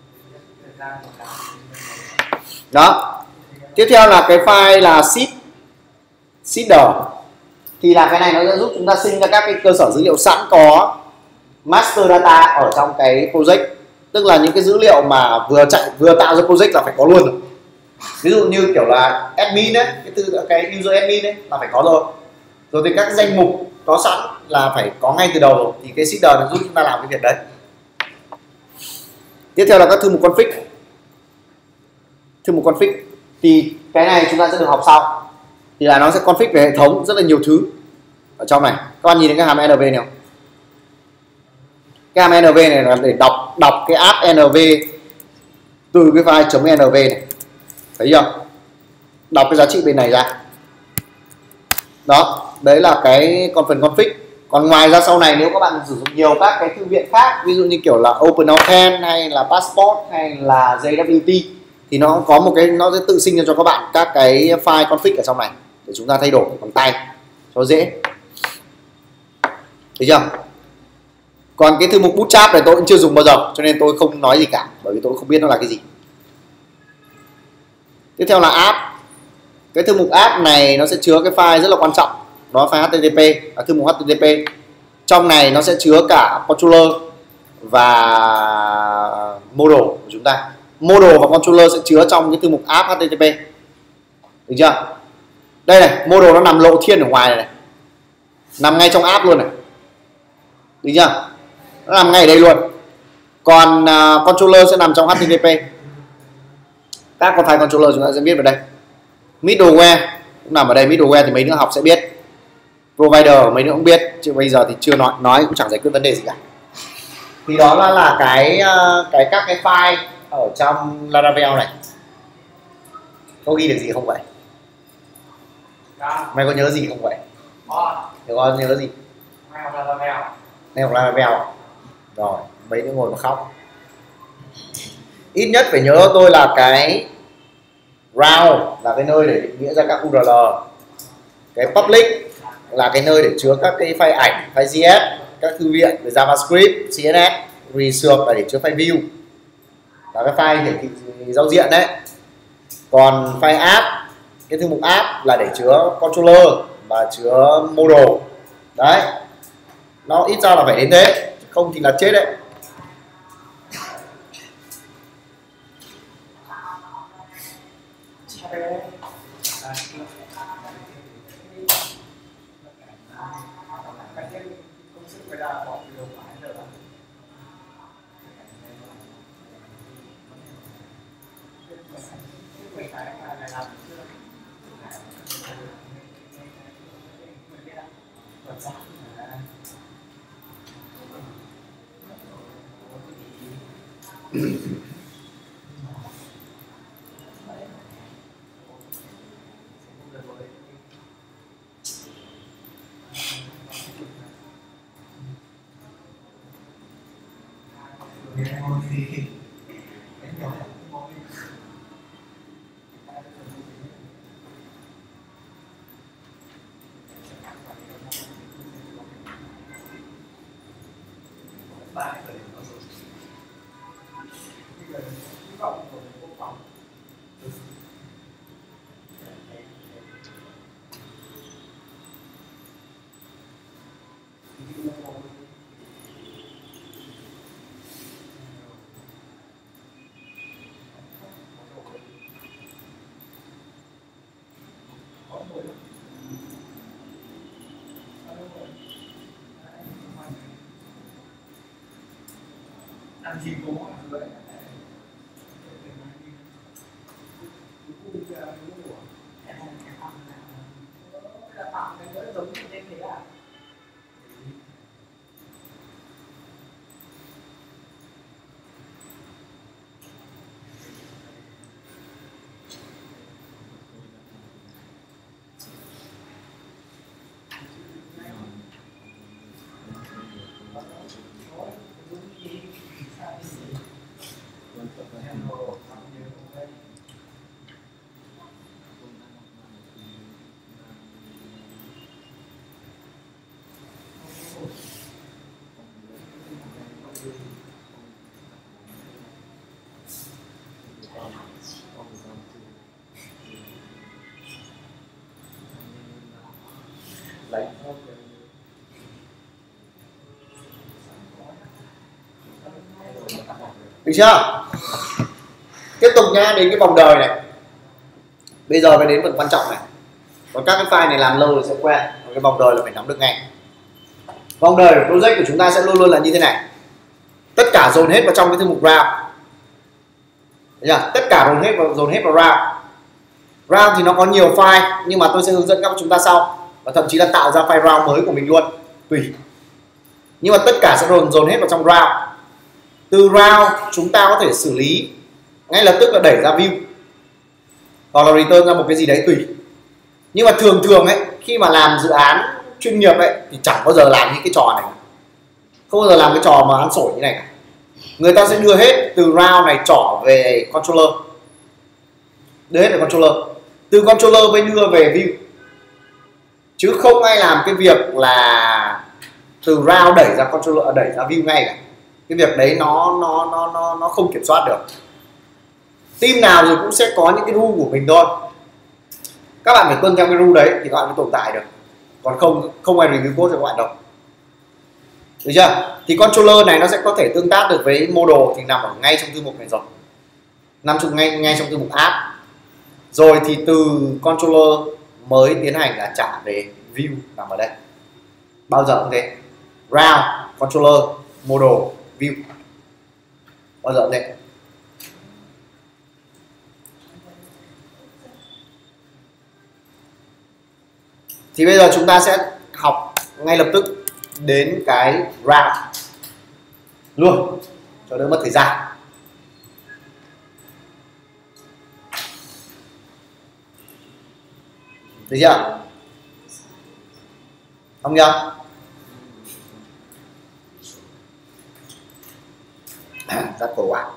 Đó. Tiếp theo là cái file là seeder. Thì là cái này nó sẽ giúp chúng ta sinh ra các cái cơ sở dữ liệu sẵn có master data ở trong cái project. Tức là những cái dữ liệu mà vừa tạo ra project là phải có luôn rồi. Ví dụ như kiểu là admin ấy, cái user admin ấy là phải có rồi. Rồi thì các danh mục có sẵn là phải có ngay từ đầu rồi. Thì cái seeder nó giúp chúng ta làm cái việc đấy. Tiếp theo là các thư mục config. Thư mục config thì cái này chúng ta sẽ được học sau. Thì là nó sẽ config về hệ thống rất là nhiều thứ. ở trong này. Các bạn nhìn thấy cái hàm NV này không? Cái hàm NV này là để đọc cái app NV từ cái file .nv này, thấy chưa? Đọc cái giá trị bên này ra. Đó, đấy là cái phần config. Còn ngoài ra sau này nếu các bạn sử dụng nhiều các cái thư viện khác, ví dụ như kiểu là OpenAuthn hay là Passport hay là JWT, thì nó có một cái, nó sẽ tự sinh ra cho các bạn các cái file config ở trong này để chúng ta thay đổi bằng tay cho dễ. Thấy chưa? Còn cái thư mục Bootstrap này tôi cũng chưa dùng bao giờ, cho nên tôi không nói gì cả, bởi vì tôi không biết nó là cái gì. Tiếp theo là app. Cái thư mục app này nó sẽ chứa cái file rất là quan trọng, đó là file HTTP, thư mục HTTP. Trong này nó sẽ chứa cả controller và model của chúng ta. Model và controller sẽ chứa trong cái thư mục app HTTP. Được chưa? Đây này, model nó nằm lộ thiên ở ngoài này, nằm ngay trong app luôn này. Được chưa? Nó nằm ngay ở đây luôn. Còn controller sẽ nằm trong HTTP. Các con file controller chúng ta sẽ viết vào đây. Middleware cũng nằm ở đây. Middleware thì mấy đứa học sẽ biết. Provider mấy đứa cũng biết, chứ bây giờ thì chưa nói cũng chẳng giải quyết vấn đề gì cả. Thì đó là các cái file ở trong Laravel này. Có ghi được gì không vậy? Mày có nhớ gì không vậy? Có nhớ gì? Mày học Laravel. Rồi, mấy đứa ngồi mà khóc. Ít nhất phải nhớ tôi là cái round là cái nơi để định nghĩa ra các URL. Cái public là cái nơi để chứa các cái file ảnh, file JS, các thư viện về JavaScript, CSS. Reserve là để chứa file view, là cái file hiển thị giao diện đấy. Còn file app, cái thư mục app là để chứa controller và chứa model. Đấy, nó ít ra là phải đến thế, không thì là chết đấy. Ăn gì cũng vậy. Được chưa? Tiếp tục nhá, đến cái vòng đời này. Bây giờ mới đến phần quan trọng này. Còn các cái file này làm lâu rồi sẽ quen. Còn cái vòng đời là phải nắm được ngay. Vòng đời của project của chúng ta sẽ luôn luôn là như thế này. Tất cả dồn hết vào trong cái thư mục round. Tất cả dồn hết vào round. Round thì nó có nhiều file, nhưng mà tôi sẽ hướng dẫn các chúng ta sau. và thậm chí là tạo ra file route mới của mình luôn, tùy. Nhưng mà tất cả sẽ dồn hết vào trong route. Từ route chúng ta có thể xử lý ngay lập tức là đẩy ra view hoặc là return ra một cái gì đấy tùy. Nhưng mà thường ấy, khi mà làm dự án chuyên nghiệp ấy thì chẳng bao giờ làm những cái trò này, không bao giờ làm cái trò mà ăn sổi như này cả. Người ta sẽ đưa hết từ route này trỏ về controller, đưa hết về controller, từ controller mới đưa về view, chứ không ai làm cái việc là từ route đẩy ra controller, đẩy ra view ngay cả. Cái việc đấy nó không kiểm soát được. Team nào rồi cũng sẽ có những cái rule của mình thôi, các bạn phải tuân theo cái rule đấy thì các bạn mới tồn tại được, còn không ai review code cho các bạn đâu, được chưa? Thì controller này nó sẽ có thể tương tác được với model thì nằm ở ngay trong thư mục này rồi, nằm ngay trong thư mục app. Rồi thì từ controller mới tiến hành là trả về view nằm ở đây, bao giờ cũng thế, route, controller, model, view, bao giờ cũng thế. Thì bây giờ chúng ta sẽ học ngay lập tức đến cái route luôn cho đỡ mất thời gian. Được chưa? Không nhá? Rất cổ quả.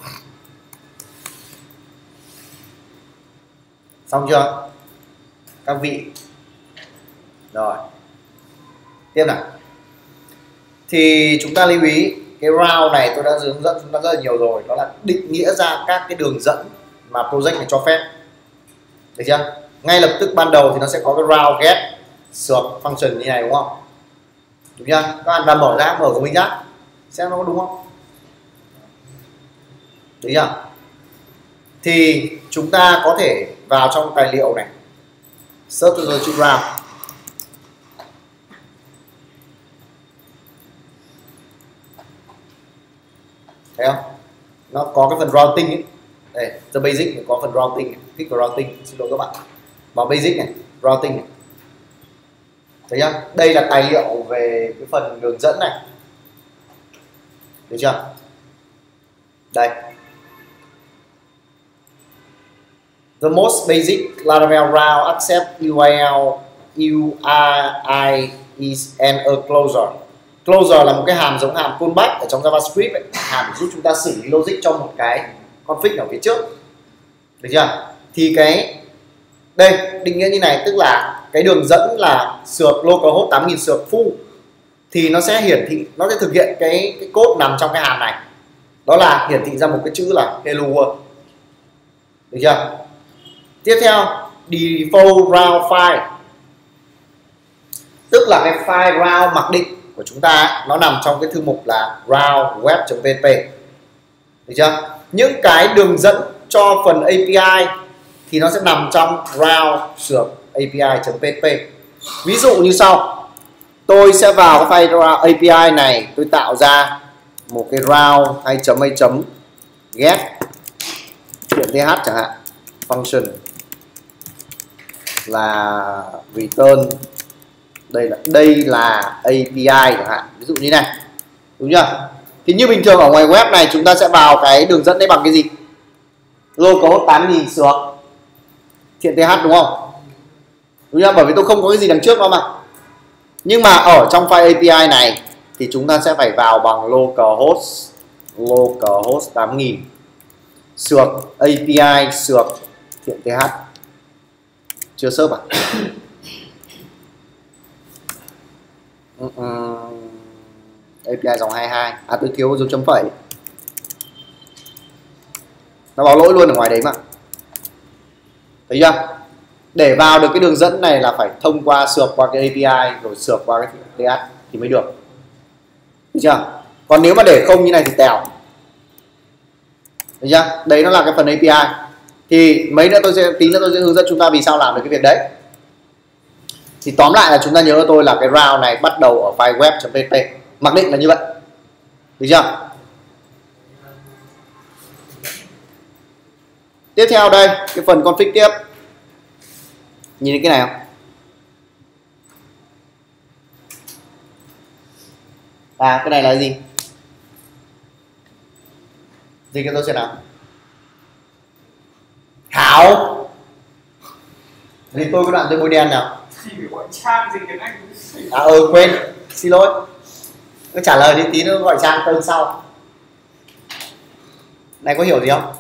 Xong chưa? Các vị. Rồi. Tiếp nào. Thì chúng ta lưu ý cái route này tôi đã hướng dẫn chúng ta rất là nhiều rồi, đó là định nghĩa ra các cái đường dẫn mà project này cho phép. Được chưa? Ngay lập tức ban đầu thì nó sẽ có cái route get sược function như này đúng không? Đúng chưa? Các bạn vào mở của mình ra xem nó có đúng không? Được chưa? Thì chúng ta có thể vào trong tài liệu này, search cho chữ route. Thấy không? Nó có cái phần routing ấy. Đây, the basic thì có phần routing, click vào routing, xin lỗi các bạn. Vào basic này, routing này. Thấy chưa? Đây là tài liệu về cái phần đường dẫn này. Được chưa? Đây. The most basic Laravel route accept URI is an a closure. Closure là một cái hàm giống hàm callback ở trong JavaScript ấy, hàm giúp chúng ta xử lý logic trong một cái config ở phía trước. Được chưa? Thì cái đây định nghĩa như này, tức là cái đường dẫn là sược localhost 8000 sược full thì nó sẽ hiển thị, nó sẽ thực hiện cái code nằm trong cái hàm này. Đó là hiển thị ra một cái chữ là hello world. Được chưa? Tiếp theo, default route file, tức là cái file route mặc định của chúng ta nó nằm trong cái thư mục là route web.php. Được chưa? Những cái đường dẫn cho phần API thì nó sẽ nằm trong route-api.php. Ví dụ như sau, tôi sẽ vào cái file API này, tôi tạo ra một cái route get chuyện th chẳng hạn, function là return, đây là API chẳng hạn, ví dụ như này, đúng chưa? Thì như bình thường ở ngoài web này chúng ta sẽ vào cái đường dẫn đấy bằng cái gì? Localhost 8000 sược chuyện th đúng không? Đúng chưa? Bởi vì tôi không có cái gì đằng trước đó mà. Nhưng mà ở trong file API này thì chúng ta sẽ phải vào bằng localhost 8000 sược API sược chuyện th. Chưa sớp à? API dòng 22. À, tôi thiếu dấu chấm phẩy. Nó báo lỗi luôn ở ngoài đấy mà. Thấy chưa? Để vào được cái đường dẫn này là phải thông qua sược qua cái API rồi sược qua cái TH thì mới được. Thấy chưa? Còn nếu mà để không như này thì tèo. Thấy chưa? Đấy nó là cái phần API. Thì tí nữa tôi sẽ hướng dẫn chúng ta vì sao làm được cái việc đấy. Thì tóm lại là chúng ta nhớ cho tôi là cái route này bắt đầu ở file web.php. Mặc định là như vậy. Được chưa? Tiếp theo đây, cái phần config tiếp. Nhìn thấy cái này không? À, cái này là gì? Gì cho tôi xem nào. Hảo. Thì tôi có đoạn tôi bôi đen nào. Thì phải gọi Trang gì tiếng Anh. À quên, xin lỗi. Cứ trả lời đi tí nữa gọi Trang tên sau. Này có hiểu gì không?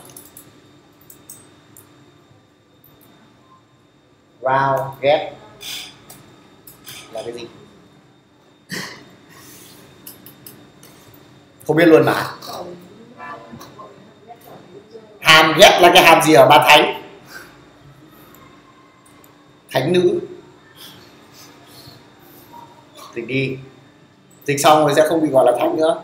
Round, get là cái gì? Không biết luôn mà. Hàm get là cái hàm gì ở Bà Thánh? Thánh nữ. Dịch đi. Dịch xong rồi sẽ không bị gọi là thánh nữa.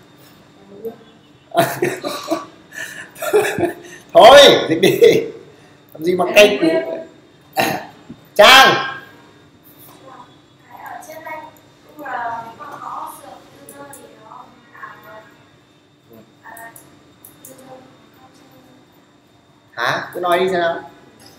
Thôi, dịch đi. Làm gì mà cay cú. Trang. Hả? Cứ nói đi xem nào.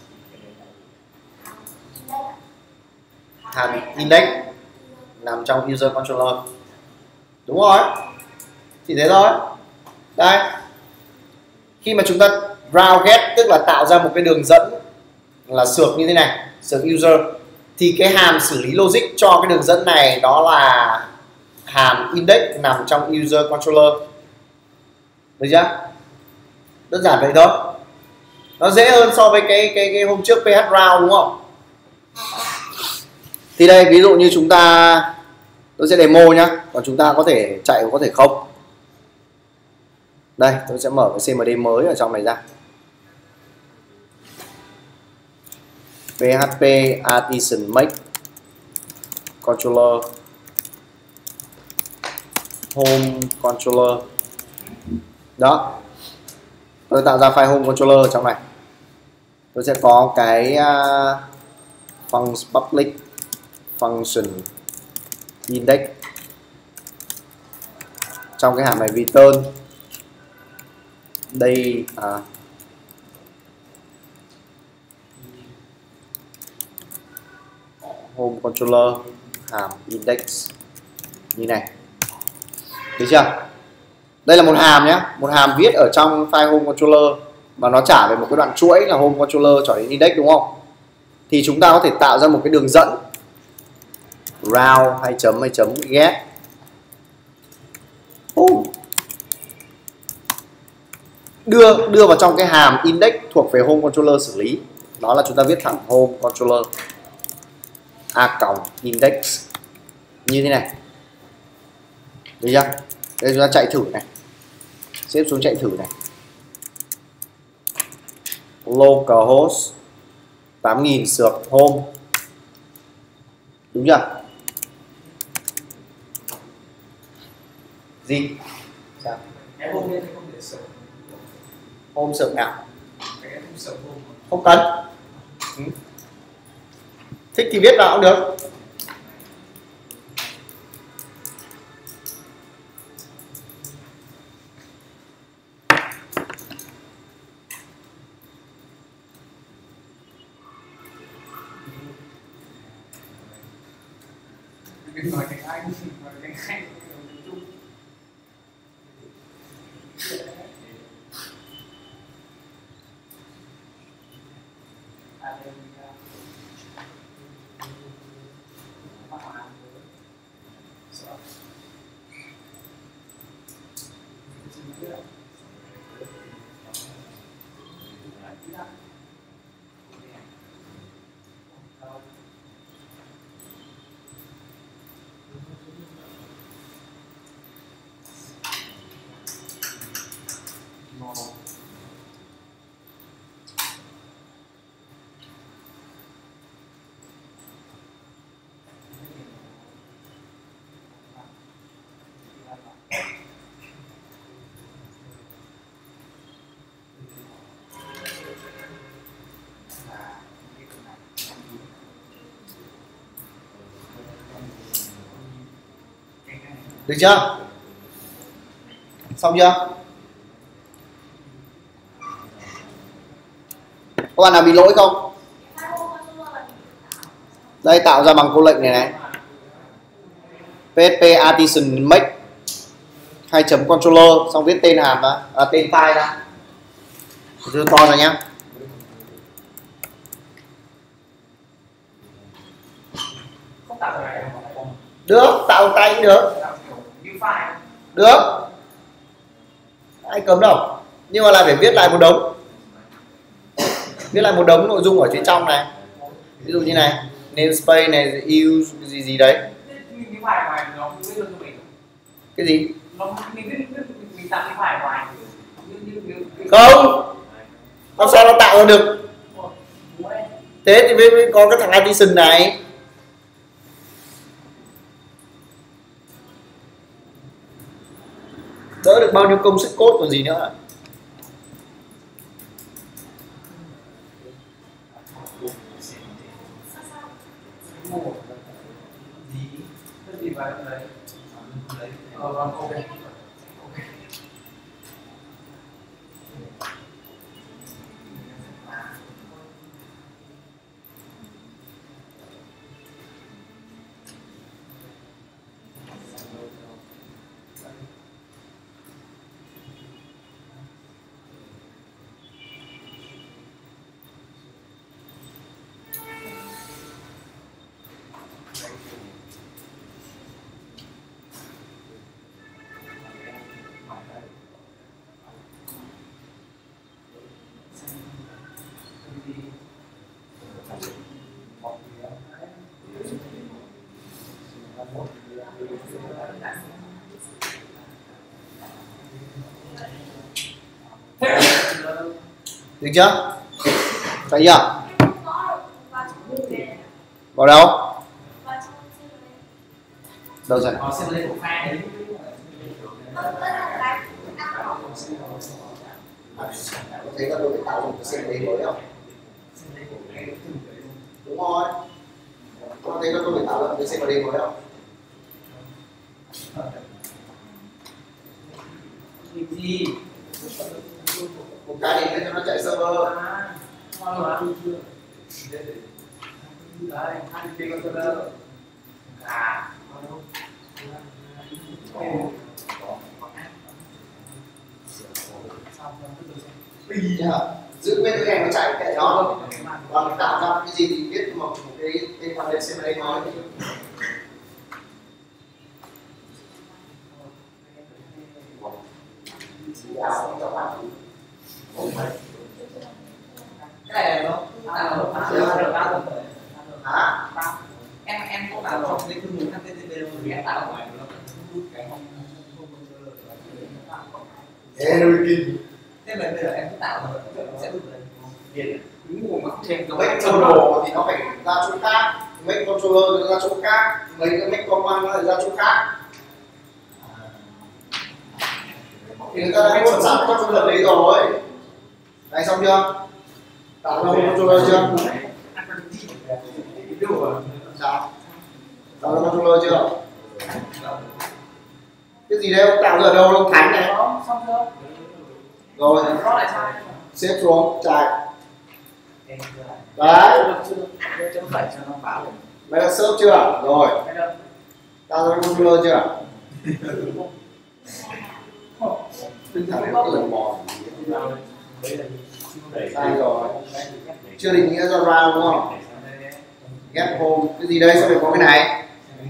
Hàm index nằm trong user controller. Đúng rồi. Chỉ thế thôi. Đây. Khi mà chúng ta route get tức là tạo ra một cái đường dẫn là sược như thế này, sược user, thì cái hàm xử lý logic cho cái đường dẫn này đó là hàm index nằm trong user controller. Được chưa? Đơn giản vậy thôi. Nó dễ hơn so với cái hôm trước PH route đúng không? Thì đây ví dụ như chúng ta, tôi sẽ demo nhá, còn chúng ta có thể chạy có thể không. Đây tôi sẽ mở cái CMD mới ở trong này ra. PHP Artisan Make Controller Home Controller. Đó. Tôi tạo ra file Home Controller ở trong này. Tôi sẽ có cái function public function index. Trong cái hàm này return đây home controller hàm index như này. Được chưa? Đây là một hàm nhé, một hàm viết ở trong file home controller và nó trả về một cái đoạn chuỗi là home controller cho đến index đúng không? Thì chúng ta có thể tạo ra một cái đường dẫn route hay chấm get đưa vào trong cái hàm index thuộc về home controller xử lý. Đó là chúng ta viết thẳng home controller index như thế này. Được chưa? Đây chúng ta chạy thử này. Xếp xuống chạy thử này. Localhost 8000 sược home. Đúng chưa? Gì? Sao? Cái hôm nay không để sược. Home sược nào? Cái không sược home. Không cần. Thích thì viết vào cũng được. Nói tiếng Anh, nói tiếng Anh, Trung. Được chưa? Xong chưa? Các bạn nào bị lỗi không? Đây tạo ra bằng câu lệnh này này. PHP Artisan Make hai chấm controller xong viết tên hàm ra, tên file ra, đưa to ra nhá. Không tạo ra này Được, tạo tay cũng được. như file Được, ai cấm đâu, nhưng mà là phải viết lại một đống, viết lại một đống nội dung ở phía trong này, ví dụ như này namespace này, use gì gì đấy. như file ngoài nó viết luôn cho mình. Cái gì? Nó mình tạo cái file ngoài Không, làm sao nó tạo ra được? Thế thì mới có cái thằng addition này. Đỡ được bao nhiêu công sức code còn gì nữa. Được chưa? Thấy chưa? Vào đâu? Đâu rồi? Nó sẽ lên một file đấy. Thấy là tôi phải tạo một cái xem đấy mới không? Đúng rồi. Có thấy là tôi phải tạo ra một cái xem đấy mới không? Gì? Một cái để cho nó chạy server. Đấy, hai cái controller. Giữ nguyên cái này nó chạy kệ nó, còn tạo ra cái gì thì biết một cái phần đấy xem đây nói. Cái này nó Hả? em có tạo trong cái thư mục HTTP rồi vì em tạo ngoài nó cái không Energy. thế mà bây giờ em cứ tạo rồi sẽ được lên đúng nguồn mà không thêm cái Make controller thì nó phải ra chỗ khác, make controller ra chỗ khác, mấy cái make command nó lại ra chỗ khác. Thì người ta đã chuẩn sẵn controller đấy rồi. Này xong chưa? Tạo ra một controller chưa? Sao? Tạo ra controller chưa? Cái gì đấy ông tạo ra ở đâu? Ông Thánh này. xong chưa? Rồi, Nó lại sai xếp xuống, chạy. Đấy. cho phải cho nó báo Mày đã search chưa? Rồi. Tạo ra controller chưa? Thằng này nó lầm mò. Sai rồi. Chưa định nghĩa ra round đúng không? Get home. Cái gì đây? Sao phải có cái này?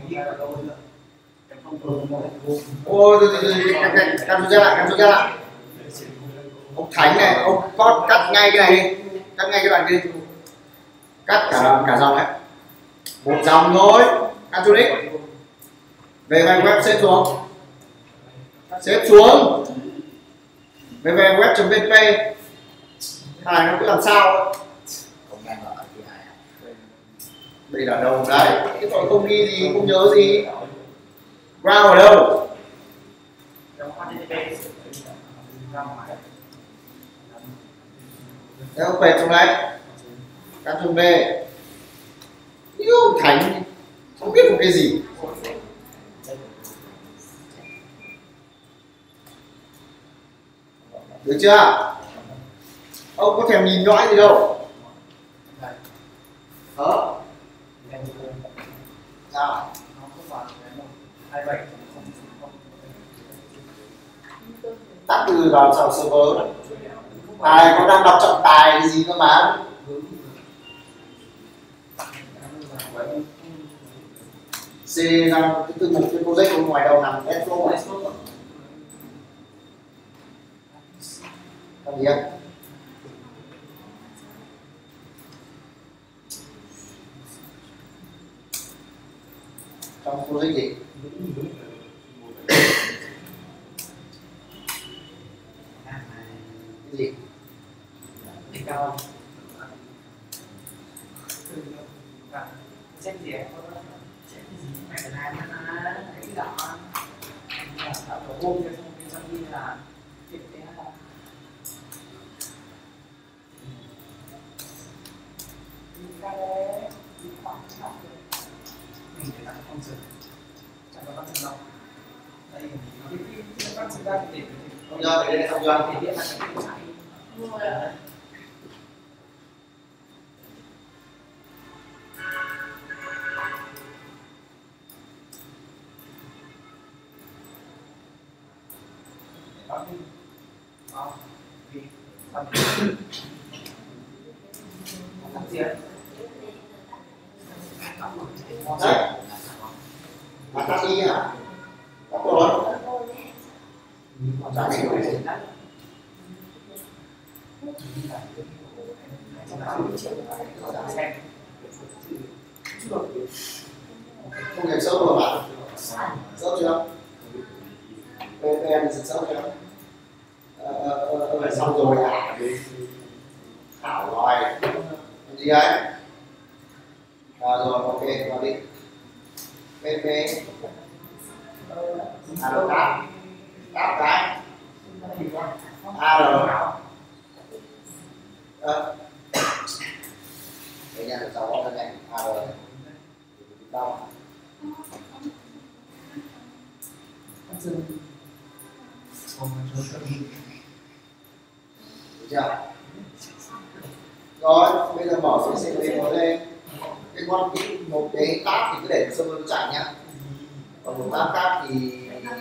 Ôi, cắt xuống ra lại. Ông Thánh này, ông có cắt ngay cái này đi. Cắt ngay cái đoạn kia đi. Cắt cả dòng ấy. Một dòng thôi. Cắt xuống đi. Về bài web xếp xuống. Xếp xuống. Về web.php. Này nó cứ làm sao. Đây là đâu đấy? Cái tội không ghi gì, không nhớ gì. Ground ở đâu? Đấy, ông quẹt xuống đấy. Cắt xuống về. Như ông Thánh không biết một cái gì. Được chưa? Ông có thèm nhìn nõi gì đâu. Sao? từ vào trong server. Ai con đang đọc trọng tài cái gì cơ mà. C ra cái từ mục cái project ở ngoài đầu nằm Airflow. Làm gì ạ? Trong project gì? Cái gì? Đỉnh cao. Check gì em? Check gì? Mày cần làm cái đó. Tạo tổ hôm cho trong khi là việc thế là mình phải tạo phong trào chẳng có văn đâu đây cái văn sinh ra thì Không nhớ để đây xong chưa? để điện là cái chạy Đấy. Mà ta đi hả? Có rồi. Chả biết rồi. Không hiểu sâu rồi bạn. Sâu chưa? VPN sâu chưa? Xong rồi à? Thảo rồi. Cái gì đấy? Rồi ok, vào đi. PP táp cái để nhà được 6 con này đâu được chưa? Rồi bây giờ mở CCTV mới lên cái con một cái tab thì cứ để server nó chạy nhá, còn một tab khác thì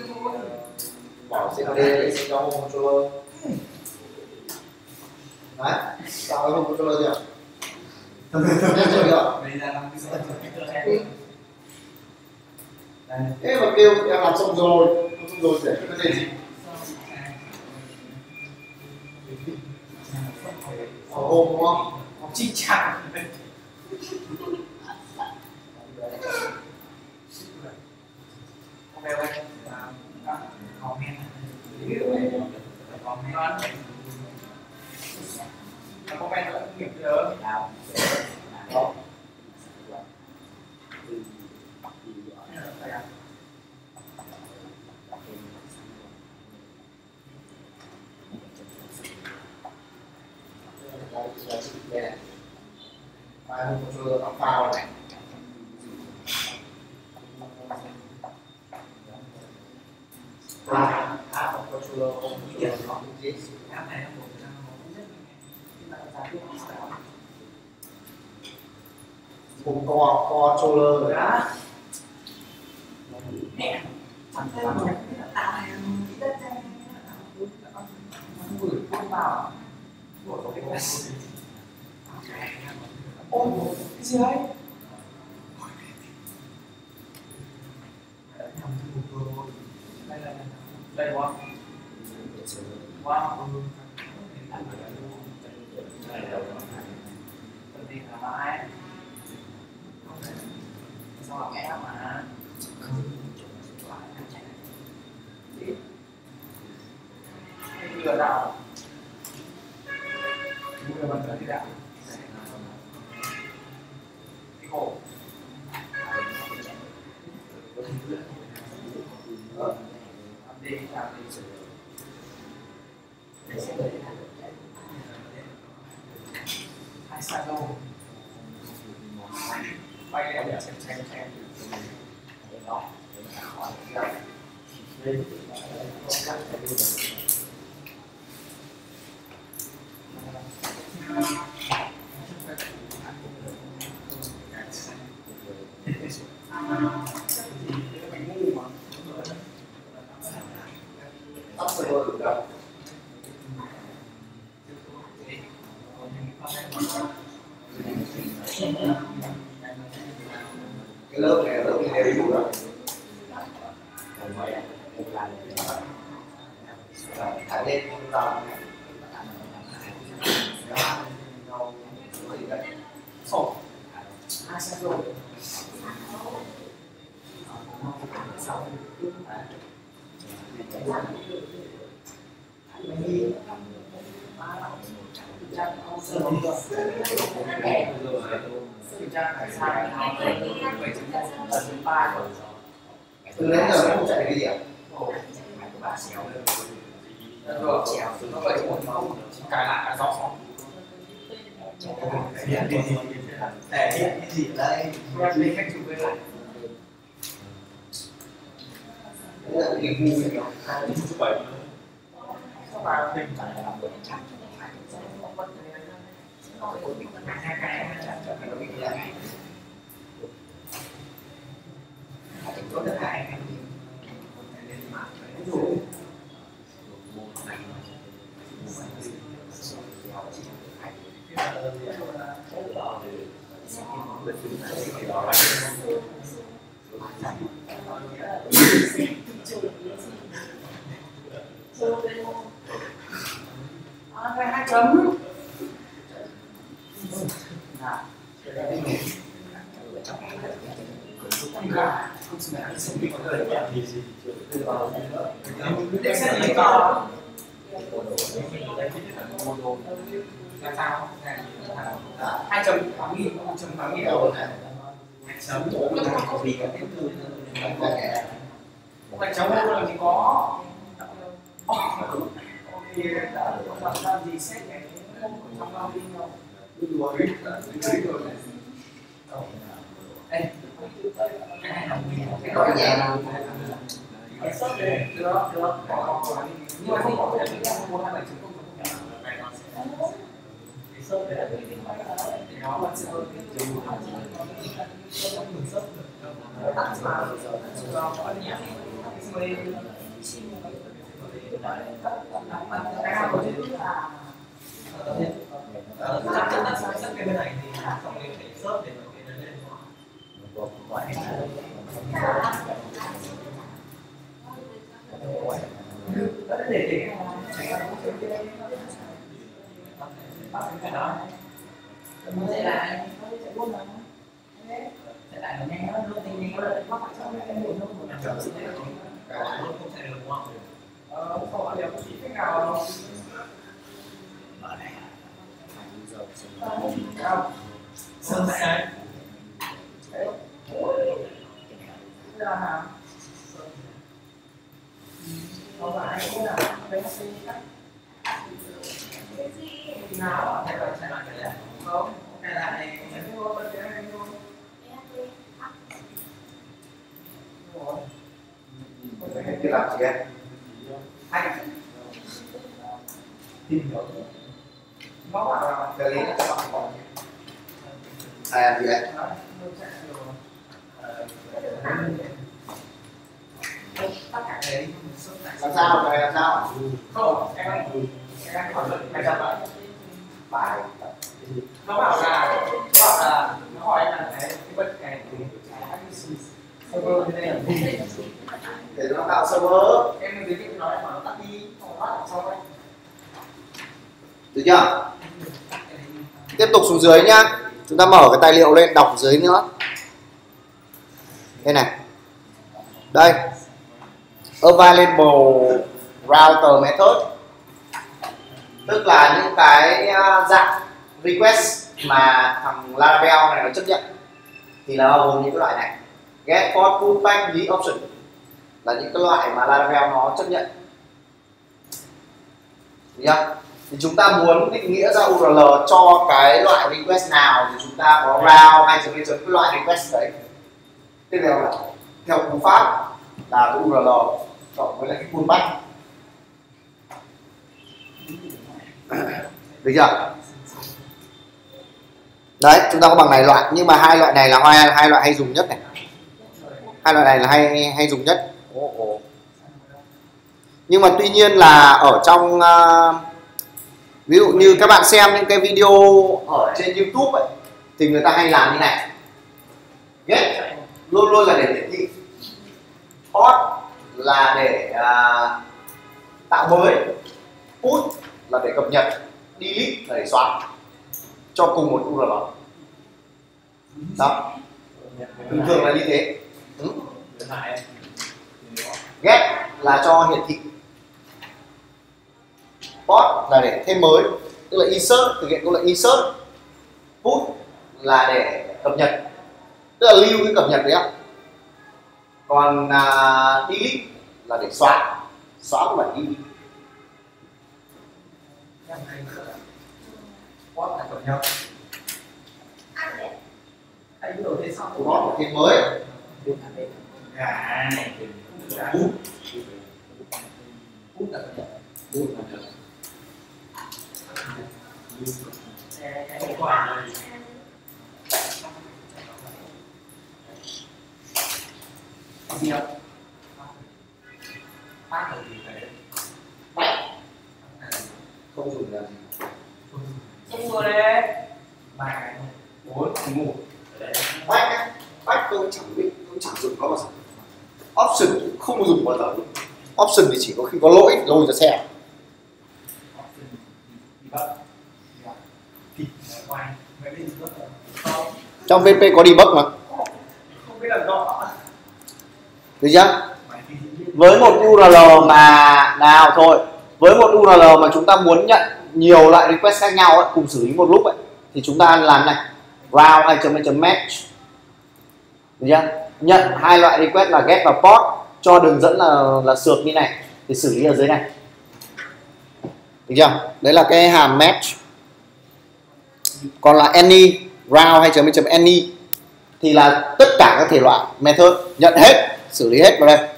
bỏ CMD để xem cho home controller. Đấy, sao cái home controller chưa? Chưa? Thế mà kêu em làm xong rồi để cái vấn đề gì? Home đúng không? chi chạc comment là nghiệp được nào đó mai hôm controller nó phao này của controller hôm controller nó cái gì app này nó một cùng controller rồi đó mẹ chẳng thấy một cái tạo này gửi con vào của cái ôi cái gì đấy đây quá wow tự tin là mãi sao là cái mà lừa đảo lừa bằng cái đạo cái cổ đi làm đi hai xa đâu bay lên để xem đó tắt server được đâu thả lên vào sổ hai xe rồi từ đến giờ không chạy cái gì ạ? nó vậy một cài lại cả gió Thể hiện cái gì ở đây? lấy cách chụp lại Đây là cái ngu này các bạn mình hai chấm làm sao hai chấm 8.000 chấm 8.000 đâu chấm vì cái thứ mà cháu mua làm gì có thì làm gì xét cái trong bao đi đâu đây cái đó nhà được nhưng mà không có cái mua 27 chấm không cái làm gì em? nó bảo là Cái lý các bạn có ai làm gì đấy? tất cả cái Làm sao? Cái này làm sao? không em hỏi luận bài tập Bài nó bảo là nó hỏi em là cái vật cái server như đây là gì để nó tạo server. em giới thiệu nói mà nó tắt đi không bắt sau đây Được chưa? Tiếp tục xuống dưới nhá. Chúng ta mở cái tài liệu lên đọc dưới nữa. Đây này. Đây. Available router method. Tức là những cái dạng request mà thằng Laravel này nó chấp nhận thì là bao gồm những cái loại này. Get for full pack the option là những cái loại mà Laravel nó chấp nhận. Được chưa? Thì chúng ta muốn định nghĩa ra URL cho cái loại request nào thì chúng ta có route hay chấm cái loại request đấy. Tiếp theo là theo cú pháp là cái URL cộng với lại cái fullback. Được chưa? Đấy, chúng ta có bằng này loại, nhưng mà hai loại này là hai loại hay dùng nhất này. Hai loại này là hay dùng nhất. Nhưng mà tuy nhiên là ở trong ví dụ như các bạn xem những cái video ở trên YouTube ấy, thì người ta hay làm như này. Get luôn luôn là để hiển thị. Hot là để tạo mới, put là để cập nhật, delete là để xóa cho cùng một URL. Đó, thường thường là như thế. Get là cho hiển thị, post là để thêm mới, tức là insert, thực hiện công lệnh insert, put là để cập nhật, tức là lưu cái cập nhật đấy ạ. Còn delete là để xóa cái bản ghi. Post là cập nhật. Anh đổi thế xong. Post là thêm mới. Put là cập nhật. Gì không? Phát là gì vậy? Không dùng là Không vừa đấy. 3, 4, 1. Back tôi chẳng dùng nó bao giờ. Option cũng không dùng bao giờ. Option thì chỉ có khi có lỗi lôi ra xem. Trong VP có debug mà. Không biết là rõ. Được chưa? Với một URL mà nào thôi, với một URL mà chúng ta muốn nhận nhiều loại request khác nhau ấy, cùng xử lý một lúc ấy, thì chúng ta làm này, route hay match. Được chưa? Nhận hai loại request là get và post, cho đường dẫn là sượt như này thì xử lý ở dưới này. Được chưa? Đấy là cái hàm match. Còn là any, route hay any thì là tất cả các thể loại method nhận hết, xử lý hết vào đây.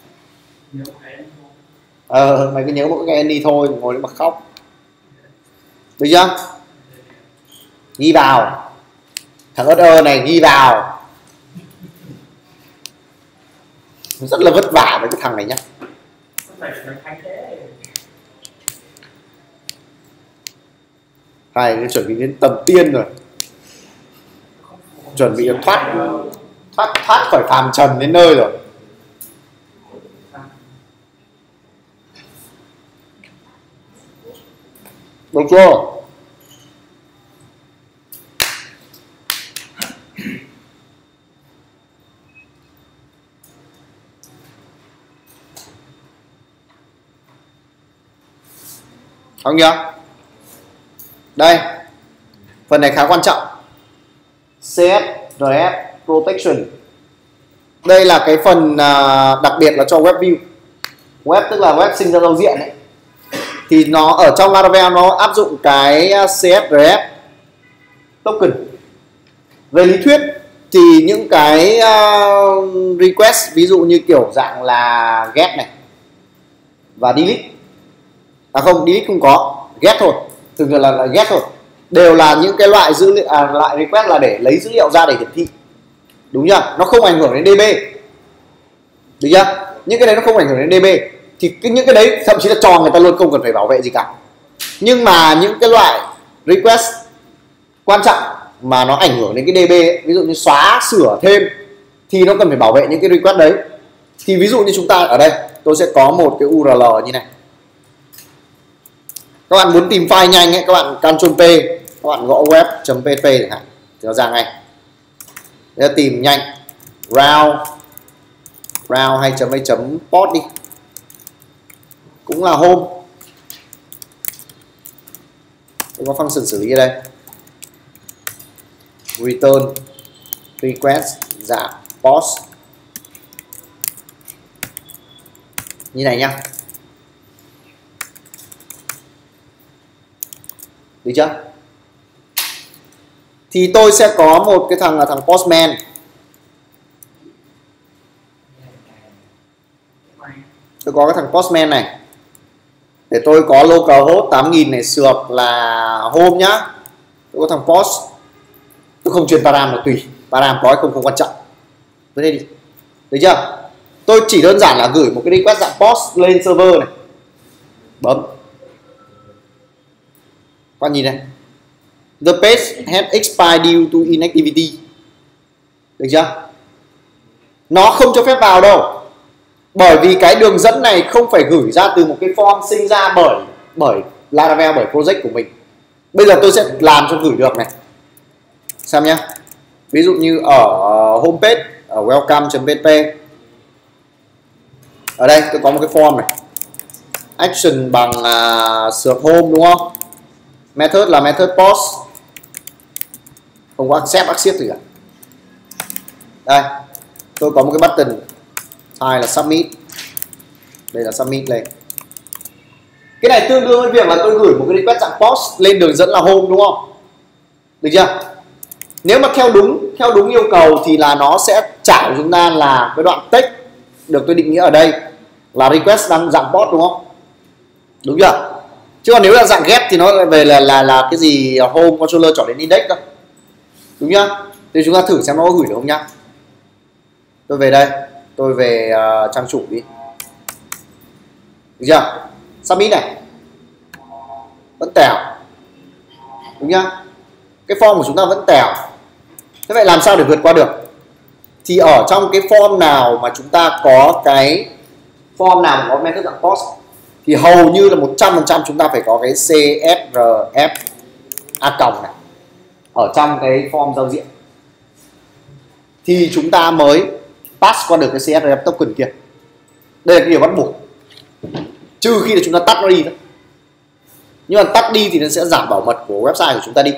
Mày cứ nhớ một cái any thôi, ngồi đấy mà khóc. Được chưa? Ghi vào. Thằng ớt này ghi vào. Rất là vất vả với cái thằng này nhá. Thầy chuẩn bị đến tầm tiên rồi, chuẩn bị thoát khỏi phàm trần đến nơi rồi. Được chưa? Không nhớ? Đây, phần này khá quan trọng. CSRF Protection. Đây là cái phần đặc biệt là cho web view. Web tức là web sinh ra giao diện ấy. Thì nó ở trong Laravel nó áp dụng cái CSRF token. Về lý thuyết thì những cái request ví dụ như kiểu dạng là get này và delete, không, delete không có, get thôi, thường thường là get thôi, đều là những cái loại dữ liệu, loại request là để lấy dữ liệu ra để hiển thị, đúng chưa? Nó không ảnh hưởng đến DB, được chưa? Những cái đấy nó không ảnh hưởng đến DB thì những cái đấy thậm chí là cho người ta luôn, không cần phải bảo vệ gì cả. Nhưng mà những cái loại request quan trọng mà nó ảnh hưởng đến cái DB ấy, ví dụ như xóa sửa thêm thì nó cần phải bảo vệ những cái request đấy. Thì ví dụ như chúng ta ở đây tôi sẽ có một cái URL như này, các bạn muốn tìm file nhanh ấy, các bạn Ctrl P, các bạn gõ web.php chẳng hạn thì nó ra ngay. Để tìm nhanh route hay post đi, cũng là home. Tôi có function xử lý ở đây, return request dạng post như này nhá. Được chưa? Thì tôi sẽ có một cái thằng là thằng postman. Tôi có cái thằng postman này để tôi có localhost 8000 này, sượt là home nhá. Tôi có thằng post, tôi không truyền param là tùy, param có hay không quan trọng, cứ thế đi. Được chưa? Tôi chỉ đơn giản là gửi một cái request dạng post lên server này, bấm, các bạn nhìn này, the page had expired due to inactivity. Được chưa? Nó không cho phép vào đâu, Bởi vì cái đường dẫn này không phải gửi ra từ một cái form sinh ra bởi Laravel, bởi project của mình. Bây giờ tôi sẽ làm cho gửi được này. Xem nhá. Ví dụ như ở homepage, ở welcome.php, ở đây tôi có một cái form này, action bằng sược home đúng không, method là method post, không có accept gì cả. Đây tôi có một cái button hai là submit, đây là submit lên. Cái này tương đương với việc là tôi gửi một cái request dạng post lên đường dẫn là home đúng không, được chưa? Nếu mà theo đúng yêu cầu thì là nó sẽ trả cho chúng ta là cái đoạn text được tôi định nghĩa ở đây là request đang dạng post đúng không, đúng chưa? Chứ còn nếu là dạng get thì nó lại về là cái gì home controller chọn đến index cơ, đúng nhá? Thì chúng ta thử xem nó có gửi được không nhá. Tôi về đây, tôi về trang chủ đi, được chưa? Submit này vẫn tèo, đúng nhá? Cái form của chúng ta vẫn tèo. Thế vậy làm sao để vượt qua được? Thì ở trong cái form nào mà chúng ta có cái form nào mà có method dạng post thì hầu như là 100% chúng ta phải có cái CSRF a còng này ở trong cái form giao diện thì chúng ta mới pass qua được cái CSRF token kia. Đây là cái điều bắt buộc, trừ khi là chúng ta tắt nó đi thôi. Nhưng mà tắt đi thì nó sẽ giảm bảo mật của website của chúng ta đi.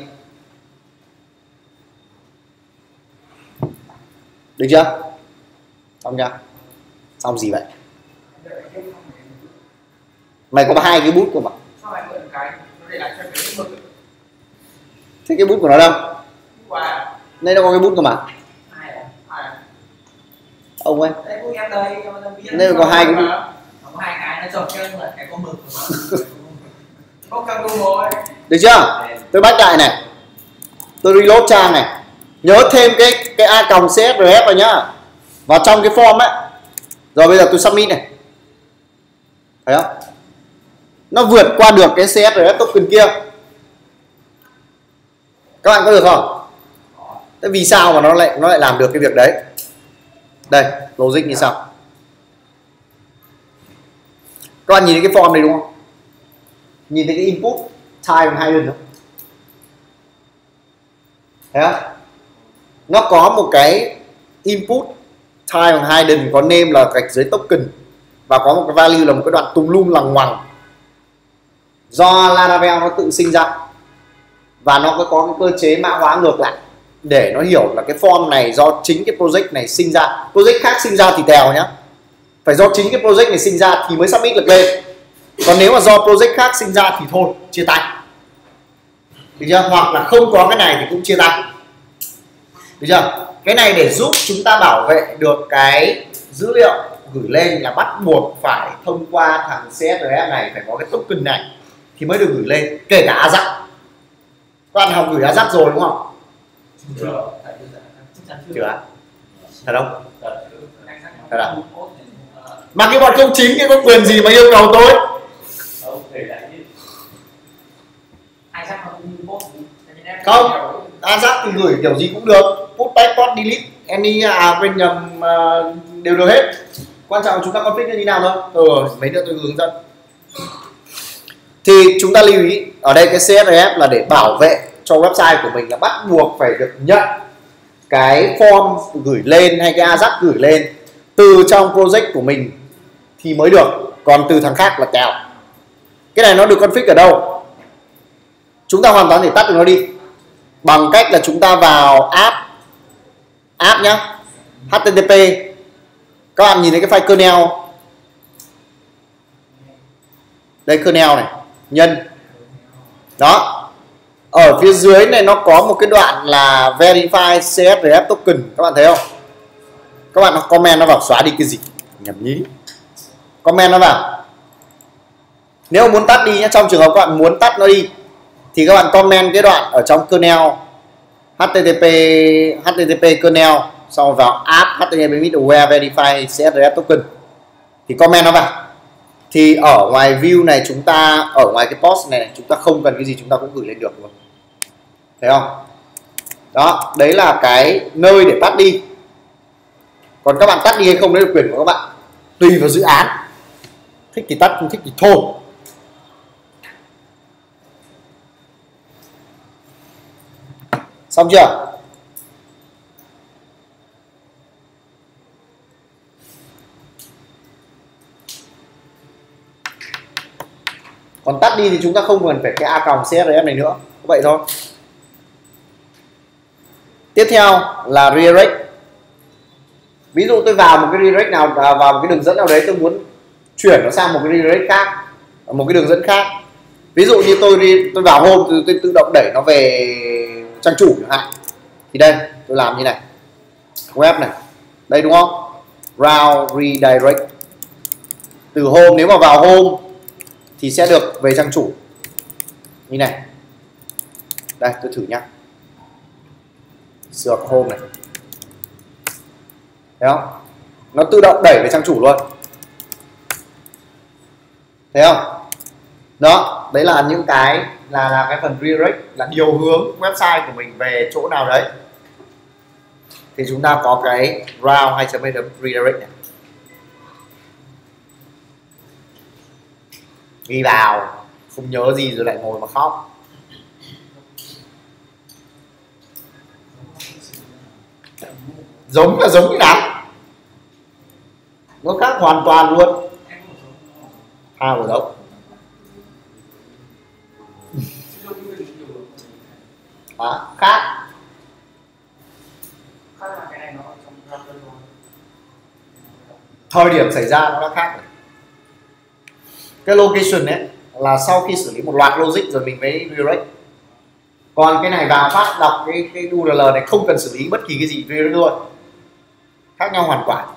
Được chưa? Xong chưa? Xong gì vậy? Mày có 2 cái bút cơ mà. Thế cái bút của nó đâu? Đây nó có cái bút cơ mà. Ông ơi. Đây có 2 cái bút. Được chưa? Tôi back lại này. Tôi reload trang này. Nhớ thêm cái a còng CSRF vào nhá, vào trong cái form ấy. Rồi bây giờ tôi submit này, thấy không? Nó vượt qua được cái CSRF token kia. Các bạn có được không? Thế vì sao mà nó lại làm được cái việc đấy? Đây, logic như sau. Các bạn nhìn thấy cái form này đúng không? Nhìn thấy cái input type bằng hidden không? Thấy không? Nó có một cái input type bằng hidden có name là gạch dưới token và có một cái value là một cái đoạn tùm lum lằng ngoằng do Laravel nó tự sinh ra, và nó có cái cơ chế mã hóa ngược lại để nó hiểu là cái form này do chính cái project này sinh ra. Project khác sinh ra thì tèo nhá, phải do chính cái project này sinh ra thì mới submit được lên. Còn nếu mà do project khác sinh ra thì thôi, chia tay. Được chưa? Hoặc là không có cái này thì cũng chia tay. Được chưa? Cái này để giúp chúng ta bảo vệ được cái dữ liệu gửi lên là bắt buộc phải thông qua thằng CSRF này, phải có cái token này thì mới được gửi lên, kể cả Ajax. Các bạn học gửi Ajax rồi đúng không? Chưa. Thật không? Thật à? Mà cái bọn 09 cái có quyền gì mà yêu cầu tôi? Không, Ajax thì gửi kiểu gì cũng được, put backport delete any quên nhầm đều được hết. Quan trọng là chúng ta config như thế nào thôi. Mấy nữa tôi hướng dẫn. Thì chúng ta lưu ý ở đây cái CSRF là để bảo vệ cho website của mình là bắt buộc phải được nhận cái form gửi lên hay cái Ajax gửi lên từ trong project của mình thì mới được, còn từ thằng khác là kèo. Cái này nó được config ở đâu? Chúng ta hoàn toàn thể tắt được nó đi bằng cách là chúng ta vào app nhá, http. Các bạn nhìn thấy cái file kernel đây, kernel này, nhân đó, ở phía dưới này nó có một cái đoạn là verify CSRF token, các bạn thấy không? Các bạn comment nó vào, xóa đi cái gì nhầm nhí, comment nó vào. Nếu muốn tắt đi nhé, trong trường hợp các bạn muốn tắt nó đi thì các bạn comment cái đoạn ở trong kernel http kernel, sau vào app http middleware verify CSRF token thì comment nó vào. Thì ở ngoài view này chúng ta, ở ngoài cái post này chúng ta không cần cái gì chúng ta cũng gửi lên được luôn, thấy không? Đó, đấy là cái nơi để tắt đi. Còn các bạn tắt đi hay không đấy là quyền của các bạn. tùy vào dự án, thích thì tắt, không thích thì thôi. Xong chưa? Còn tắt đi thì chúng ta không cần phải cái a.csrf này nữa, vậy thôi. Tiếp theo là redirect. Ví dụ tôi vào một cái redirect nào, vào một cái đường dẫn nào đấy, tôi muốn chuyển nó sang một cái redirect khác, một cái đường dẫn khác. Ví dụ như tôi vào home, tôi tự động đẩy nó về trang chủ chẳng hạn. Thì đây, tôi làm như này. Web này. Đây đúng không? Route redirect. Từ home, nếu mà vào home thì sẽ được về trang chủ. Như này. Đây, tôi thử nhá. Sược home này. Thấy không? Nó tự động đẩy về trang chủ luôn. Thấy không? Đó, đấy là những cái là cái phần redirect, là điều hướng website của mình về chỗ nào đấy. Thì chúng ta có cái route 2.8 redirect này. Ghi vào, không nhớ gì rồi lại ngồi mà khóc. Giống là giống như nào? Nó khác hoàn toàn luôn. How ở đâu? Khác. Thời điểm xảy ra nó đã khác rồi. Cái location ấy là sau khi xử lý một loạt logic rồi mình mới redirect. Còn cái này vào phát đọc cái URL này không cần xử lý bất kỳ cái gì, redirect luôn. Khác nhau hoàn toàn.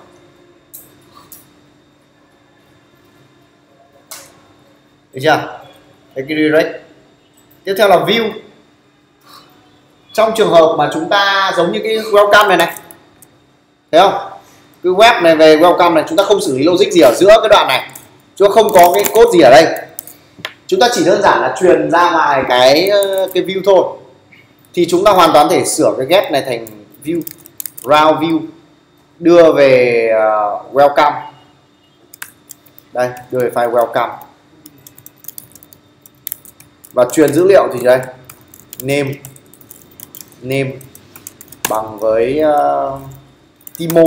Được chưa? Cái redirect. Tiếp theo là view. Trong trường hợp mà chúng ta giống như cái welcome này này, thấy không? Cái web này về welcome này, chúng ta không xử lý logic gì ở giữa cái đoạn này, chúng ta không có cái code gì ở đây, chúng ta chỉ đơn giản là truyền ra ngoài cái view thôi, thì chúng ta hoàn toàn thể sửa cái get này thành view, route view, đưa về welcome. Đây, đưa về file welcome và truyền dữ liệu thì đây name bằng với Timo.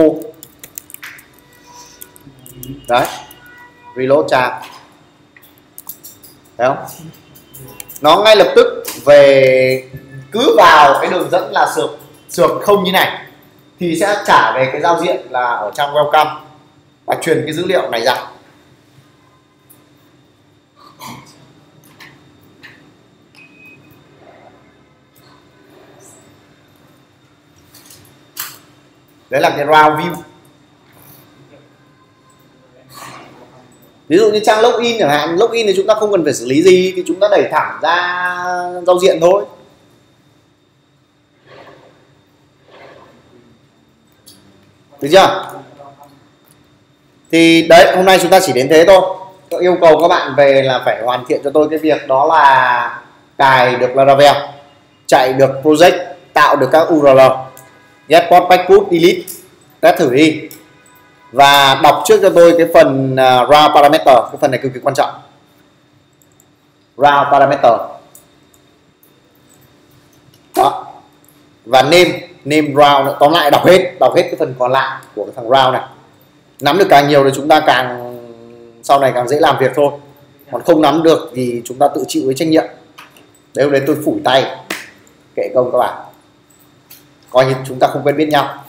Đấy, reload trang. Thấy không? Nó ngay lập tức về, cứ vào cái đường dẫn là sược không như này thì sẽ trả về cái giao diện là ở trang welcome và truyền cái dữ liệu này ra. Đấy là cái route view. Ví dụ như trang login chẳng hạn, login thì chúng ta không cần phải xử lý gì, thì chúng ta đẩy thẳng ra giao diện thôi. Được chưa? Thì đấy, hôm nay chúng ta chỉ đến thế thôi. Tôi yêu cầu các bạn về là phải hoàn thiện cho tôi cái việc đó là cài được Laravel, chạy được project, tạo được các URL, get port back put delete, test thử đi. Và đọc trước cho tôi cái phần route parameter, cái phần này cực kỳ quan trọng. Route parameter. Đó. Và name route, tóm lại đọc hết cái phần còn lại của cái thằng route này. Nắm được càng nhiều thì chúng ta càng sau này càng dễ làm việc thôi. Còn không nắm được thì chúng ta tự chịu với trách nhiệm. Đấy, hôm đấy tôi phủi tay, kệ công các bạn, coi như chúng ta không quen biết nhau.